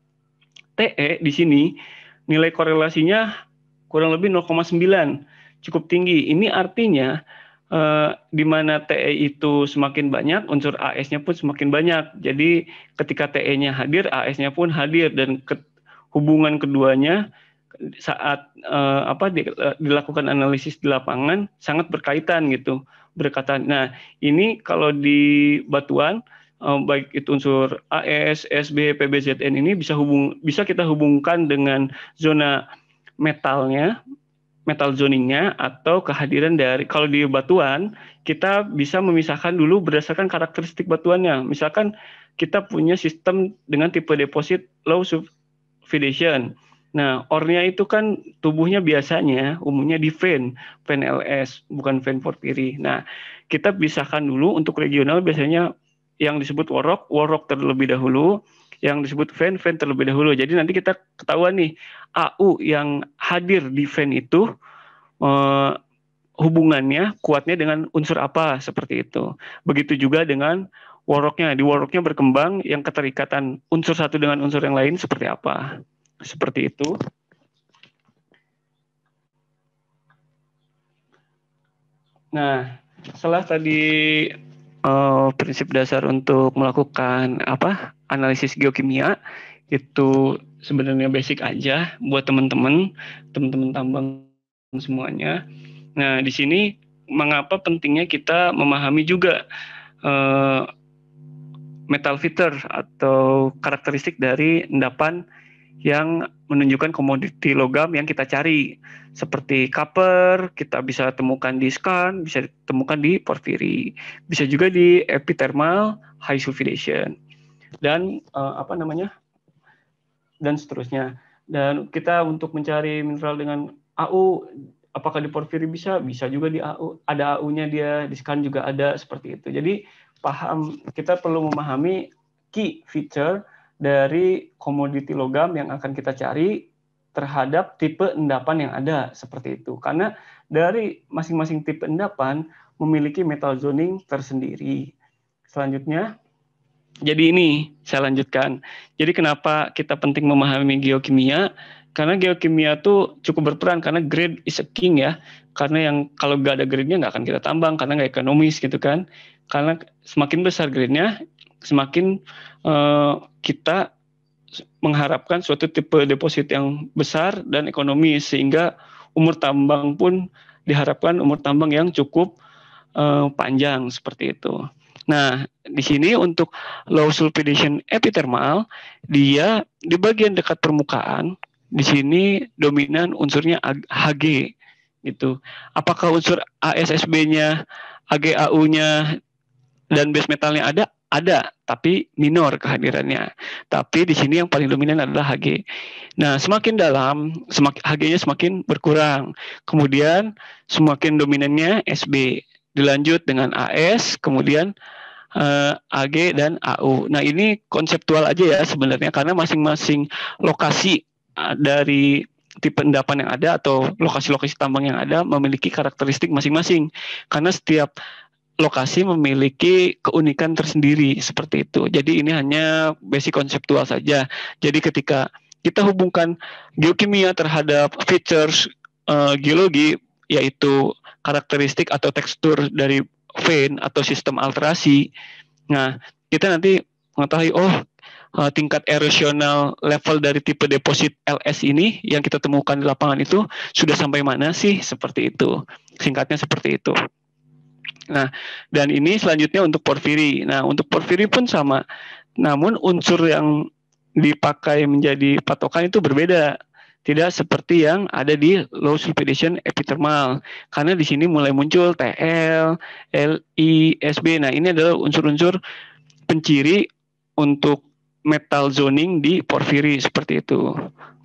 T E di sini nilai korelasinya kurang lebih nol koma sembilan, cukup tinggi. Ini artinya uh, di mana T E itu semakin banyak, unsur A S-nya pun semakin banyak. Jadi ketika T E-nya hadir, A S-nya pun hadir dan ke, hubungan keduanya saat uh, apa di, uh, dilakukan analisis di lapangan sangat berkaitan gitu. Berkaitan. Nah, ini kalau di batuan uh, baik itu unsur A S, S B, P B Z N ini bisa hubung bisa kita hubungkan dengan zona metalnya, metal zoningnya atau kehadiran dari kalau di batuan kita bisa memisahkan dulu berdasarkan karakteristik batuannya. Misalkan kita punya sistem dengan tipe deposit low sulfidation. Nah, ore-nya itu kan tubuhnya biasanya umumnya di vein, vein L S, bukan vein porphyry. Nah, kita pisahkan dulu untuk regional biasanya yang disebut warrock, warrock terlebih dahulu, yang disebut vein, vein terlebih dahulu. Jadi nanti kita ketahuan nih, A U yang hadir di vein itu eh, hubungannya, kuatnya dengan unsur apa, seperti itu. Begitu juga dengan warrocknya, di warrocknya berkembang yang keterikatan unsur satu dengan unsur yang lain seperti apa. Seperti itu. Nah, setelah tadi uh, prinsip dasar untuk melakukan apa analisis geokimia itu sebenarnya basic aja buat teman-teman, teman-teman tambang semuanya. Nah, di sini mengapa pentingnya kita memahami juga uh, metal filter atau karakteristik dari endapan yang menunjukkan komoditi logam yang kita cari. Seperti copper, kita bisa temukan di skarn, bisa ditemukan di porfiri, bisa juga di epithermal high sulfidation, dan uh, apa namanya, dan seterusnya. Dan kita untuk mencari mineral dengan A U, apakah di porfiri bisa? Bisa juga di A U, ada A U-nya dia, di skarn juga ada, seperti itu. Jadi paham, kita perlu memahami key feature dari komoditi logam yang akan kita cari terhadap tipe endapan yang ada, seperti itu. Karena dari masing-masing tipe endapan memiliki metal zoning tersendiri. Selanjutnya, jadi ini saya lanjutkan. Jadi kenapa kita penting memahami geokimia? Karena geokimia tuh cukup berperan, karena grade is a king ya. Karena yang kalau nggak ada grade-nya nggak akan kita tambang, karena nggak ekonomis gitu kan. Karena semakin besar grade-nya, semakin uh, kita mengharapkan suatu tipe deposit yang besar dan ekonomis, sehingga umur tambang pun diharapkan umur tambang yang cukup uh, panjang, seperti itu. Nah, di sini untuk low sulfidation epithermal, dia di bagian dekat permukaan, di sini dominan unsurnya H G gitu. Apakah unsur A S S B-nya, A G A U-nya dan base metalnya ada? Ada, tapi minor kehadirannya. Tapi di sini yang paling dominan adalah H G. Nah, semakin dalam, semakin H G-nya semakin berkurang. Kemudian semakin dominannya S B. Dilanjut dengan A S, kemudian uh, A G dan A U. Nah, ini konseptual aja ya sebenarnya, karena masing-masing lokasi uh, dari tipe endapan yang ada atau lokasi-lokasi tambang yang ada memiliki karakteristik masing-masing. Karena setiap lokasi memiliki keunikan tersendiri, seperti itu. Jadi ini hanya basic konseptual saja. Jadi ketika kita hubungkan geokimia terhadap features uh, geologi, yaitu karakteristik atau tekstur dari vein atau sistem alterasi, nah kita nanti mengetahui, oh uh, tingkat erosional level dari tipe deposit L S ini yang kita temukan di lapangan itu sudah sampai mana sih, seperti itu. Singkatnya seperti itu. Nah, dan ini selanjutnya untuk porfiri. Nah, untuk porfiri pun sama. Namun unsur yang dipakai menjadi patokan itu berbeda. Tidak seperti yang ada di low sulfidation epithermal. Karena di sini mulai muncul T L, L I, S B. Nah, ini adalah unsur-unsur penciri untuk metal zoning di porfiri, seperti itu.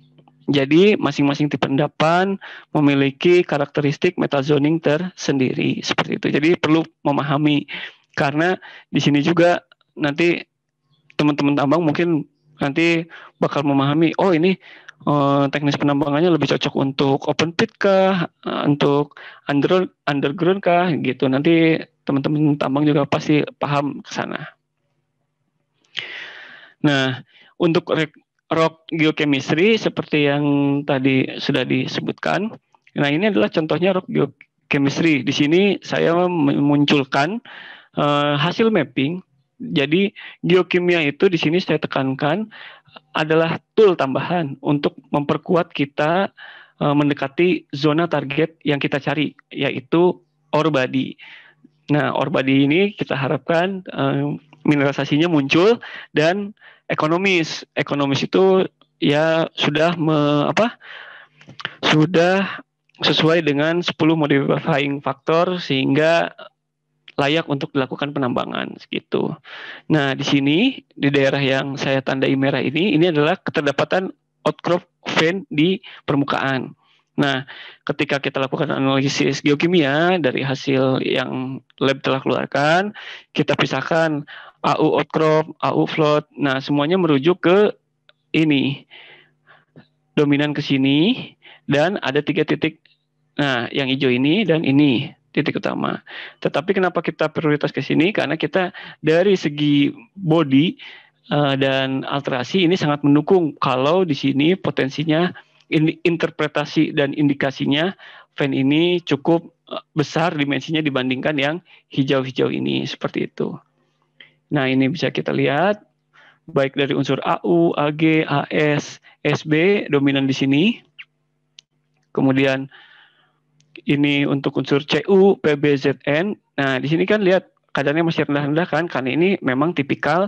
Jadi masing-masing tipe endapan memiliki karakteristik metal zoning tersendiri, seperti itu. Jadi perlu memahami, karena di sini juga nanti teman-teman tambang mungkin nanti bakal memahami, oh ini uh, teknis penambangannya lebih cocok untuk open pit kah, uh, untuk under, underground kah, gitu. Nanti teman-teman tambang juga pasti paham ke sana. Nah, untuk rock geochemistry seperti yang tadi sudah disebutkan. Nah, ini adalah contohnya rock geochemistry. Di sini saya memunculkan uh, hasil mapping. Jadi geokimia itu di sini saya tekankan adalah tool tambahan untuk memperkuat kita uh, mendekati zona target yang kita cari, yaitu ore body. Nah, ore body ini kita harapkan uh, mineralisasinya muncul dan ekonomis. Ekonomis itu ya sudah me, apa? Sudah sesuai dengan sepuluh modifying factor sehingga layak untuk dilakukan penambangan gitu. Nah, di sini di daerah yang saya tandai merah ini ini adalah keterdapatan outcrop vein di permukaan. Nah, ketika kita lakukan analisis geokimia dari hasil yang lab telah keluarkan, kita pisahkan A U outcrop, A U float. Nah, semuanya merujuk ke ini. Dominan ke sini dan ada tiga titik. Nah, yang hijau ini dan ini titik utama. Tetapi kenapa kita prioritas ke sini? Karena kita dari segi body uh, dan alterasi ini sangat mendukung kalau di sini potensinya ini interpretasi dan indikasinya vein ini cukup besar dimensinya dibandingkan yang hijau-hijau ini, seperti itu. Nah, ini bisa kita lihat baik dari unsur A U, A G, A S, S B dominan di sini. Kemudian ini untuk unsur C U, P B, Z N. Nah, di sini kan lihat kadarnya masih rendah-rendah kan, karena ini memang tipikal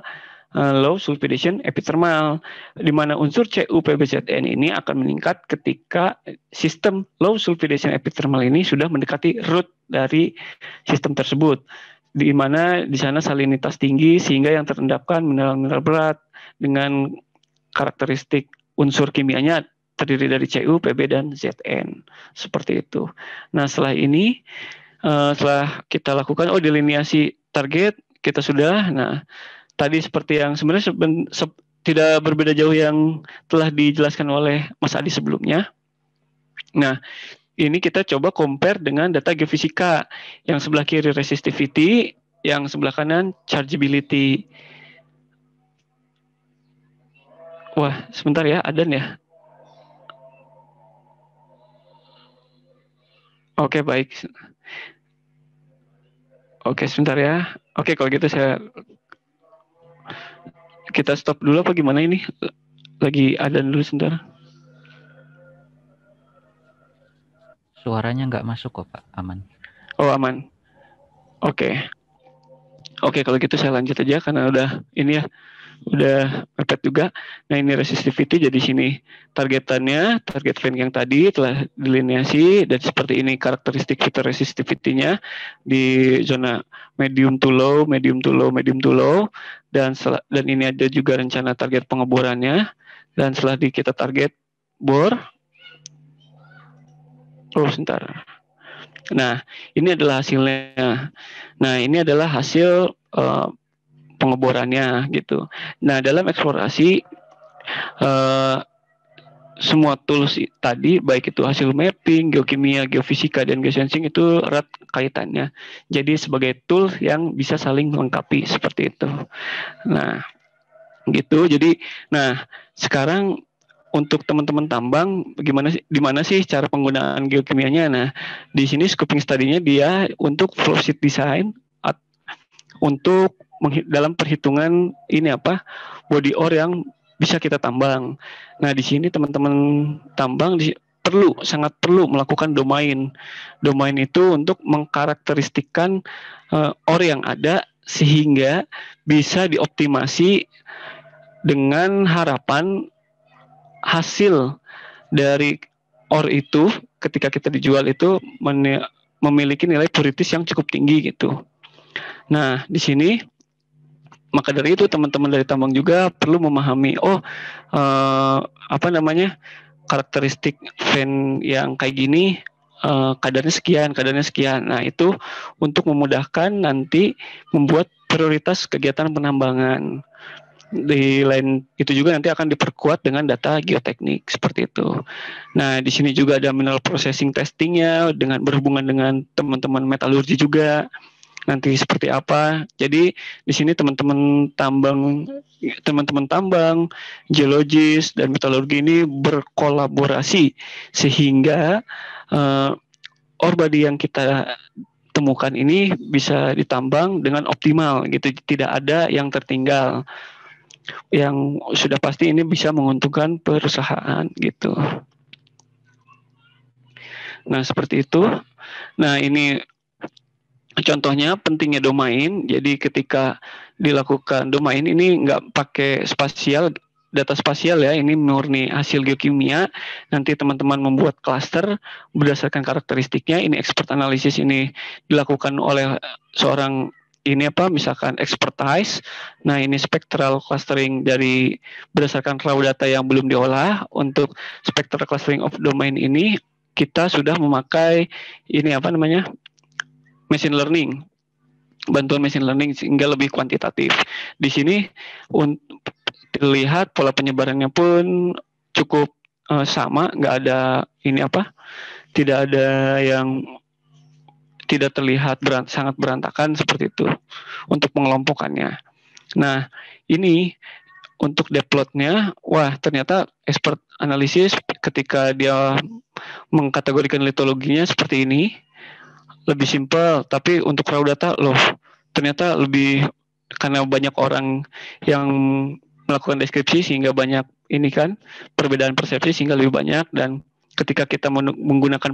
uh, low sulfidation epithermal, di mana unsur C U P B Z N ini akan meningkat ketika sistem low sulfidation epithermal ini sudah mendekati root dari sistem tersebut, di mana di sana salinitas tinggi sehingga yang terendapkan mineral-mineral berat dengan karakteristik unsur kimianya terdiri dari C U, P B, dan Z N. Seperti itu. Nah, setelah ini, uh, setelah kita lakukan, oh delineasi target, kita sudah, nah, tadi seperti yang sebenarnya seben, se, tidak berbeda jauh yang telah dijelaskan oleh Mas Adi sebelumnya. Nah, ini kita coba compare dengan data geofisika. Yang sebelah kiri resistivity, yang sebelah kanan chargeability. Wah, sebentar ya, Adan ya. Oke, baik. Oke, sebentar ya. Oke, kalau gitu saya kita stop dulu apa gimana ini? Lagi Adan dulu sebentar. Suaranya nggak masuk kok, Pak. Aman. Oh, aman. Oke. Oke, kalau gitu saya lanjut aja karena udah ini ya. Udah mepet juga. Nah, ini resistivity, jadi sini targetannya, target fan yang tadi telah delineasi, dan seperti ini karakteristik fitur resistivity-nya di zona medium to low, medium to low, medium to low, dan sel- dan ini ada juga rencana target pengeborannya, dan setelah di kita target bor, oh sebentar. Nah, ini adalah hasilnya. Nah, ini adalah hasil uh, pengeborannya gitu. Nah, dalam eksplorasi uh, semua tools tadi, baik itu hasil mapping, geokimia, geofisika, dan geosensing itu erat kaitannya. Jadi sebagai tool yang bisa saling melengkapi seperti itu. Nah, gitu. Jadi, nah sekarang untuk teman-teman tambang, bagaimana sih, di mana sih cara penggunaan geokimianya? Nah, di sini scoping study-nya dia untuk flow sheet design, at, untuk dalam perhitungan ini apa body ore yang bisa kita tambang. Nah, di sini teman-teman tambang di, perlu sangat perlu melakukan domain. Domain itu untuk mengkarakteristikkan uh, ore yang ada sehingga bisa dioptimasi dengan harapan hasil dari ore itu ketika kita dijual itu men- memiliki nilai puritis yang cukup tinggi gitu. Nah, di sini maka dari itu teman-teman dari tambang juga perlu memahami oh uh, apa namanya karakteristik fan yang kayak gini uh, kadarnya sekian, kadarnya sekian. Nah, itu untuk memudahkan nanti membuat prioritas kegiatan penambangan. Di lain itu juga nanti akan diperkuat dengan data geoteknik seperti itu. Nah, di sini juga ada mineral processing testingnya dengan berhubungan dengan teman-teman metalurgi juga. Nanti seperti apa. Jadi di sini teman-teman tambang, teman-teman tambang, geologis dan metalurgi ini berkolaborasi sehingga uh, ore body yang kita temukan ini bisa ditambang dengan optimal gitu. Tidak ada yang tertinggal. Yang sudah pasti ini bisa menguntungkan perusahaan gitu. Nah, seperti itu. Nah, ini contohnya pentingnya domain. Jadi ketika dilakukan domain ini nggak pakai spasial, data spasial ya, ini murni hasil geokimia. Nanti teman-teman membuat klaster berdasarkan karakteristiknya. Ini expert analysis ini dilakukan oleh seorang ini apa misalkan expertise. Nah, ini spectral clustering dari berdasarkan raw data yang belum diolah. Untuk spectral clustering of domain ini kita sudah memakai ini apa namanya machine learning, bantuan machine learning sehingga lebih kuantitatif. Di sini untuk terlihat pola penyebarannya pun cukup uh, sama, nggak ada ini apa, tidak ada yang tidak terlihat berant, sangat berantakan seperti itu untuk pengelompokannya. Nah, ini untuk deploy-nya, wah ternyata expert analisis ketika dia mengkategorikan litologinya seperti ini, lebih simpel, tapi untuk raw data loh ternyata lebih karena banyak orang yang melakukan deskripsi sehingga banyak ini kan perbedaan persepsi sehingga lebih banyak, dan ketika kita menggunakan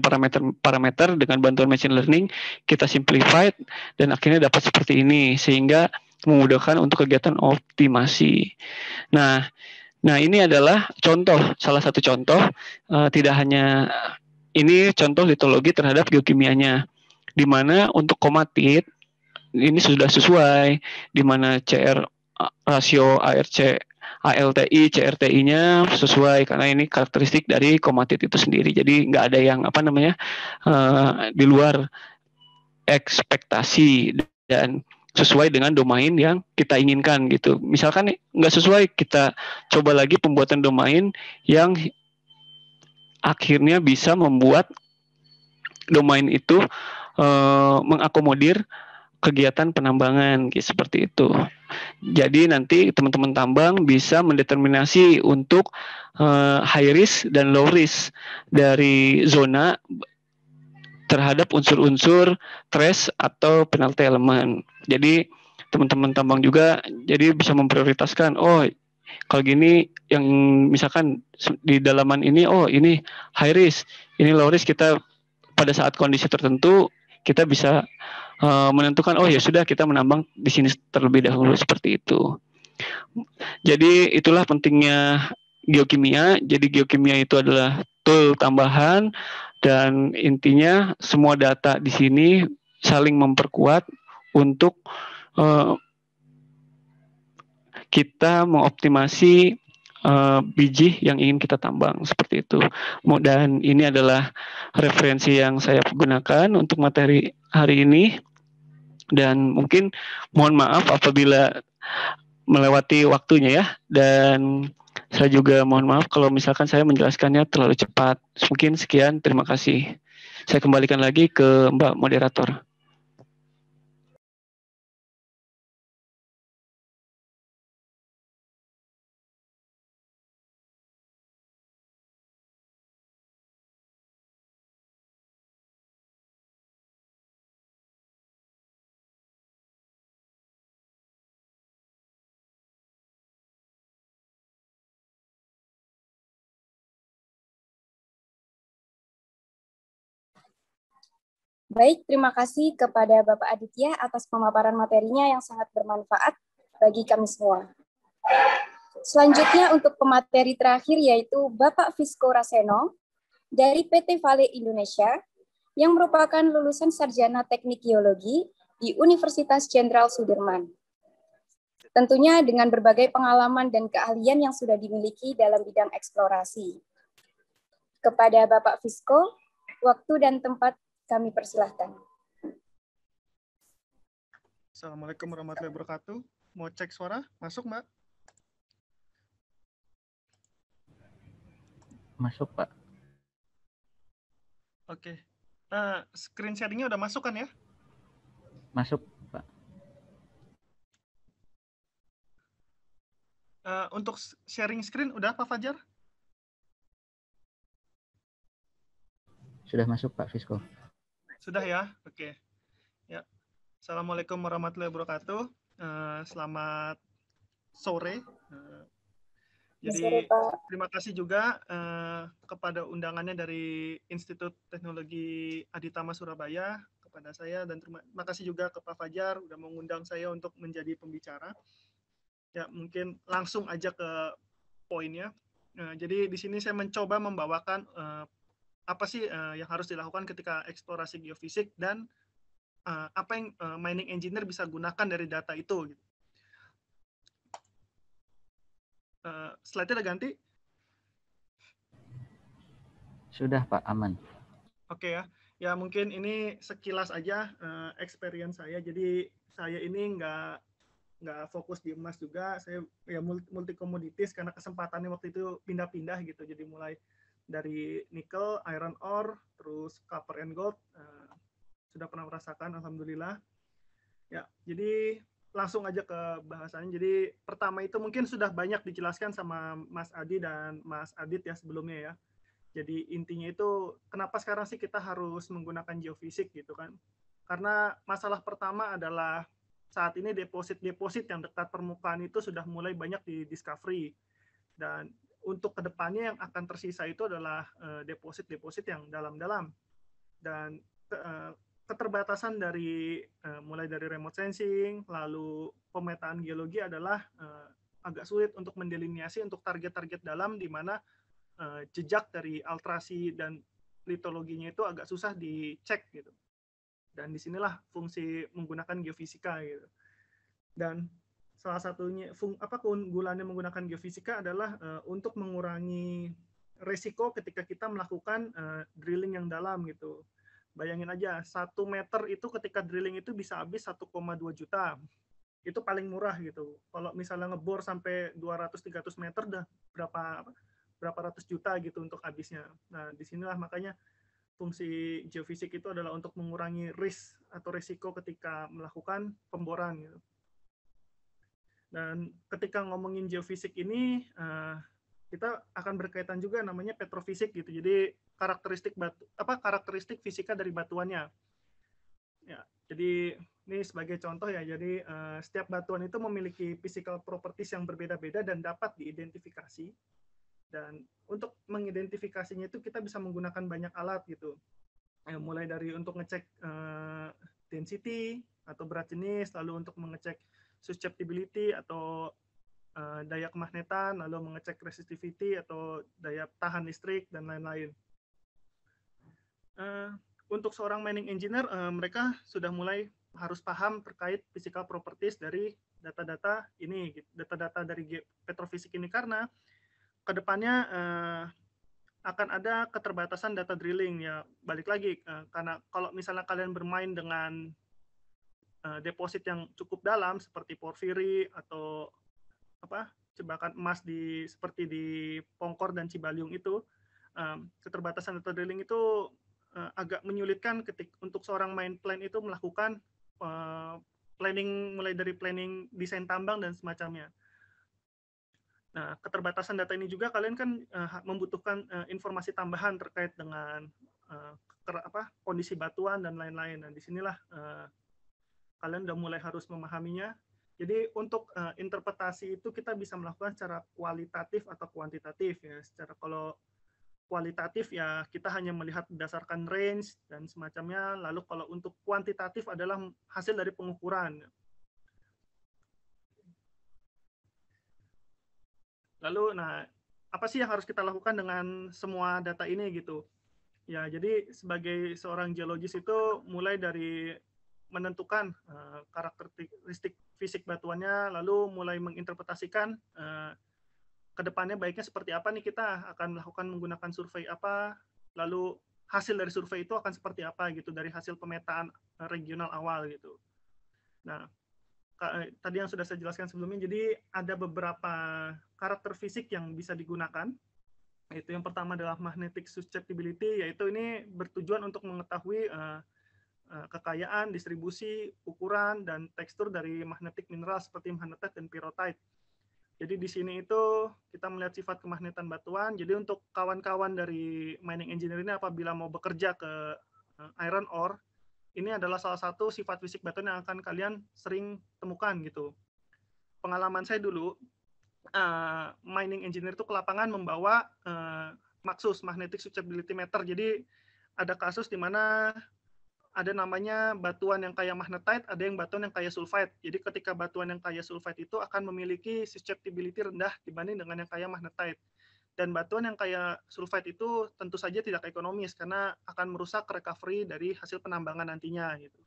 parameter-parameter dengan bantuan machine learning kita simplified dan akhirnya dapat seperti ini sehingga memudahkan untuk kegiatan optimasi. Nah, nah ini adalah contoh, salah satu contoh, uh, tidak hanya ini contoh litologi terhadap geokimianya, di mana untuk komatit ini sudah sesuai, di mana C R rasio A R C A L T I, C R T I-nya sesuai karena ini karakteristik dari komatit itu sendiri. Jadi nggak ada yang apa namanya uh, di luar ekspektasi dan sesuai dengan domain yang kita inginkan gitu. Misalkan nggak sesuai, kita coba lagi pembuatan domain yang akhirnya bisa membuat domain itu uh, mengakomodir kegiatan penambangan gitu, seperti itu. Jadi nanti teman-teman tambang bisa mendeterminasi untuk uh, high risk dan low risk dari zona terhadap unsur-unsur trace atau penalty element. Jadi teman-teman tambang juga jadi bisa memprioritaskan, oh kalau gini yang misalkan di dalaman ini, oh ini high risk, ini low risk, kita pada saat kondisi tertentu kita bisa uh, menentukan, oh ya sudah kita menambang di sini terlebih dahulu, seperti itu. Jadi itulah pentingnya geokimia. Jadi geokimia itu adalah tool tambahan dan intinya semua data di sini saling memperkuat untuk uh, kita mengoptimasi uh, biji yang ingin kita tambang, seperti itu. Dan ini adalah referensi yang saya gunakan untuk materi hari ini. Dan mungkin mohon maaf apabila melewati waktunya ya. Dan saya juga mohon maaf kalau misalkan saya menjelaskannya terlalu cepat. Mungkin sekian, terima kasih. Saya kembalikan lagi ke Mbak Moderator. Baik, terima kasih kepada Bapak Aditya atas pemaparan materinya yang sangat bermanfaat bagi kami semua. Selanjutnya untuk pemateri terakhir yaitu Bapak Fisco Raseno dari P T Vale Indonesia yang merupakan lulusan Sarjana Teknik Geologi di Universitas Jenderal Sudirman. Tentunya dengan berbagai pengalaman dan keahlian yang sudah dimiliki dalam bidang eksplorasi. Kepada Bapak Fisco, waktu dan tempat kami persilahkan. Assalamualaikum warahmatullahi wabarakatuh. Mau cek suara? Masuk, Mbak? Masuk, Pak. Oke. Uh, screen sharing-nya udah masuk kan ya? Masuk, Pak. Uh, untuk sharing screen udah, Pak Fajar? Sudah masuk, Pak Fisco. Sudah ya? Oke. Ya. Assalamualaikum warahmatullahi wabarakatuh. Uh, selamat sore. Uh, jadi terima kasih juga uh, kepada undangannya dari Institut Teknologi Aditama Surabaya kepada saya, dan terima kasih juga ke Pak Fajar udah mengundang saya untuk menjadi pembicara. Ya, mungkin langsung aja ke poinnya. Uh, jadi di sini saya mencoba membawakan uh, apa sih uh, yang harus dilakukan ketika eksplorasi geofisik dan uh, apa yang uh, mining engineer bisa gunakan dari data itu. Uh, slide-nya udah ganti? Sudah, Pak, aman. Oke ya, ya mungkin ini sekilas aja uh, experience saya. Jadi saya ini nggak nggak fokus di emas juga, saya ya multi komoditis karena kesempatannya waktu itu pindah-pindah gitu. Jadi mulai dari nikel, iron ore, terus copper and gold, uh, sudah pernah merasakan, alhamdulillah. Ya, jadi langsung aja ke bahasannya. Jadi pertama itu mungkin sudah banyak dijelaskan sama Mas Adi dan Mas Adit ya sebelumnya ya. Jadi intinya itu kenapa sekarang sih kita harus menggunakan geofisik gitu kan? Karena masalah pertama adalah saat ini deposit-deposit yang dekat permukaan itu sudah mulai banyak di discovery, dan untuk kedepannya yang akan tersisa itu adalah deposit-deposit uh, yang dalam-dalam, dan uh, keterbatasan dari uh, mulai dari remote sensing, lalu pemetaan geologi adalah uh, agak sulit untuk mendeliniasi untuk target-target dalam di mana uh, jejak dari altrasi dan litologinya itu agak susah dicek gitu. Dan disinilah fungsi menggunakan geofisika gitu. Dan salah satunya fung, apa keunggulannya menggunakan geofisika adalah uh, untuk mengurangi resiko ketika kita melakukan uh, drilling yang dalam gitu. Bayangin aja, satu meter itu ketika drilling itu bisa habis satu koma dua juta. Itu paling murah gitu. Kalau misalnya ngebor sampai dua ratus sampai tiga ratus meter udah berapa apa, berapa ratus juta gitu untuk habisnya. Nah, disinilah makanya fungsi geofisik itu adalah untuk mengurangi risk atau risiko ketika melakukan pemboran gitu. Dan ketika ngomongin geofisik ini, uh, kita akan berkaitan juga namanya petrofisik gitu. Jadi karakteristik batu apa karakteristik fisika dari batuannya. Ya, jadi ini sebagai contoh ya. Jadi uh, setiap batuan itu memiliki physical properties yang berbeda-beda dan dapat diidentifikasi. Dan untuk mengidentifikasinya itu kita bisa menggunakan banyak alat gitu. Ya, mulai dari untuk ngecek uh, density atau berat jenis, lalu untuk mengecek susceptibility atau uh, daya kemagnetan, lalu mengecek resistivity atau daya tahan listrik, dan lain-lain. Uh, untuk seorang mining engineer, uh, mereka sudah mulai harus paham terkait physical properties dari data-data ini, data-data dari petrofisik ini, karena kedepannya uh, akan ada keterbatasan data drilling ya. Balik lagi, uh, karena kalau misalnya kalian bermain dengan uh, deposit yang cukup dalam seperti porfiri atau apa jebakan emas di seperti di Pongkor dan Cibaliung itu, um, keterbatasan data drilling itu uh, agak menyulitkan ketik untuk seorang mine plan itu melakukan uh, planning, mulai dari planning desain tambang dan semacamnya. Nah, keterbatasan data ini juga kalian kan uh, membutuhkan uh, informasi tambahan terkait dengan uh, ter, apa, kondisi batuan dan lain-lain. Nah, disinilah uh, kalian udah mulai harus memahaminya. Jadi untuk uh, interpretasi itu kita bisa melakukan secara kualitatif atau kuantitatif ya. Secara kalau kualitatif ya kita hanya melihat berdasarkan range dan semacamnya. Lalu kalau untuk kuantitatif adalah hasil dari pengukuran. Lalu, nah, apa sih yang harus kita lakukan dengan semua data ini gitu? Ya, jadi sebagai seorang geologis itu mulai dari menentukan uh, karakteristik fisik batuannya, lalu mulai menginterpretasikan uh, ke depannya baiknya seperti apa nih, kita akan melakukan menggunakan survei apa, lalu hasil dari survei itu akan seperti apa gitu dari hasil pemetaan regional awal gitu. Nah, tadi yang sudah saya jelaskan sebelumnya, jadi ada beberapa karakter fisik yang bisa digunakan. Itu yang pertama adalah magnetic susceptibility, yaitu ini bertujuan untuk mengetahui uh, uh, kekayaan, distribusi, ukuran, dan tekstur dari magnetic mineral seperti magnetite dan pyrrhotite. Jadi di sini itu kita melihat sifat kemagnetan batuan. Jadi untuk kawan-kawan dari mining engineer ini apabila mau bekerja ke uh, iron ore, ini adalah salah satu sifat fisik batuan yang akan kalian sering temukan gitu. Pengalaman saya dulu, uh, mining engineer itu ke lapangan membawa uh, Maxus, Magnetic Susceptibility Meter. Jadi ada kasus di mana ada namanya batuan yang kaya magnetite, ada yang batuan yang kaya sulfite. Jadi ketika batuan yang kaya sulfite itu akan memiliki susceptibility rendah dibanding dengan yang kaya magnetite. Dan batuan yang kaya sulfite itu tentu saja tidak ekonomis karena akan merusak recovery dari hasil penambangan nantinya gitu.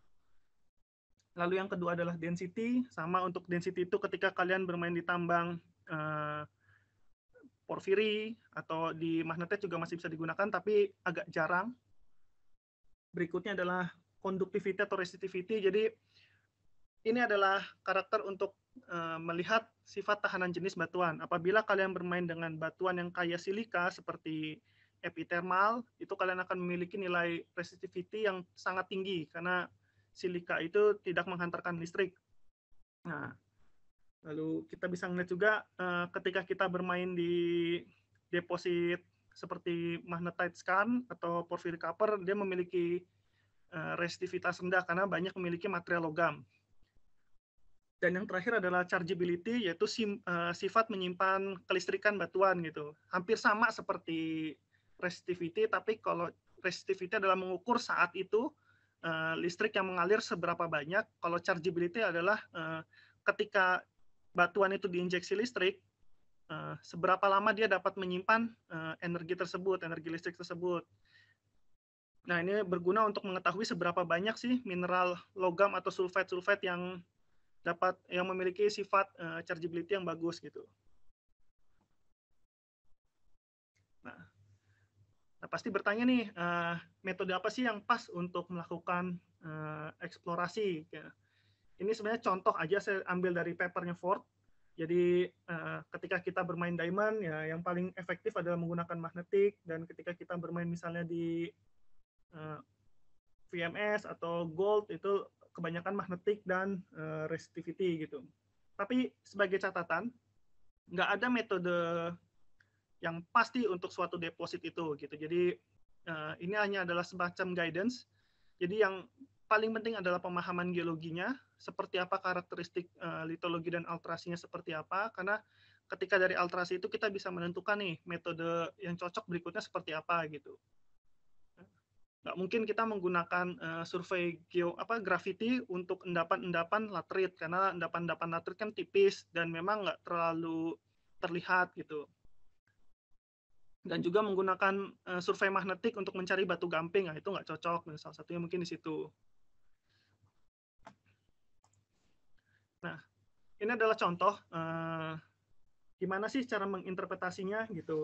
Lalu yang kedua adalah density. Sama, untuk density itu ketika kalian bermain di tambang uh, porfiri atau di magnetite juga masih bisa digunakan, tapi agak jarang. Berikutnya adalah conductivity atau resistivity. Jadi ini adalah karakter untuk uh, melihat sifat tahanan jenis batuan. Apabila kalian bermain dengan batuan yang kaya silika seperti epithermal, itu kalian akan memiliki nilai resistivity yang sangat tinggi karena silika itu tidak menghantarkan listrik. Nah, lalu kita bisa melihat juga uh, ketika kita bermain di deposit seperti magnetite skarn atau porphyry copper, dia memiliki uh, resistivitas rendah karena banyak memiliki material logam. Dan yang terakhir adalah chargeability, yaitu sim, uh, sifat menyimpan kelistrikan batuan gitu. Hampir sama seperti resistivity, tapi kalau resistivity adalah mengukur saat itu uh, listrik yang mengalir seberapa banyak. Kalau chargeability adalah uh, ketika batuan itu diinjeksi listrik, uh, seberapa lama dia dapat menyimpan uh, energi tersebut, energi listrik tersebut. Nah, ini berguna untuk mengetahui seberapa banyak sih mineral logam atau sulfat-sulfat yang dapat yang memiliki sifat uh, chargeability yang bagus gitu. Nah, nah pasti bertanya nih, uh, metode apa sih yang pas untuk melakukan uh, eksplorasi? Ya. Ini sebenarnya contoh aja saya ambil dari papernya Ford. Jadi uh, ketika kita bermain diamond, ya yang paling efektif adalah menggunakan magnetik. Dan ketika kita bermain misalnya di uh, V M S atau gold, itu kebanyakan magnetik dan uh, resistivity gitu. Tapi sebagai catatan, nggak ada metode yang pasti untuk suatu deposit itu gitu. Jadi uh, ini hanya adalah semacam guidance. Jadi yang paling penting adalah pemahaman geologinya, seperti apa karakteristik uh, litologi dan alterasinya seperti apa, karena ketika dari alterasi itu kita bisa menentukan nih metode yang cocok berikutnya seperti apa gitu. Nggak mungkin kita menggunakan uh, survei geo apa gravity untuk endapan-endapan laterit, karena endapan-endapan laterit kan tipis dan memang nggak terlalu terlihat gitu. Dan juga menggunakan uh, survei magnetik untuk mencari batu gamping, nah itu nggak cocok. Salah satunya mungkin di situ. Nah, ini adalah contoh uh, gimana sih cara menginterpretasinya gitu.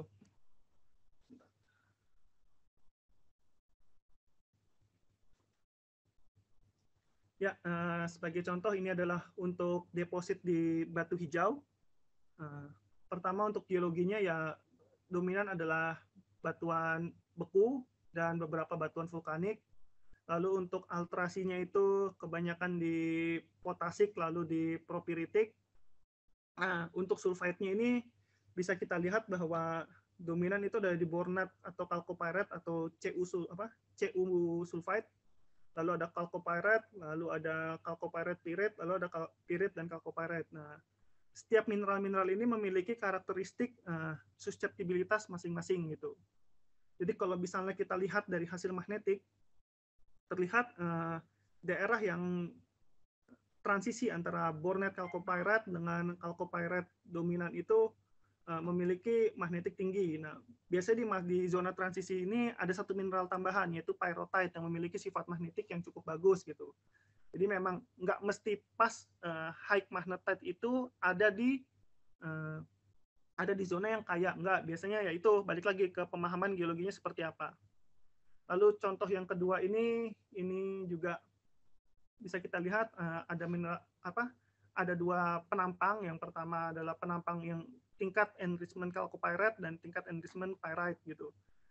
Ya, uh, sebagai contoh ini adalah untuk deposit di batu hijau. Uh, pertama untuk geologinya ya dominan adalah batuan beku dan beberapa batuan vulkanik. Lalu untuk alterasinya itu kebanyakan di potasik, lalu di propyritik. Nah, untuk sulfide-nya ini bisa kita lihat bahwa dominan itu ada di bornat atau chalcopyrite atau C U apa C U sulfide. Lalu ada chalcopyrite, lalu ada chalcopyrite pyrite, lalu ada pyrite dan chalcopyrite. Nah, setiap mineral-mineral ini memiliki karakteristik uh, susceptibilitas masing-masing gitu. Jadi kalau misalnya kita lihat dari hasil magnetik, terlihat uh, daerah yang transisi antara bornate chalcopyrite dengan chalcopyrite dominan itu uh, memiliki magnetik tinggi. Nah, biasanya di, di zona transisi ini ada satu mineral tambahan, yaitu pyrrhotite yang memiliki sifat magnetik yang cukup bagus gitu. Jadi memang nggak mesti pas uh, high magnetite itu ada di uh, ada di zona yang kaya, nggak. Biasanya ya itu balik lagi ke pemahaman geologinya seperti apa. Lalu contoh yang kedua ini, ini juga bisa kita lihat uh, ada mineral apa? Ada dua penampang. Yang pertama adalah penampang yang tingkat enrichment chalcopyrite dan tingkat enrichment pyrite gitu.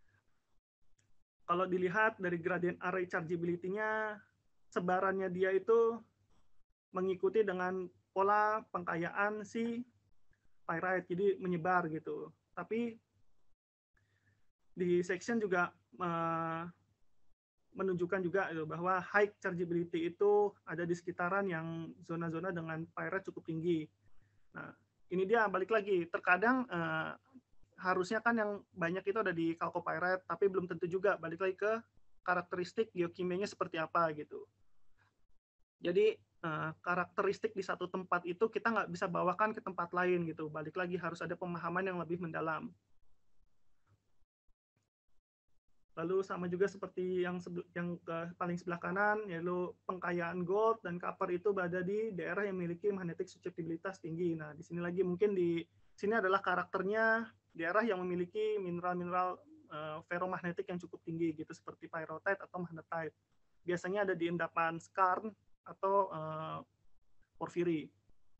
Kalau dilihat dari gradient array chargeability-nya, sebarannya dia itu mengikuti dengan pola pengkayaan si pyrite, jadi menyebar gitu. Tapi di section juga uh, menunjukkan juga gitu, bahwa high chargeability itu ada di sekitaran yang zona-zona dengan pyrite cukup tinggi. Nah, ini dia balik lagi. Terkadang uh, harusnya kan yang banyak itu ada di chalcopyrite, tapi belum tentu juga. Balik lagi ke karakteristik geokimianya seperti apa gitu. Jadi uh, karakteristik di satu tempat itu kita nggak bisa bawakan ke tempat lain gitu. Balik lagi harus ada pemahaman yang lebih mendalam. Lalu sama juga seperti yang yang ke paling sebelah kanan, yaitu pengkayaan gold dan copper itu berada di daerah yang memiliki magnetic susceptibilitas tinggi. Nah, di sini lagi mungkin di sini adalah karakternya daerah yang memiliki mineral-mineral uh, ferromagnetik yang cukup tinggi gitu, seperti pyrrhotite atau magnetite. Biasanya ada di endapan skarn atau uh, porfiri.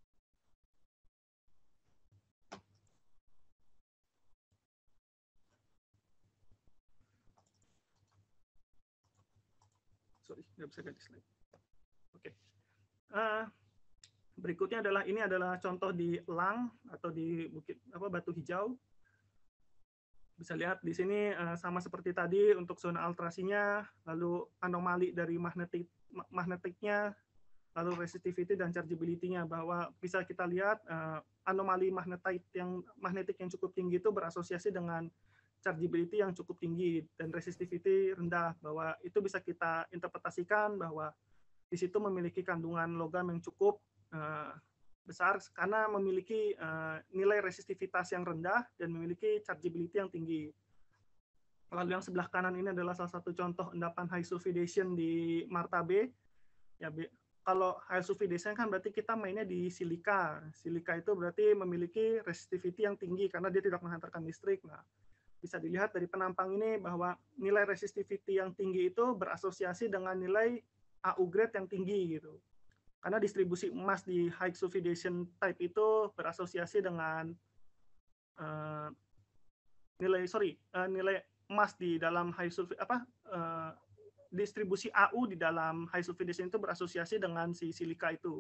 Sorry, nggak bisa ganti slide. Oke. Okay. Uh, berikutnya adalah ini adalah contoh di Lang atau di bukit apa batu hijau. Bisa lihat di sini uh, sama seperti tadi untuk zona alterasinya, lalu anomali dari magnetik magnetiknya, lalu resistivity dan chargeability-nya, bahwa bisa kita lihat uh, anomali magnetite yang magnetik yang cukup tinggi itu berasosiasi dengan chargeability yang cukup tinggi dan resistivity rendah, bahwa itu bisa kita interpretasikan bahwa di situ memiliki kandungan logam yang cukup uh, besar karena memiliki uh, nilai resistivitas yang rendah dan memiliki chargeability yang tinggi. Lalu yang sebelah kanan ini adalah salah satu contoh endapan high sulfidation di martabe. Ya, kalau high sulfidation kan berarti kita mainnya di silika. Silika itu berarti memiliki resistivity yang tinggi karena dia tidak menghantarkan listrik. Nah, bisa dilihat dari penampang ini bahwa nilai resistivity yang tinggi itu berasosiasi dengan nilai A U grade yang tinggi gitu. Karena distribusi emas di high sulfidation type itu berasosiasi dengan uh, nilai sorry uh, nilai emas di dalam high sulfid apa uh, distribusi A U di dalam high sulfidation itu berasosiasi dengan si silika itu.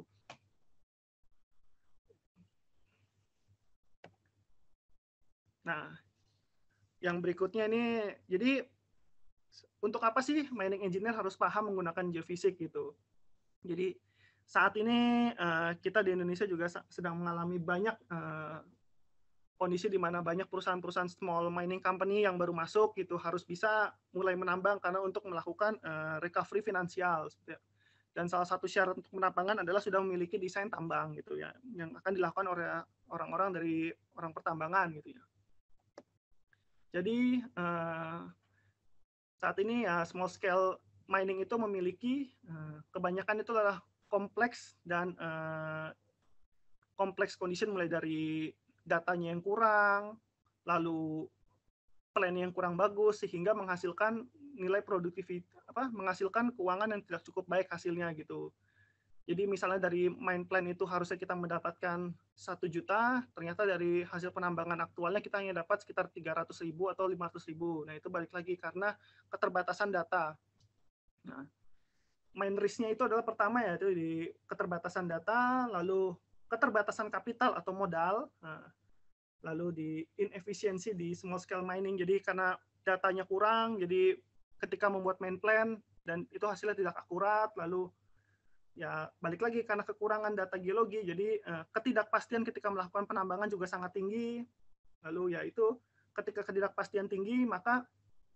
Nah, yang berikutnya ini, jadi untuk apa sih mining engineer harus paham menggunakan geofisik gitu. Jadi saat ini uh, kita di Indonesia juga sedang mengalami banyak uh, kondisi di mana banyak perusahaan-perusahaan small mining company yang baru masuk gitu harus bisa mulai menambang karena untuk melakukan uh, recovery finansial. Dan salah satu syarat untuk penambangan adalah sudah memiliki desain tambang gitu ya, yang akan dilakukan oleh orang-orang dari orang pertambangan gitu ya. Jadi uh, saat ini ya small scale mining itu memiliki uh, kebanyakan itu adalah kompleks dan uh, kompleks condition mulai dari datanya yang kurang, lalu plan yang kurang bagus sehingga menghasilkan nilai produktivitas apa menghasilkan keuangan yang tidak cukup baik hasilnya gitu. Jadi misalnya dari mine plan itu harusnya kita mendapatkan satu juta, ternyata dari hasil penambangan aktualnya kita hanya dapat sekitar tiga ratus ribu atau lima ratus ribu. Nah itu balik lagi karena keterbatasan data. Nah, main risk-nya itu adalah pertama ya itu di keterbatasan data, lalu keterbatasan kapital atau modal, nah, lalu di inefisiensi di small scale mining. Jadi karena datanya kurang, jadi ketika membuat main plan dan itu hasilnya tidak akurat, lalu ya balik lagi karena kekurangan data geologi, jadi eh, ketidakpastian ketika melakukan penambangan juga sangat tinggi. Lalu ya itu ketika ketidakpastian tinggi maka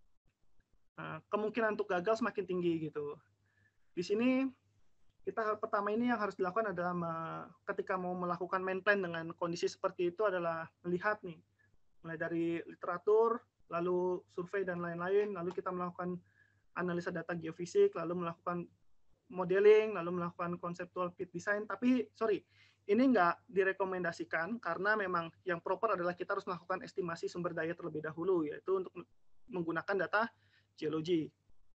eh, kemungkinan untuk gagal semakin tinggi gitu. Di sini kita hal pertama ini yang harus dilakukan adalah me, ketika mau melakukan main plan dengan kondisi seperti itu adalah melihat nih mulai dari literatur, lalu survei dan lain-lain, lalu kita melakukan analisa data geofisik, lalu melakukan modeling, lalu melakukan conceptual pit design. Tapi sorry, ini nggak direkomendasikan karena memang yang proper adalah kita harus melakukan estimasi sumber daya terlebih dahulu, yaitu untuk menggunakan data geologi.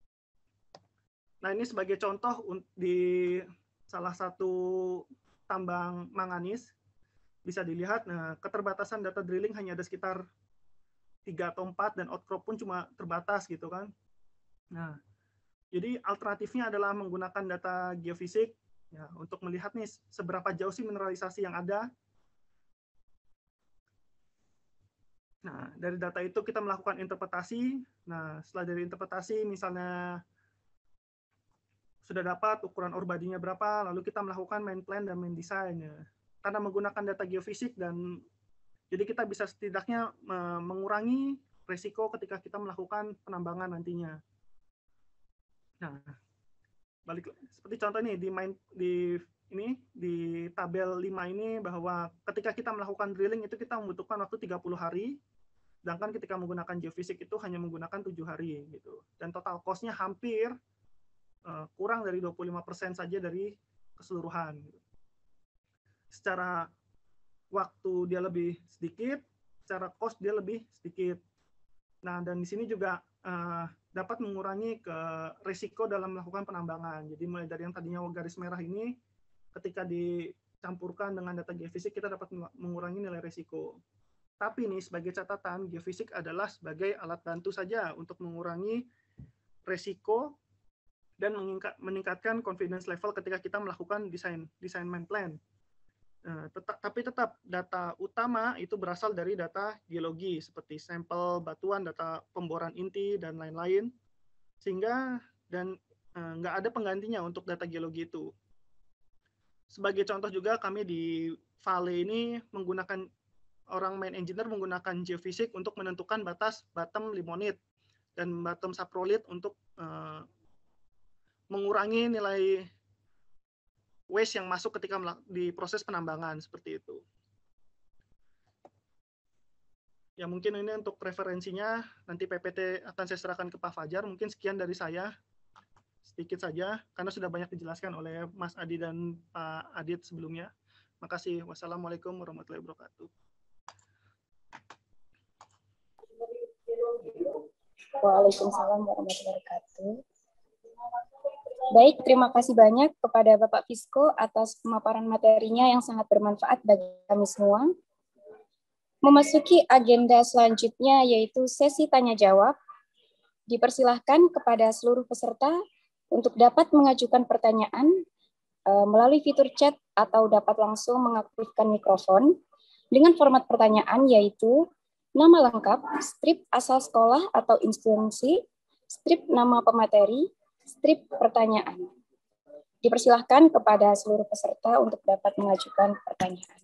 Nah ini sebagai contoh di salah satu tambang manganis bisa dilihat, nah keterbatasan data drilling hanya ada sekitar tiga atau empat dan outcrop pun cuma terbatas gitu kan. Nah jadi alternatifnya adalah menggunakan data geofisik ya, untuk melihat nih seberapa jauh sih mineralisasi yang ada. Nah, dari data itu kita melakukan interpretasi. Nah, setelah dari interpretasi misalnya sudah dapat ukuran ore body-nya berapa, lalu kita melakukan main plan dan main design ya. Karena menggunakan data geofisik dan jadi kita bisa setidaknya mengurangi risiko ketika kita melakukan penambangan nantinya. Nah, balik seperti contoh nih di main di ini di tabel lima ini bahwa ketika kita melakukan drilling itu kita membutuhkan waktu tiga puluh hari, sedangkan ketika menggunakan geofisik itu hanya menggunakan tujuh hari gitu. Dan total cost-nya hampir uh, kurang dari dua puluh lima persen saja dari keseluruhan gitu. Secara waktu dia lebih sedikit, secara cost dia lebih sedikit. Nah, dan di sini juga uh, dapat mengurangi ke risiko dalam melakukan penambangan. Jadi mulai dari yang tadinya garis merah ini, ketika dicampurkan dengan data geofisik, kita dapat mengurangi nilai risiko. Tapi nih, sebagai catatan, geofisik adalah sebagai alat bantu saja untuk mengurangi risiko dan meningkatkan confidence level ketika kita melakukan desain desain main plan. Nah, tetap, tapi tetap data utama itu berasal dari data geologi seperti sampel batuan, data pemboran inti dan lain-lain, sehingga dan eh, nggak ada penggantinya untuk data geologi itu. Sebagai contoh juga kami di Vale ini menggunakan orang main engineer menggunakan geofisik untuk menentukan batas bottom limonite dan bottom saprolite untuk uh, mengurangi nilai waste yang masuk ketika di proses penambangan seperti itu. Ya mungkin ini untuk referensinya, nanti P P T akan saya serahkan ke Pak Fajar. Mungkin sekian dari saya, sedikit saja, karena sudah banyak dijelaskan oleh Mas Adi dan Pak Adit sebelumnya. Makasih. Wassalamualaikum warahmatullahi wabarakatuh. Waalaikumsalam warahmatullahi wabarakatuh. Baik, terima kasih banyak kepada Bapak Fisko atas pemaparan materinya yang sangat bermanfaat bagi kami semua. Memasuki agenda selanjutnya yaitu sesi tanya-jawab. Dipersilahkan kepada seluruh peserta untuk dapat mengajukan pertanyaan uh, melalui fitur chat atau dapat langsung mengaktifkan mikrofon dengan format pertanyaan yaitu nama lengkap, strip asal sekolah atau institusi, strip nama pemateri, strip pertanyaan. Dipersilahkan kepada seluruh peserta untuk dapat mengajukan pertanyaan.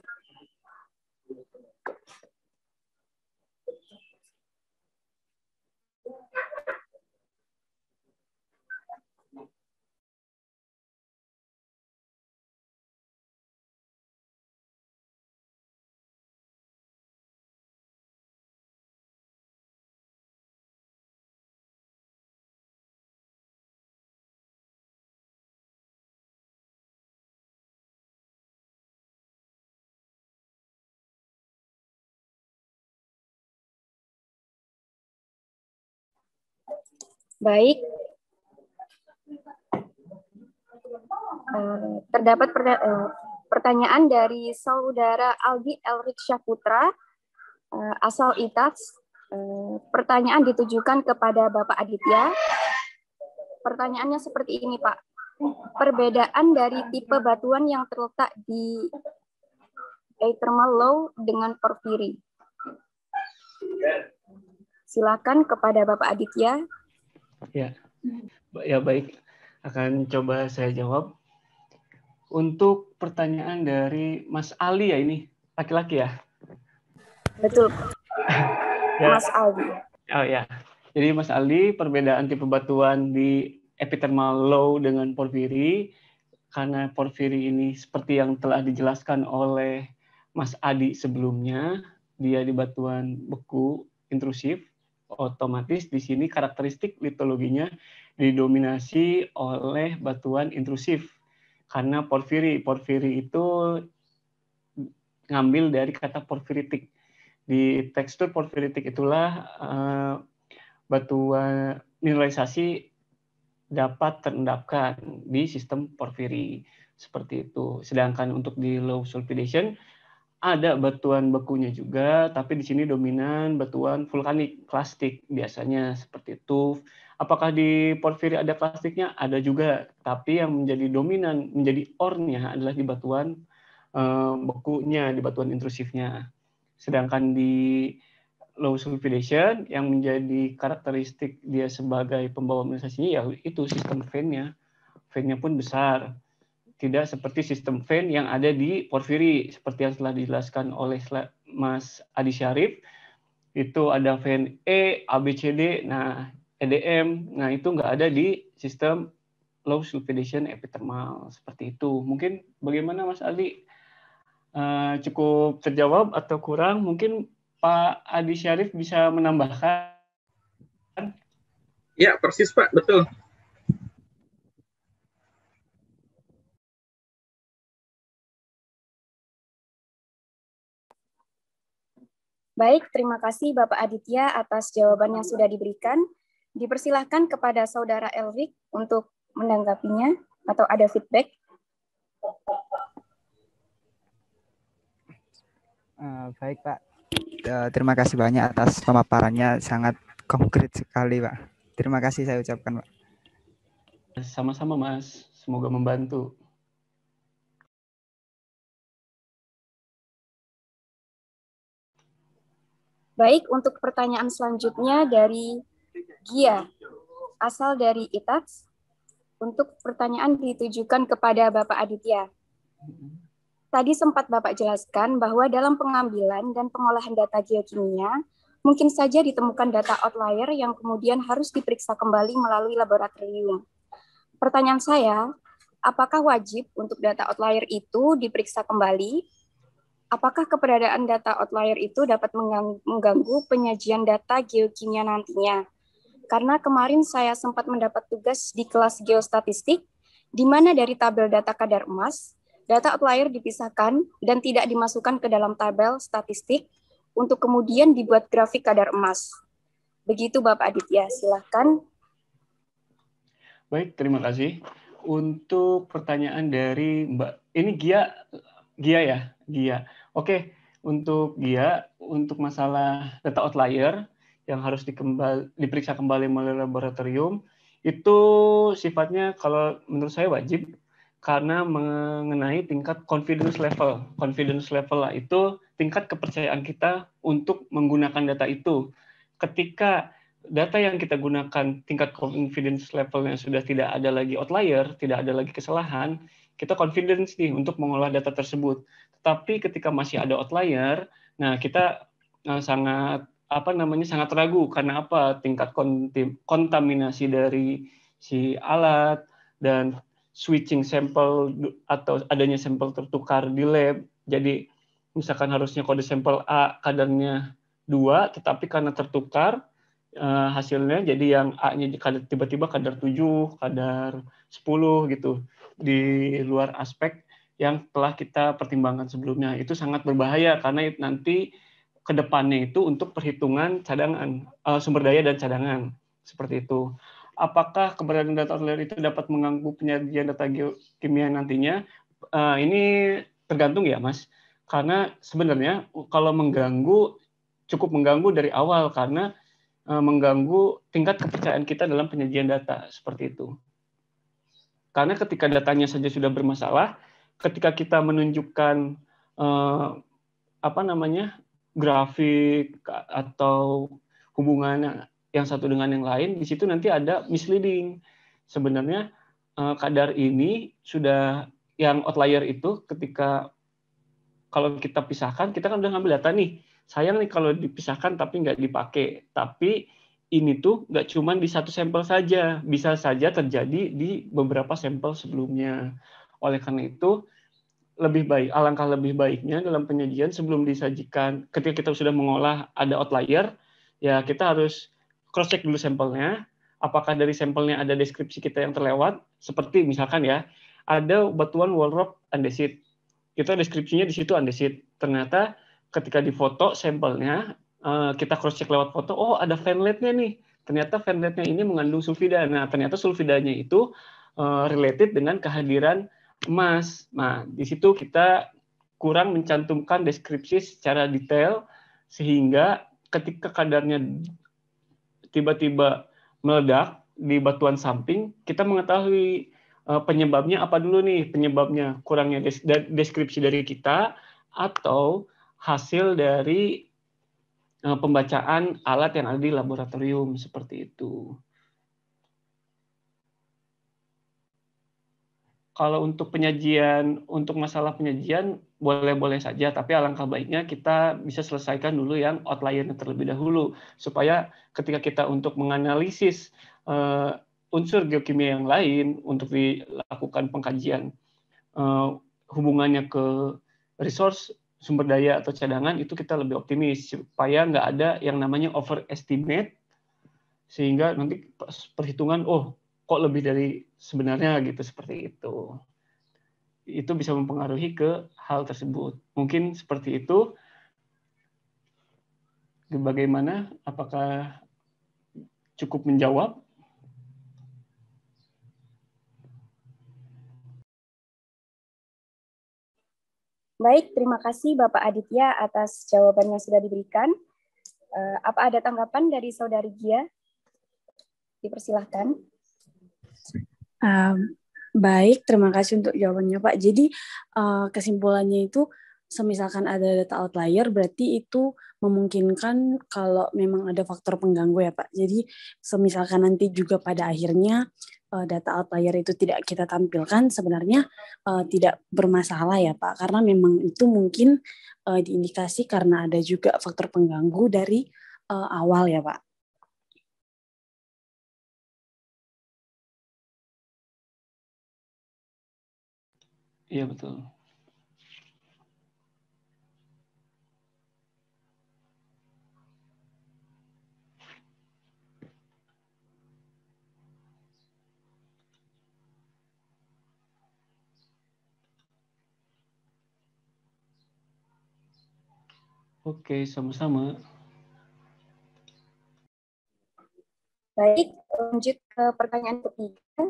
Baik, uh, terdapat perda uh, pertanyaan dari saudara Aldi Elrik Syaputra, uh, asal I T A T S. Uh, pertanyaan ditujukan kepada Bapak Aditya. Pertanyaannya seperti ini, Pak. Perbedaan dari tipe batuan yang terletak di geothermal low dengan porfiri. Silakan kepada Bapak Aditya. Ya, ya baik. Akan coba saya jawab. Untuk pertanyaan dari Mas Ali ya ini, laki-laki ya? Betul. Ya. Mas Ali. Oh ya. Jadi Mas Ali, perbedaan tipe batuan di epithermal low dengan porfiri, karena porfiri ini seperti yang telah dijelaskan oleh Mas Adi sebelumnya, dia di batuan beku intrusif. Otomatis di sini karakteristik litologinya didominasi oleh batuan intrusif karena porfiri. Porfiri itu ngambil dari kata porfiritik. Di tekstur porfiritik itulah uh, batuan mineralisasi dapat terendapkan di sistem porfiri seperti itu. Sedangkan untuk di low sulfidation ada batuan bekunya juga, tapi di sini dominan batuan vulkanik, klastik biasanya seperti itu. Apakah di porfiri ada klastiknya? Ada juga, tapi yang menjadi dominan, menjadi ore-nya adalah di batuan eh, bekunya, di batuan intrusifnya. Sedangkan di low sulfidation yang menjadi karakteristik dia sebagai pembawa mineralisasinya ya itu sistem veinnya. Veinnya pun besar. Tidak seperti sistem vein yang ada di porfiri seperti yang telah dijelaskan oleh Mas Adi Syarif. Itu ada vein E, A B C D, nah E D M, nah itu nggak ada di sistem low sulfidation epithermal seperti itu. Mungkin bagaimana Mas Adi? Uh, cukup terjawab atau kurang? Mungkin Pak Adi Syarif bisa menambahkan? Ya, persis Pak, betul. Baik, terima kasih Bapak Aditya atas jawaban yang sudah diberikan. Dipersilahkan kepada Saudara Elrik untuk menanggapinya atau ada feedback. Uh, baik Pak, uh, terima kasih banyak atas pemaparannya, sangat konkret sekali Pak. Terima kasih saya ucapkan Pak. Sama-sama Mas, semoga membantu. Baik, untuk pertanyaan selanjutnya dari Gia, asal dari I T A T S. Untuk pertanyaan ditujukan kepada Bapak Aditya. tadi sempat Bapak jelaskan bahwa dalam pengambilan dan pengolahan data geokimia, mungkin saja ditemukan data outlier yang kemudian harus diperiksa kembali melalui laboratorium. Pertanyaan saya, apakah wajib untuk data outlier itu diperiksa kembali? Apakah keberadaan data outlier itu dapat mengganggu penyajian data geokimia nantinya? Karena kemarin saya sempat mendapat tugas di kelas geostatistik, di mana dari tabel data kadar emas, data outlier dipisahkan dan tidak dimasukkan ke dalam tabel statistik untuk kemudian dibuat grafik kadar emas. Begitu Bapak Aditya, silakan. Baik, terima kasih. Untuk pertanyaan dari Mbak, ini Gia, Gia ya, Gia. Oke, untuk Gia, untuk masalah data outlier yang harus dikembali, diperiksa kembali melalui laboratorium, itu sifatnya kalau menurut saya wajib, karena mengenai tingkat confidence level. Confidence level lah itu tingkat kepercayaan kita untuk menggunakan data itu. Ketika data yang kita gunakan tingkat confidence levelnya sudah tidak ada lagi outlier, tidak ada lagi kesalahan, kita confidence nih untuk mengolah data tersebut. Tetapi ketika masih ada outlier, nah kita uh, sangat apa namanya sangat ragu karena apa? Tingkat kontaminasi dari si alat dan switching sampel atau adanya sampel tertukar di lab. Jadi misalkan harusnya kode sampel A kadarnya dua, tetapi karena tertukar eh, hasilnya jadi yang A-nya tiba-tiba kadar tujuh, kadar sepuluh gitu di luar aspek yang telah kita pertimbangkan sebelumnya. Itu sangat berbahaya karena nanti ke depannya itu untuk perhitungan cadangan, eh, sumber daya dan cadangan seperti itu. Apakah keberadaan data outlier itu dapat mengganggu penyajian data geokimia nantinya? Uh, ini tergantung ya, Mas. Karena sebenarnya kalau mengganggu, cukup mengganggu dari awal karena uh, mengganggu tingkat kepercayaan kita dalam penyajian data, seperti itu. Karena ketika datanya saja sudah bermasalah, ketika kita menunjukkan uh, apa namanya grafik atau hubungannya yang satu dengan yang lain, di situ nanti ada misleading. Sebenarnya eh, kadar ini sudah yang outlier itu ketika kalau kita pisahkan, kita kan udah ngambil data nih. Sayang nih kalau dipisahkan tapi nggak dipakai. Tapi ini tuh nggak cuma di satu sampel saja, bisa saja terjadi di beberapa sampel sebelumnya. Oleh karena itu, lebih baik, alangkah lebih baiknya dalam penyajian sebelum disajikan, ketika kita sudah mengolah ada outlier, ya kita harus cross-check dulu sampelnya, apakah dari sampelnya ada deskripsi kita yang terlewat, seperti misalkan ya, ada batuan wall rock andesit. Kita deskripsinya di situ andesit. Ternyata ketika difoto sampelnya, kita cross-check lewat foto, oh ada fanlate-nya nih. Ternyata fanlate-nya ini mengandung sulfida. Nah, ternyata sulfidanya itu related dengan kehadiran emas. Nah, di situ kita kurang mencantumkan deskripsi secara detail, sehingga ketika kadarnya tiba-tiba meledak di batuan samping, kita mengetahui uh, penyebabnya apa dulu nih, penyebabnya kurangnya des deskripsi dari kita atau hasil dari uh, pembacaan alat yang ada di laboratorium, seperti itu. Kalau untuk penyajian, untuk masalah penyajian, boleh-boleh saja, tapi alangkah baiknya kita bisa selesaikan dulu yang outlier-nya terlebih dahulu, supaya ketika kita untuk menganalisis uh, unsur geokimia yang lain, untuk dilakukan pengkajian uh, hubungannya ke resource, sumber daya atau cadangan, itu kita lebih optimis, supaya nggak ada yang namanya overestimate, sehingga nanti perhitungan, oh, kok lebih dari sebenarnya gitu, seperti itu. Itu bisa mempengaruhi ke hal tersebut. Mungkin seperti itu. Bagaimana? Apakah cukup menjawab? Baik, terima kasih Bapak Aditya atas jawaban yang sudah diberikan. Apa ada tanggapan dari Saudari Gia? Dipersilahkan. Uh, baik, terima kasih untuk jawabannya Pak. Jadi uh, kesimpulannya itu semisalkan ada data outlier, berarti itu memungkinkan kalau memang ada faktor pengganggu ya Pak. Jadi semisalkan nanti juga pada akhirnya uh, data outlier itu tidak kita tampilkan, sebenarnya uh, tidak bermasalah ya Pak, karena memang itu mungkin uh, diindikasi karena ada juga faktor pengganggu dari uh, awal ya Pak. Iya betul. Oke, sama-sama. Baik, lanjut ke pertanyaan ketiga.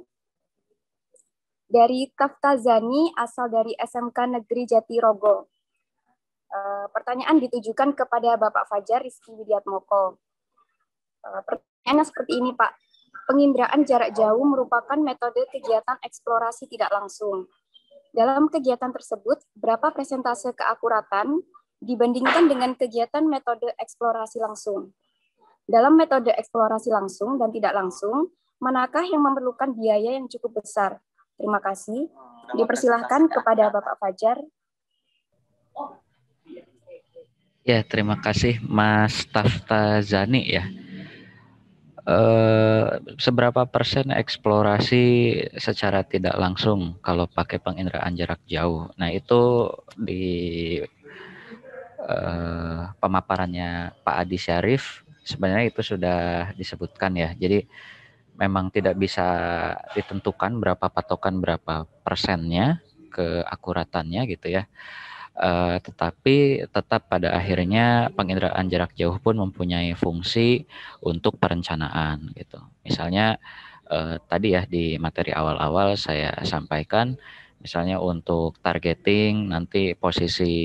Dari Taftazani, asal dari S M K Negeri Jatirogo. E, pertanyaan ditujukan kepada Bapak Fajar Rizky Widiatmoko. E, pertanyaannya seperti ini, Pak. Penginderaan jarak jauh merupakan metode kegiatan eksplorasi tidak langsung. Dalam kegiatan tersebut, berapa persentase keakuratan dibandingkan dengan kegiatan metode eksplorasi langsung? Dalam metode eksplorasi langsung dan tidak langsung, manakah yang memerlukan biaya yang cukup besar? Terima kasih. Dipersilahkan kepada Bapak Fajar. Ya, terima kasih Mas Taftazani ya. Eh, seberapa persen eksplorasi secara tidak langsung kalau pakai penginderaan jarak jauh? Nah, itu di eh, pemaparannya Pak Adi Syarif sebenarnya itu sudah disebutkan ya. Jadi memang tidak bisa ditentukan berapa patokan berapa persennya keakuratannya gitu ya. Uh, tetapi tetap pada akhirnya penginderaan jarak jauh pun mempunyai fungsi untuk perencanaan gitu. Misalnya uh, tadi ya di materi awal-awal saya sampaikan, misalnya untuk targeting nanti posisi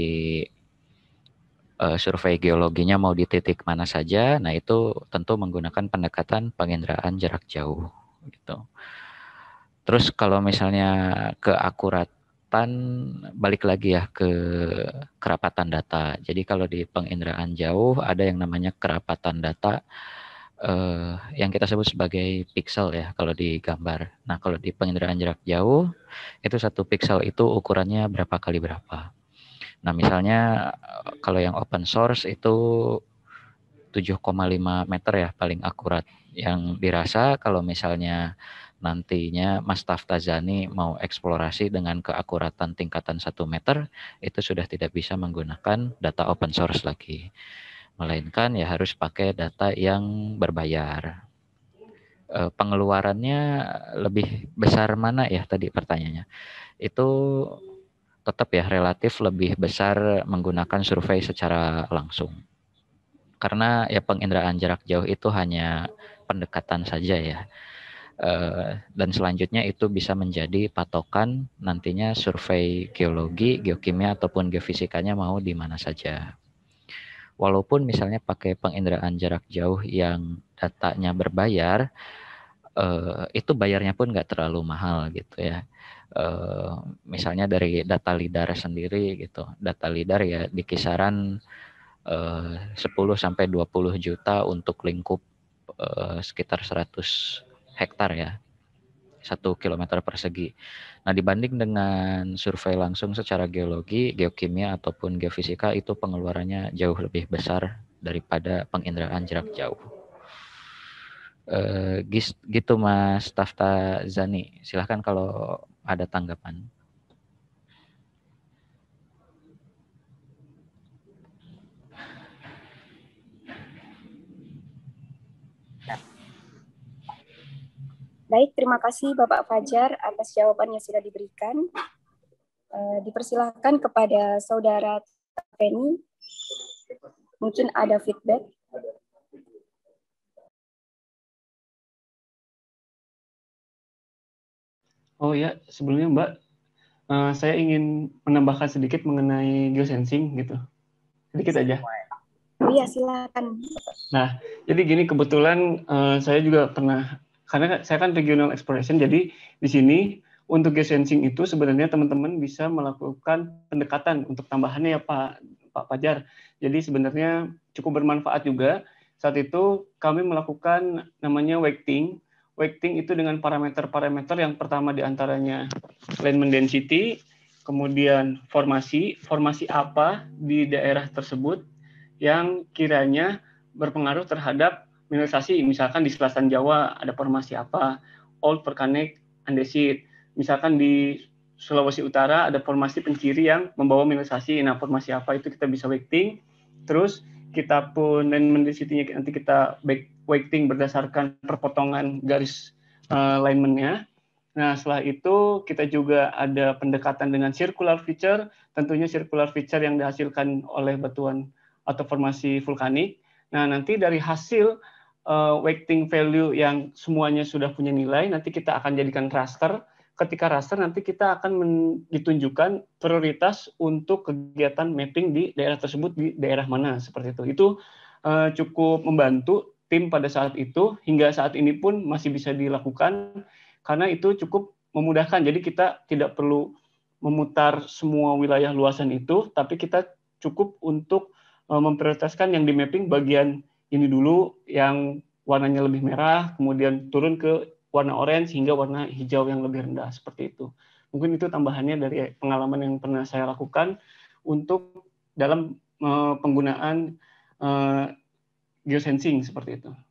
uh, survei geologinya mau di titik mana saja, nah itu tentu menggunakan pendekatan penginderaan jarak jauh gitu. Terus kalau misalnya keakuratan, balik lagi ya ke kerapatan data. Jadi kalau di penginderaan jauh ada yang namanya kerapatan data eh, yang kita sebut sebagai pixel ya kalau di gambar. Nah kalau di penginderaan jarak jauh itu satu pixel itu ukurannya berapa kali berapa. Nah misalnya kalau yang open source itu tujuh koma lima meter ya paling akurat. Yang dirasa kalau misalnya nantinya Mas Taftazani mau eksplorasi dengan keakuratan tingkatan satu meter, itu sudah tidak bisa menggunakan data open source lagi. Melainkan ya harus pakai data yang berbayar. E, pengeluarannya lebih besar mana ya tadi pertanyaannya? Itu tetap ya relatif lebih besar menggunakan survei secara langsung. Karena ya penginderaan jarak jauh itu hanya pendekatan saja ya. Uh, dan selanjutnya itu bisa menjadi patokan nantinya survei geologi, geokimia ataupun geofisikanya mau di mana saja. Walaupun misalnya pakai penginderaan jarak jauh yang datanya berbayar, uh, itu bayarnya pun nggak terlalu mahal gitu ya. Uh, misalnya dari data lidar sendiri gitu, data lidar ya di kisaran uh, sepuluh sampai dua puluh juta untuk lingkup uh, sekitar seratus hektar ya, satu kilometer persegi. Nah dibanding dengan survei langsung secara geologi, geokimia ataupun geofisika itu pengeluarannya jauh lebih besar daripada penginderaan jarak jauh. E, gitu Mas Taftazani, silahkan kalau ada tanggapan. Baik, terima kasih Bapak Fajar atas jawaban yang sudah diberikan. Uh, dipersilahkan kepada Saudara Penny. Mungkin ada feedback. Oh ya, sebelumnya Mbak, uh, saya ingin menambahkan sedikit mengenai geosensing gitu. Sedikit aja. Iya, silakan. Nah, jadi gini kebetulan uh, saya juga pernah, karena saya kan regional exploration, jadi di sini untuk geosensing itu sebenarnya teman-teman bisa melakukan pendekatan untuk tambahannya ya Pak Pak Fajar. Jadi sebenarnya cukup bermanfaat juga. Saat itu kami melakukan namanya weighting. Weighting itu dengan parameter-parameter yang pertama diantaranya alignment density, kemudian formasi, formasi apa di daerah tersebut yang kiranya berpengaruh terhadap mineralisasi. Misalkan di selatan Jawa ada formasi apa, old volcanic andesit. Misalkan di Sulawesi Utara ada formasi penciri yang membawa mineralisasi. Nah, formasi apa itu kita bisa weighting. Terus kita pun alignment density-nya nanti kita weighting berdasarkan perpotongan garis uh, alignment-nya. Nah, setelah itu kita juga ada pendekatan dengan circular feature, tentunya circular feature yang dihasilkan oleh batuan atau formasi vulkanik. Nah, nanti dari hasil uh, weighting value yang semuanya sudah punya nilai, nanti kita akan jadikan raster. Ketika raster nanti kita akan ditunjukkan prioritas untuk kegiatan mapping di daerah tersebut di daerah mana seperti itu. Itu uh, cukup membantu tim pada saat itu, hingga saat ini pun masih bisa dilakukan karena itu cukup memudahkan. Jadi kita tidak perlu memutar semua wilayah luasan itu, tapi kita cukup untuk uh, memprioritaskan yang di mapping bagian ini dulu yang warnanya lebih merah, kemudian turun ke warna orange hingga warna hijau yang lebih rendah seperti itu. Mungkin itu tambahannya dari pengalaman yang pernah saya lakukan untuk dalam uh, penggunaan uh, geosensing seperti itu.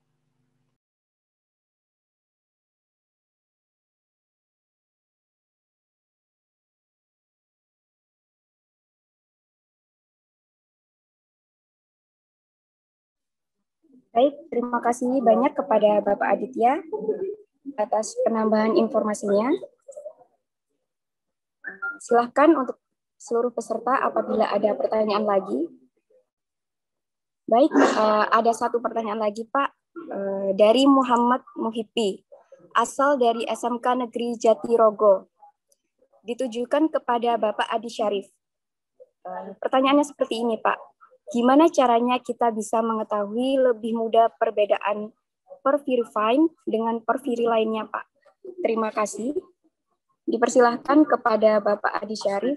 Baik, terima kasih banyak kepada Bapak Aditya atas penambahan informasinya. Silahkan untuk seluruh peserta apabila ada pertanyaan lagi. Baik, ada satu pertanyaan lagi Pak, dari Muhammad Muhibbi, asal dari S M K Negeri Jatirogo, ditujukan kepada Bapak Adi Syarif. Pertanyaannya seperti ini Pak, gimana caranya kita bisa mengetahui lebih mudah perbedaan porphyry fine dengan porphyry lainnya, Pak? Terima kasih. Dipersilahkan kepada Bapak Adi Syarif.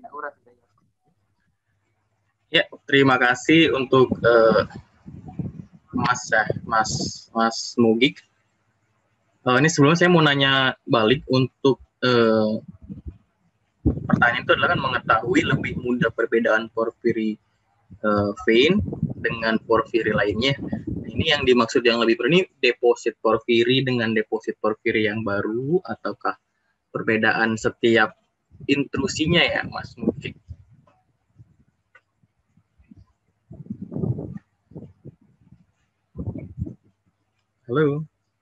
Ya, terima kasih untuk uh, Mas Mas Mas Mugik. Uh, ini sebelumnya saya mau nanya balik untuk uh, pertanyaan itu adalah kan mengetahui lebih mudah perbedaan porphyry uh, vein dengan porphyry lainnya. Ini yang dimaksud yang lebih ini deposit porphyry dengan deposit porphyry yang baru ataukah perbedaan setiap intrusinya ya, Mas Mufik? Halo.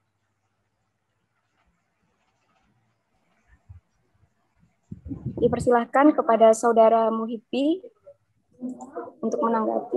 Dipersilahkan kepada Saudara Muhibbi untuk menanggapi.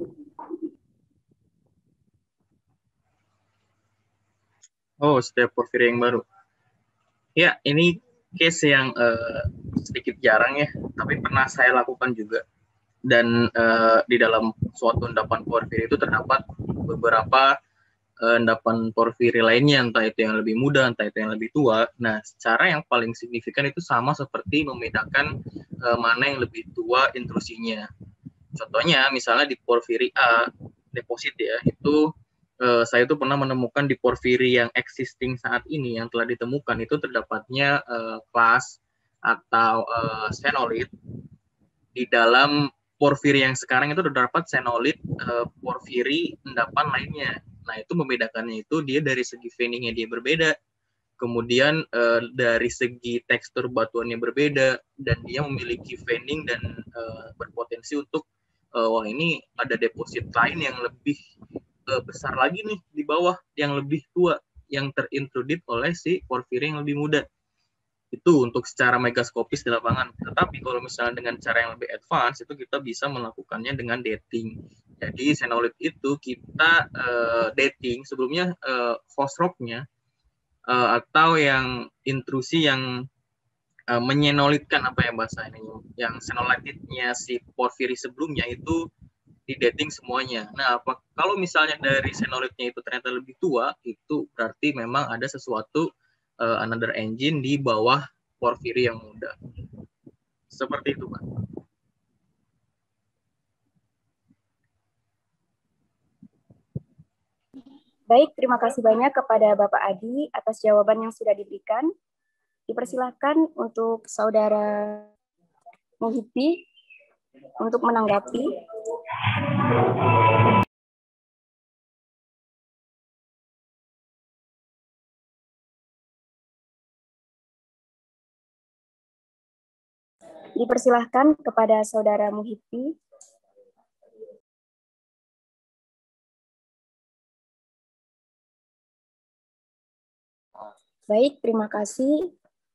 Oh, setiap porphyry yang baru. Ya, ini case yang uh, sedikit jarang ya, tapi pernah saya lakukan juga. Dan uh, di dalam suatu endapan porphyry itu terdapat beberapa uh, endapan porphyry lainnya, entah itu yang lebih muda, entah itu yang lebih tua. Nah, cara yang paling signifikan itu sama seperti membedakan uh, mana yang lebih tua intrusinya. Contohnya, misalnya di porphyry A, deposit ya, itu Uh, saya itu pernah menemukan di porphyry yang existing saat ini yang telah ditemukan itu terdapatnya uh, kelas atau uh, xenolith di dalam porphyry yang sekarang itu terdapat xenolith uh, porphyry endapan lainnya. Nah, itu membedakannya itu dia dari segi veiningnya dia berbeda, kemudian uh, dari segi tekstur batuannya berbeda, dan dia memiliki veining dan uh, berpotensi untuk uh, wah ini ada deposit lain yang lebih besar lagi nih di bawah yang lebih tua yang terintrudit oleh si porphyry yang lebih muda. Itu untuk secara megaskopis di lapangan. Tetapi kalau misalnya dengan cara yang lebih advance itu kita bisa melakukannya dengan dating. Jadi xenolith itu kita uh, dating sebelumnya uh, force rock-nya uh, atau yang intrusi yang uh, menyenolitkan apa ya bahasa ini, yang xenolithnya si porphyry sebelumnya itu di dating semuanya. Nah, apa kalau misalnya dari xenolithnya itu ternyata lebih tua, itu berarti memang ada sesuatu uh, another engine di bawah porfiri yang muda. Seperti itu, Pak. Baik, terima kasih banyak kepada Bapak Adi atas jawaban yang sudah diberikan. Dipersilahkan untuk Saudara Muhyiddin untuk menanggapi. Dipersilahkan kepada Saudara Muhyiddin. Baik, terima kasih.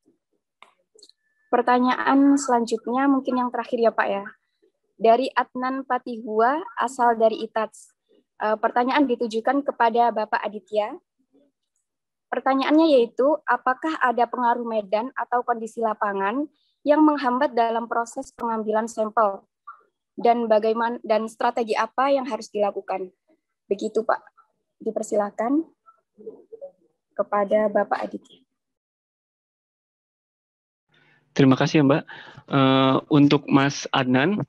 Pertanyaan selanjutnya mungkin yang terakhir ya Pak ya. Dari Adnan Patihua, asal dari I T A D S. Pertanyaan ditujukan kepada Bapak Aditya. Pertanyaannya yaitu, apakah ada pengaruh medan atau kondisi lapangan yang menghambat dalam proses pengambilan sampel? Dan bagaimana dan strategi apa yang harus dilakukan? Begitu Pak. Dipersilakan kepada Bapak Aditya. Terima kasih Mbak. Uh, untuk Mas Adnan,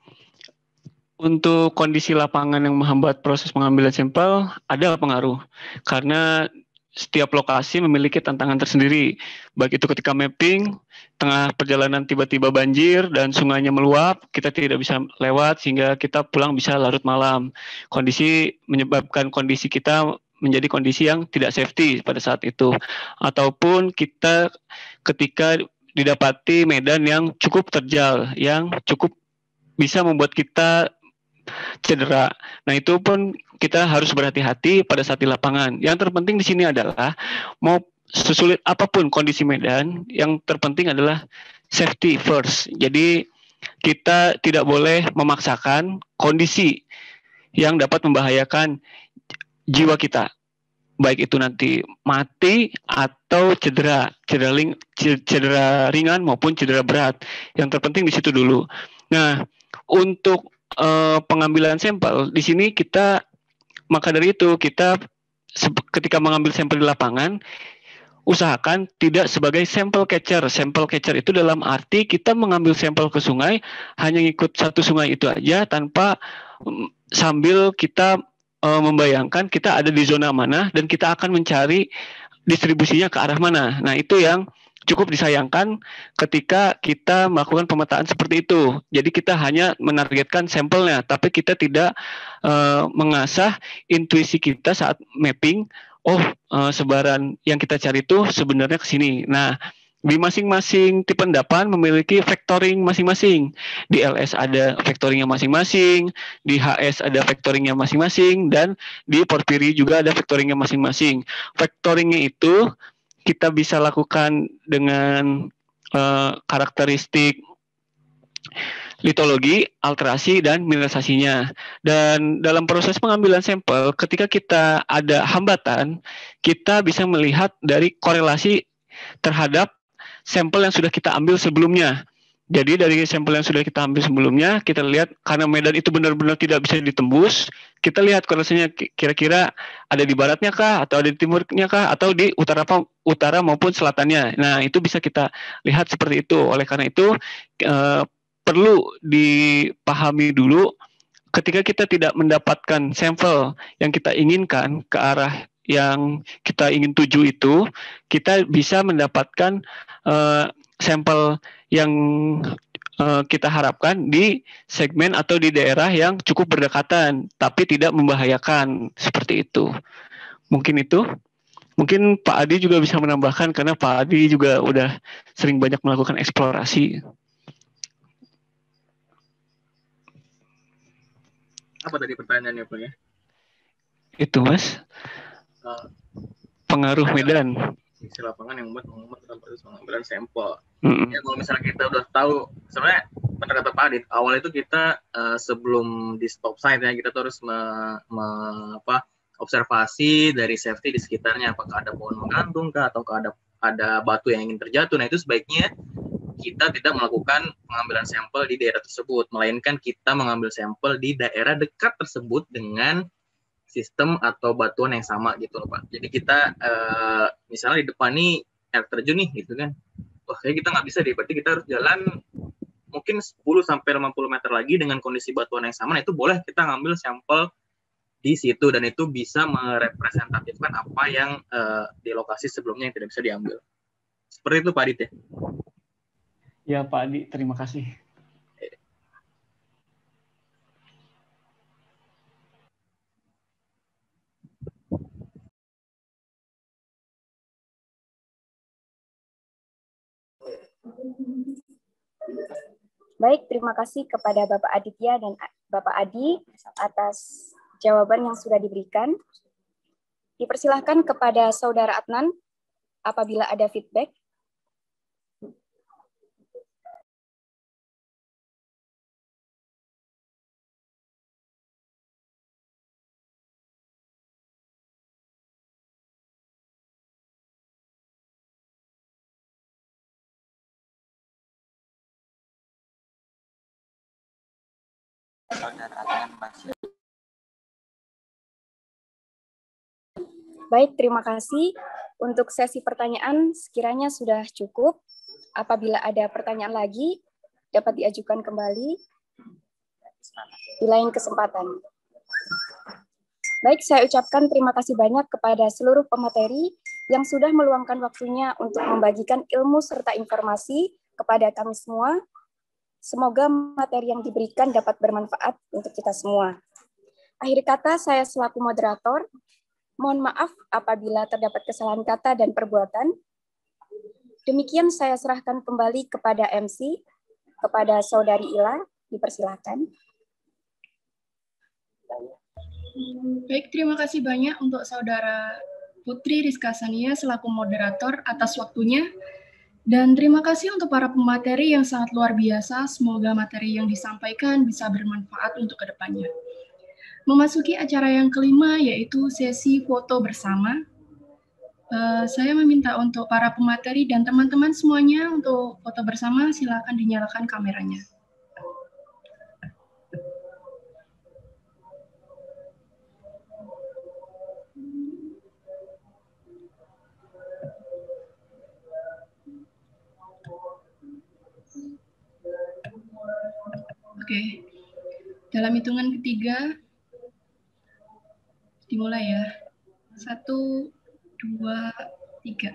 untuk kondisi lapangan yang menghambat proses pengambilan sampel ada pengaruh karena setiap lokasi memiliki tantangan tersendiri, baik itu ketika mapping, tengah perjalanan tiba-tiba banjir dan sungainya meluap, kita tidak bisa lewat sehingga kita pulang bisa larut malam. Kondisi menyebabkan kondisi kita menjadi kondisi yang tidak safety pada saat itu. Ataupun kita ketika didapati medan yang cukup terjal, yang cukup bisa membuat kita cedera. Nah, itu pun kita harus berhati-hati pada saat di lapangan. Yang terpenting di sini adalah mau sesulit apapun kondisi medan, yang terpenting adalah safety first. Jadi kita tidak boleh memaksakan kondisi yang dapat membahayakan jiwa kita, baik itu nanti mati atau cedera, cedera, ling, cedera ringan maupun cedera berat. Yang terpenting di situ dulu. Nah, untuk uh, pengambilan sampel di sini kita, maka dari itu kita ketika mengambil sampel di lapangan, usahakan tidak sebagai sampel catcher. Sampel catcher itu dalam arti kita mengambil sampel ke sungai, hanya ngikut satu sungai itu aja tanpa um, sambil kita membayangkan kita ada di zona mana dan kita akan mencari distribusinya ke arah mana. Nah, itu yang cukup disayangkan ketika kita melakukan pemetaan seperti itu. Jadi kita hanya menargetkan sampelnya, tapi kita tidak uh, mengasah intuisi kita saat mapping. Oh, uh, sebaran yang kita cari itu sebenarnya ke sini. Nah, di masing-masing tipe endapan memiliki vectoring masing-masing. Di L S ada vectoringnya masing-masing, di H S ada vectoringnya masing-masing, dan di porfiri juga ada vectoringnya masing-masing. Vectoringnya itu kita bisa lakukan dengan uh, karakteristik litologi, alterasi, dan mineralisasinya. Dan dalam proses pengambilan sampel, ketika kita ada hambatan, kita bisa melihat dari korelasi terhadap sampel yang sudah kita ambil sebelumnya. Jadi dari sampel yang sudah kita ambil sebelumnya, kita lihat karena medan itu benar-benar tidak bisa ditembus, kita lihat korelasinya kira-kira ada di baratnya kah, atau ada di timurnya kah, atau di utara utara maupun selatannya. Nah, itu bisa kita lihat seperti itu. Oleh karena itu, eh, perlu dipahami dulu ketika kita tidak mendapatkan sampel yang kita inginkan ke arah yang kita ingin tuju itu, kita bisa mendapatkan uh, sampel yang uh, kita harapkan di segmen atau di daerah yang cukup berdekatan, tapi tidak membahayakan, seperti itu. Mungkin itu. Mungkin Pak Adi juga bisa menambahkan, karena Pak Adi juga udah sering banyak melakukan eksplorasi. Apa tadi pertanyaannya, Pak ya? Itu, Mas. Uh, pengaruh medan di lapangan yang membuat membuat dalam proses pengambilan sampel. Mm-hmm. Ya, kalau misalnya kita udah tahu, sebenarnya benar kata Pak Adit, awal itu kita uh, sebelum di stop site ya, kita terus me, me, apa, observasi dari safety di sekitarnya, apakah ada pohon menggantung kah, atau ada ada batu yang ingin terjatuh. Nah, itu sebaiknya kita tidak melakukan pengambilan sampel di daerah tersebut, melainkan kita mengambil sampel di daerah dekat tersebut dengan sistem atau batuan yang sama gitu loh Pak. Jadi kita uh, misalnya di depan nih air terjun nih gitu kan. wah kayak kita nggak bisa deh, berarti kita harus jalan mungkin sepuluh sampai lima puluh meter lagi dengan kondisi batuan yang sama. Nah, itu boleh kita ngambil sampel di situ, dan itu bisa merepresentatifkan apa yang uh, di lokasi sebelumnya yang tidak bisa diambil. Seperti itu Pak Adit ya. Ya Pak Adi, terima kasih. Baik, terima kasih kepada Bapak Aditya dan Bapak Adi atas jawaban yang sudah diberikan. Dipersilahkan kepada Saudara Adnan apabila ada feedback. Baik, terima kasih. Untuk sesi pertanyaan sekiranya sudah cukup. Apabila ada pertanyaan lagi, dapat diajukan kembali di lain kesempatan. Baik, saya ucapkan terima kasih banyak kepada seluruh pemateri yang sudah meluangkan waktunya untuk membagikan ilmu serta informasi kepada kami semua. Semoga materi yang diberikan dapat bermanfaat untuk kita semua. Akhir kata, saya selaku moderator, mohon maaf apabila terdapat kesalahan kata dan perbuatan. Demikian saya serahkan kembali kepada M C, kepada Saudari Ila, dipersilakan. Baik, terima kasih banyak untuk Saudara Putri Rizka Sania selaku moderator atas waktunya. Dan terima kasih untuk para pemateri yang sangat luar biasa. Semoga materi yang disampaikan bisa bermanfaat untuk kedepannya. Memasuki acara yang kelima, yaitu sesi foto bersama. Uh, saya meminta untuk para pemateri dan teman-teman semuanya untuk foto bersama, silakan dinyalakan kameranya. Oke, dalam hitungan ketiga, dimulai ya. Satu, dua, tiga.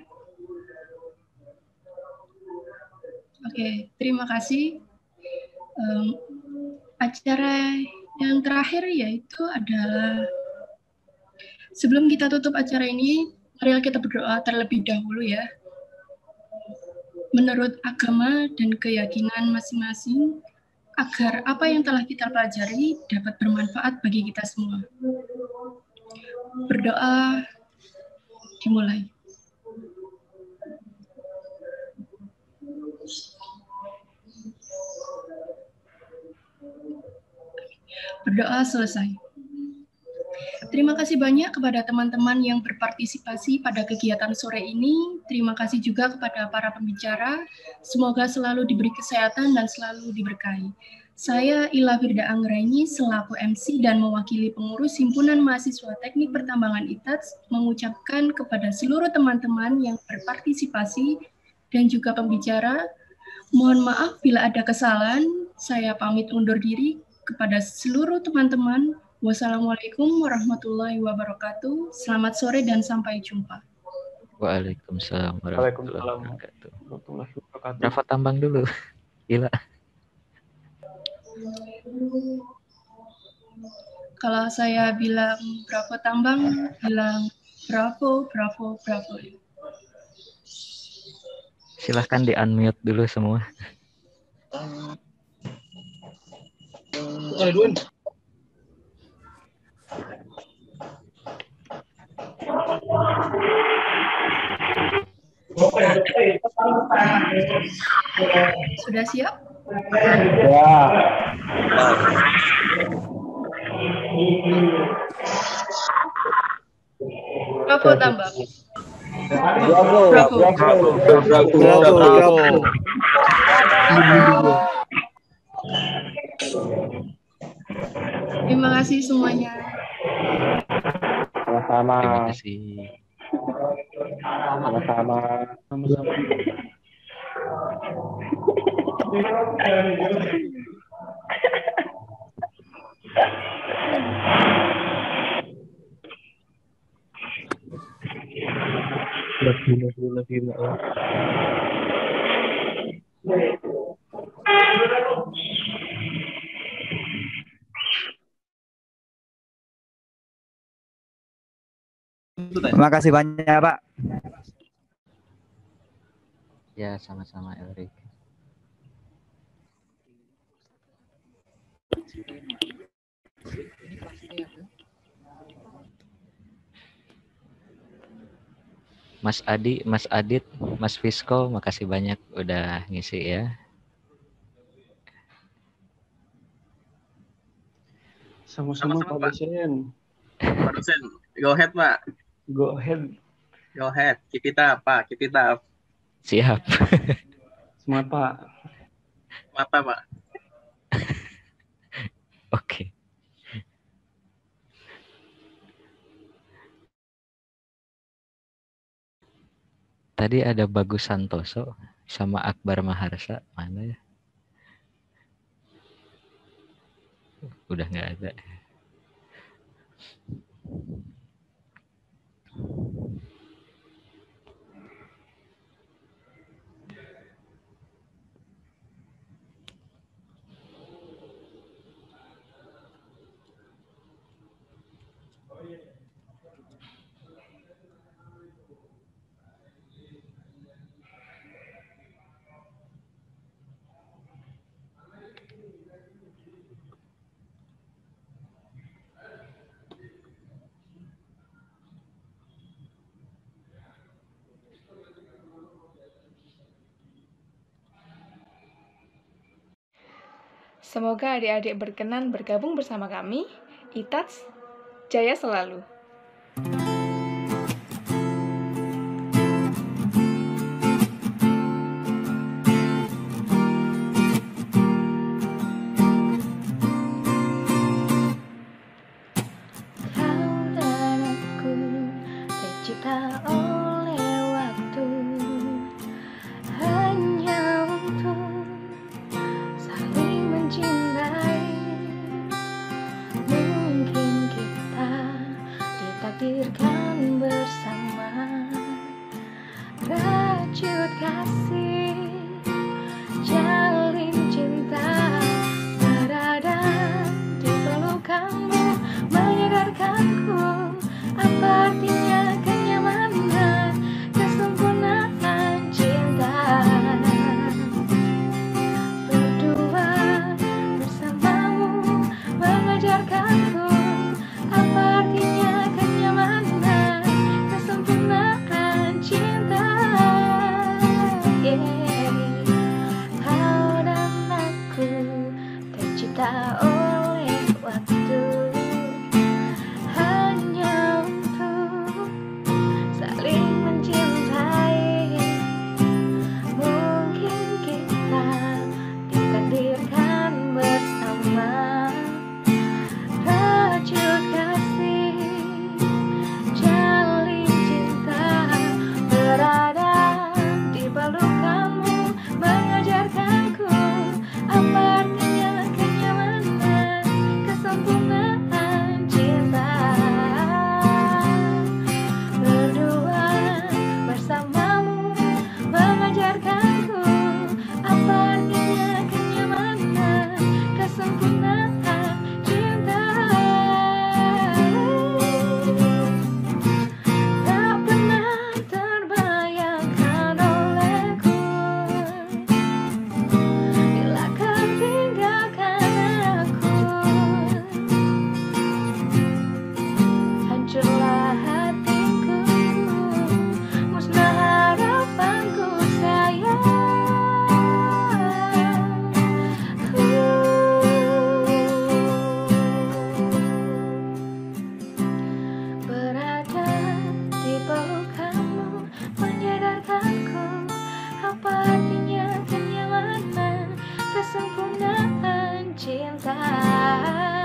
Oke, terima kasih. Um, acara yang terakhir yaitu adalah, sebelum kita tutup acara ini, mari kita berdoa terlebih dahulu ya. Menurut agama dan keyakinan masing-masing, agar apa yang telah kita pelajari dapat bermanfaat bagi kita semua. Berdoa dimulai. Berdoa selesai. Terima kasih banyak kepada teman-teman yang berpartisipasi pada kegiatan sore ini. Terima kasih juga kepada para pembicara. Semoga selalu diberi kesehatan dan selalu diberkahi. Saya Ila Firda Anggraini selaku M C dan mewakili pengurus Himpunan Mahasiswa Teknik Pertambangan I T A D S mengucapkan kepada seluruh teman-teman yang berpartisipasi dan juga pembicara, mohon maaf bila ada kesalahan. Saya pamit undur diri kepada seluruh teman-teman. Wassalamualaikum warahmatullahi wabarakatuh. Selamat sore dan sampai jumpa. Waalaikumsalam warahmatullahi wabarakatuh. Rafa tambang dulu. Gila. Kalau saya bilang bravo tambang, bilang bravo, bravo, bravo. Silahkan di-unmute dulu semua. Aduh. Sudah siap? Ya. Bravo tambah. Bravo. Bravo. Bravo. Bravo. Bravo. Terima kasih semuanya. Sama-sama. Terima kasih. Sama-sama. Sama-sama. Terima kasih banyak, Pak. Ya, sama-sama Elrik. Mas Adi, Mas Adit, Mas Fisko, makasih banyak udah ngisi ya. Sama-sama Pak dosen. Pak dosen, go ahead Pak. Go ahead. Go ahead. Keep it up Pak, keep it up. Siap. Semangat Pak. Mata Pak. Oke. Tadi ada Bagus Santoso sama Akbar Maharsa, mana ya? Udah nggak ada. Semoga adik-adik berkenan bergabung bersama kami. Itats, jaya selalu. Kesempurnaan cinta.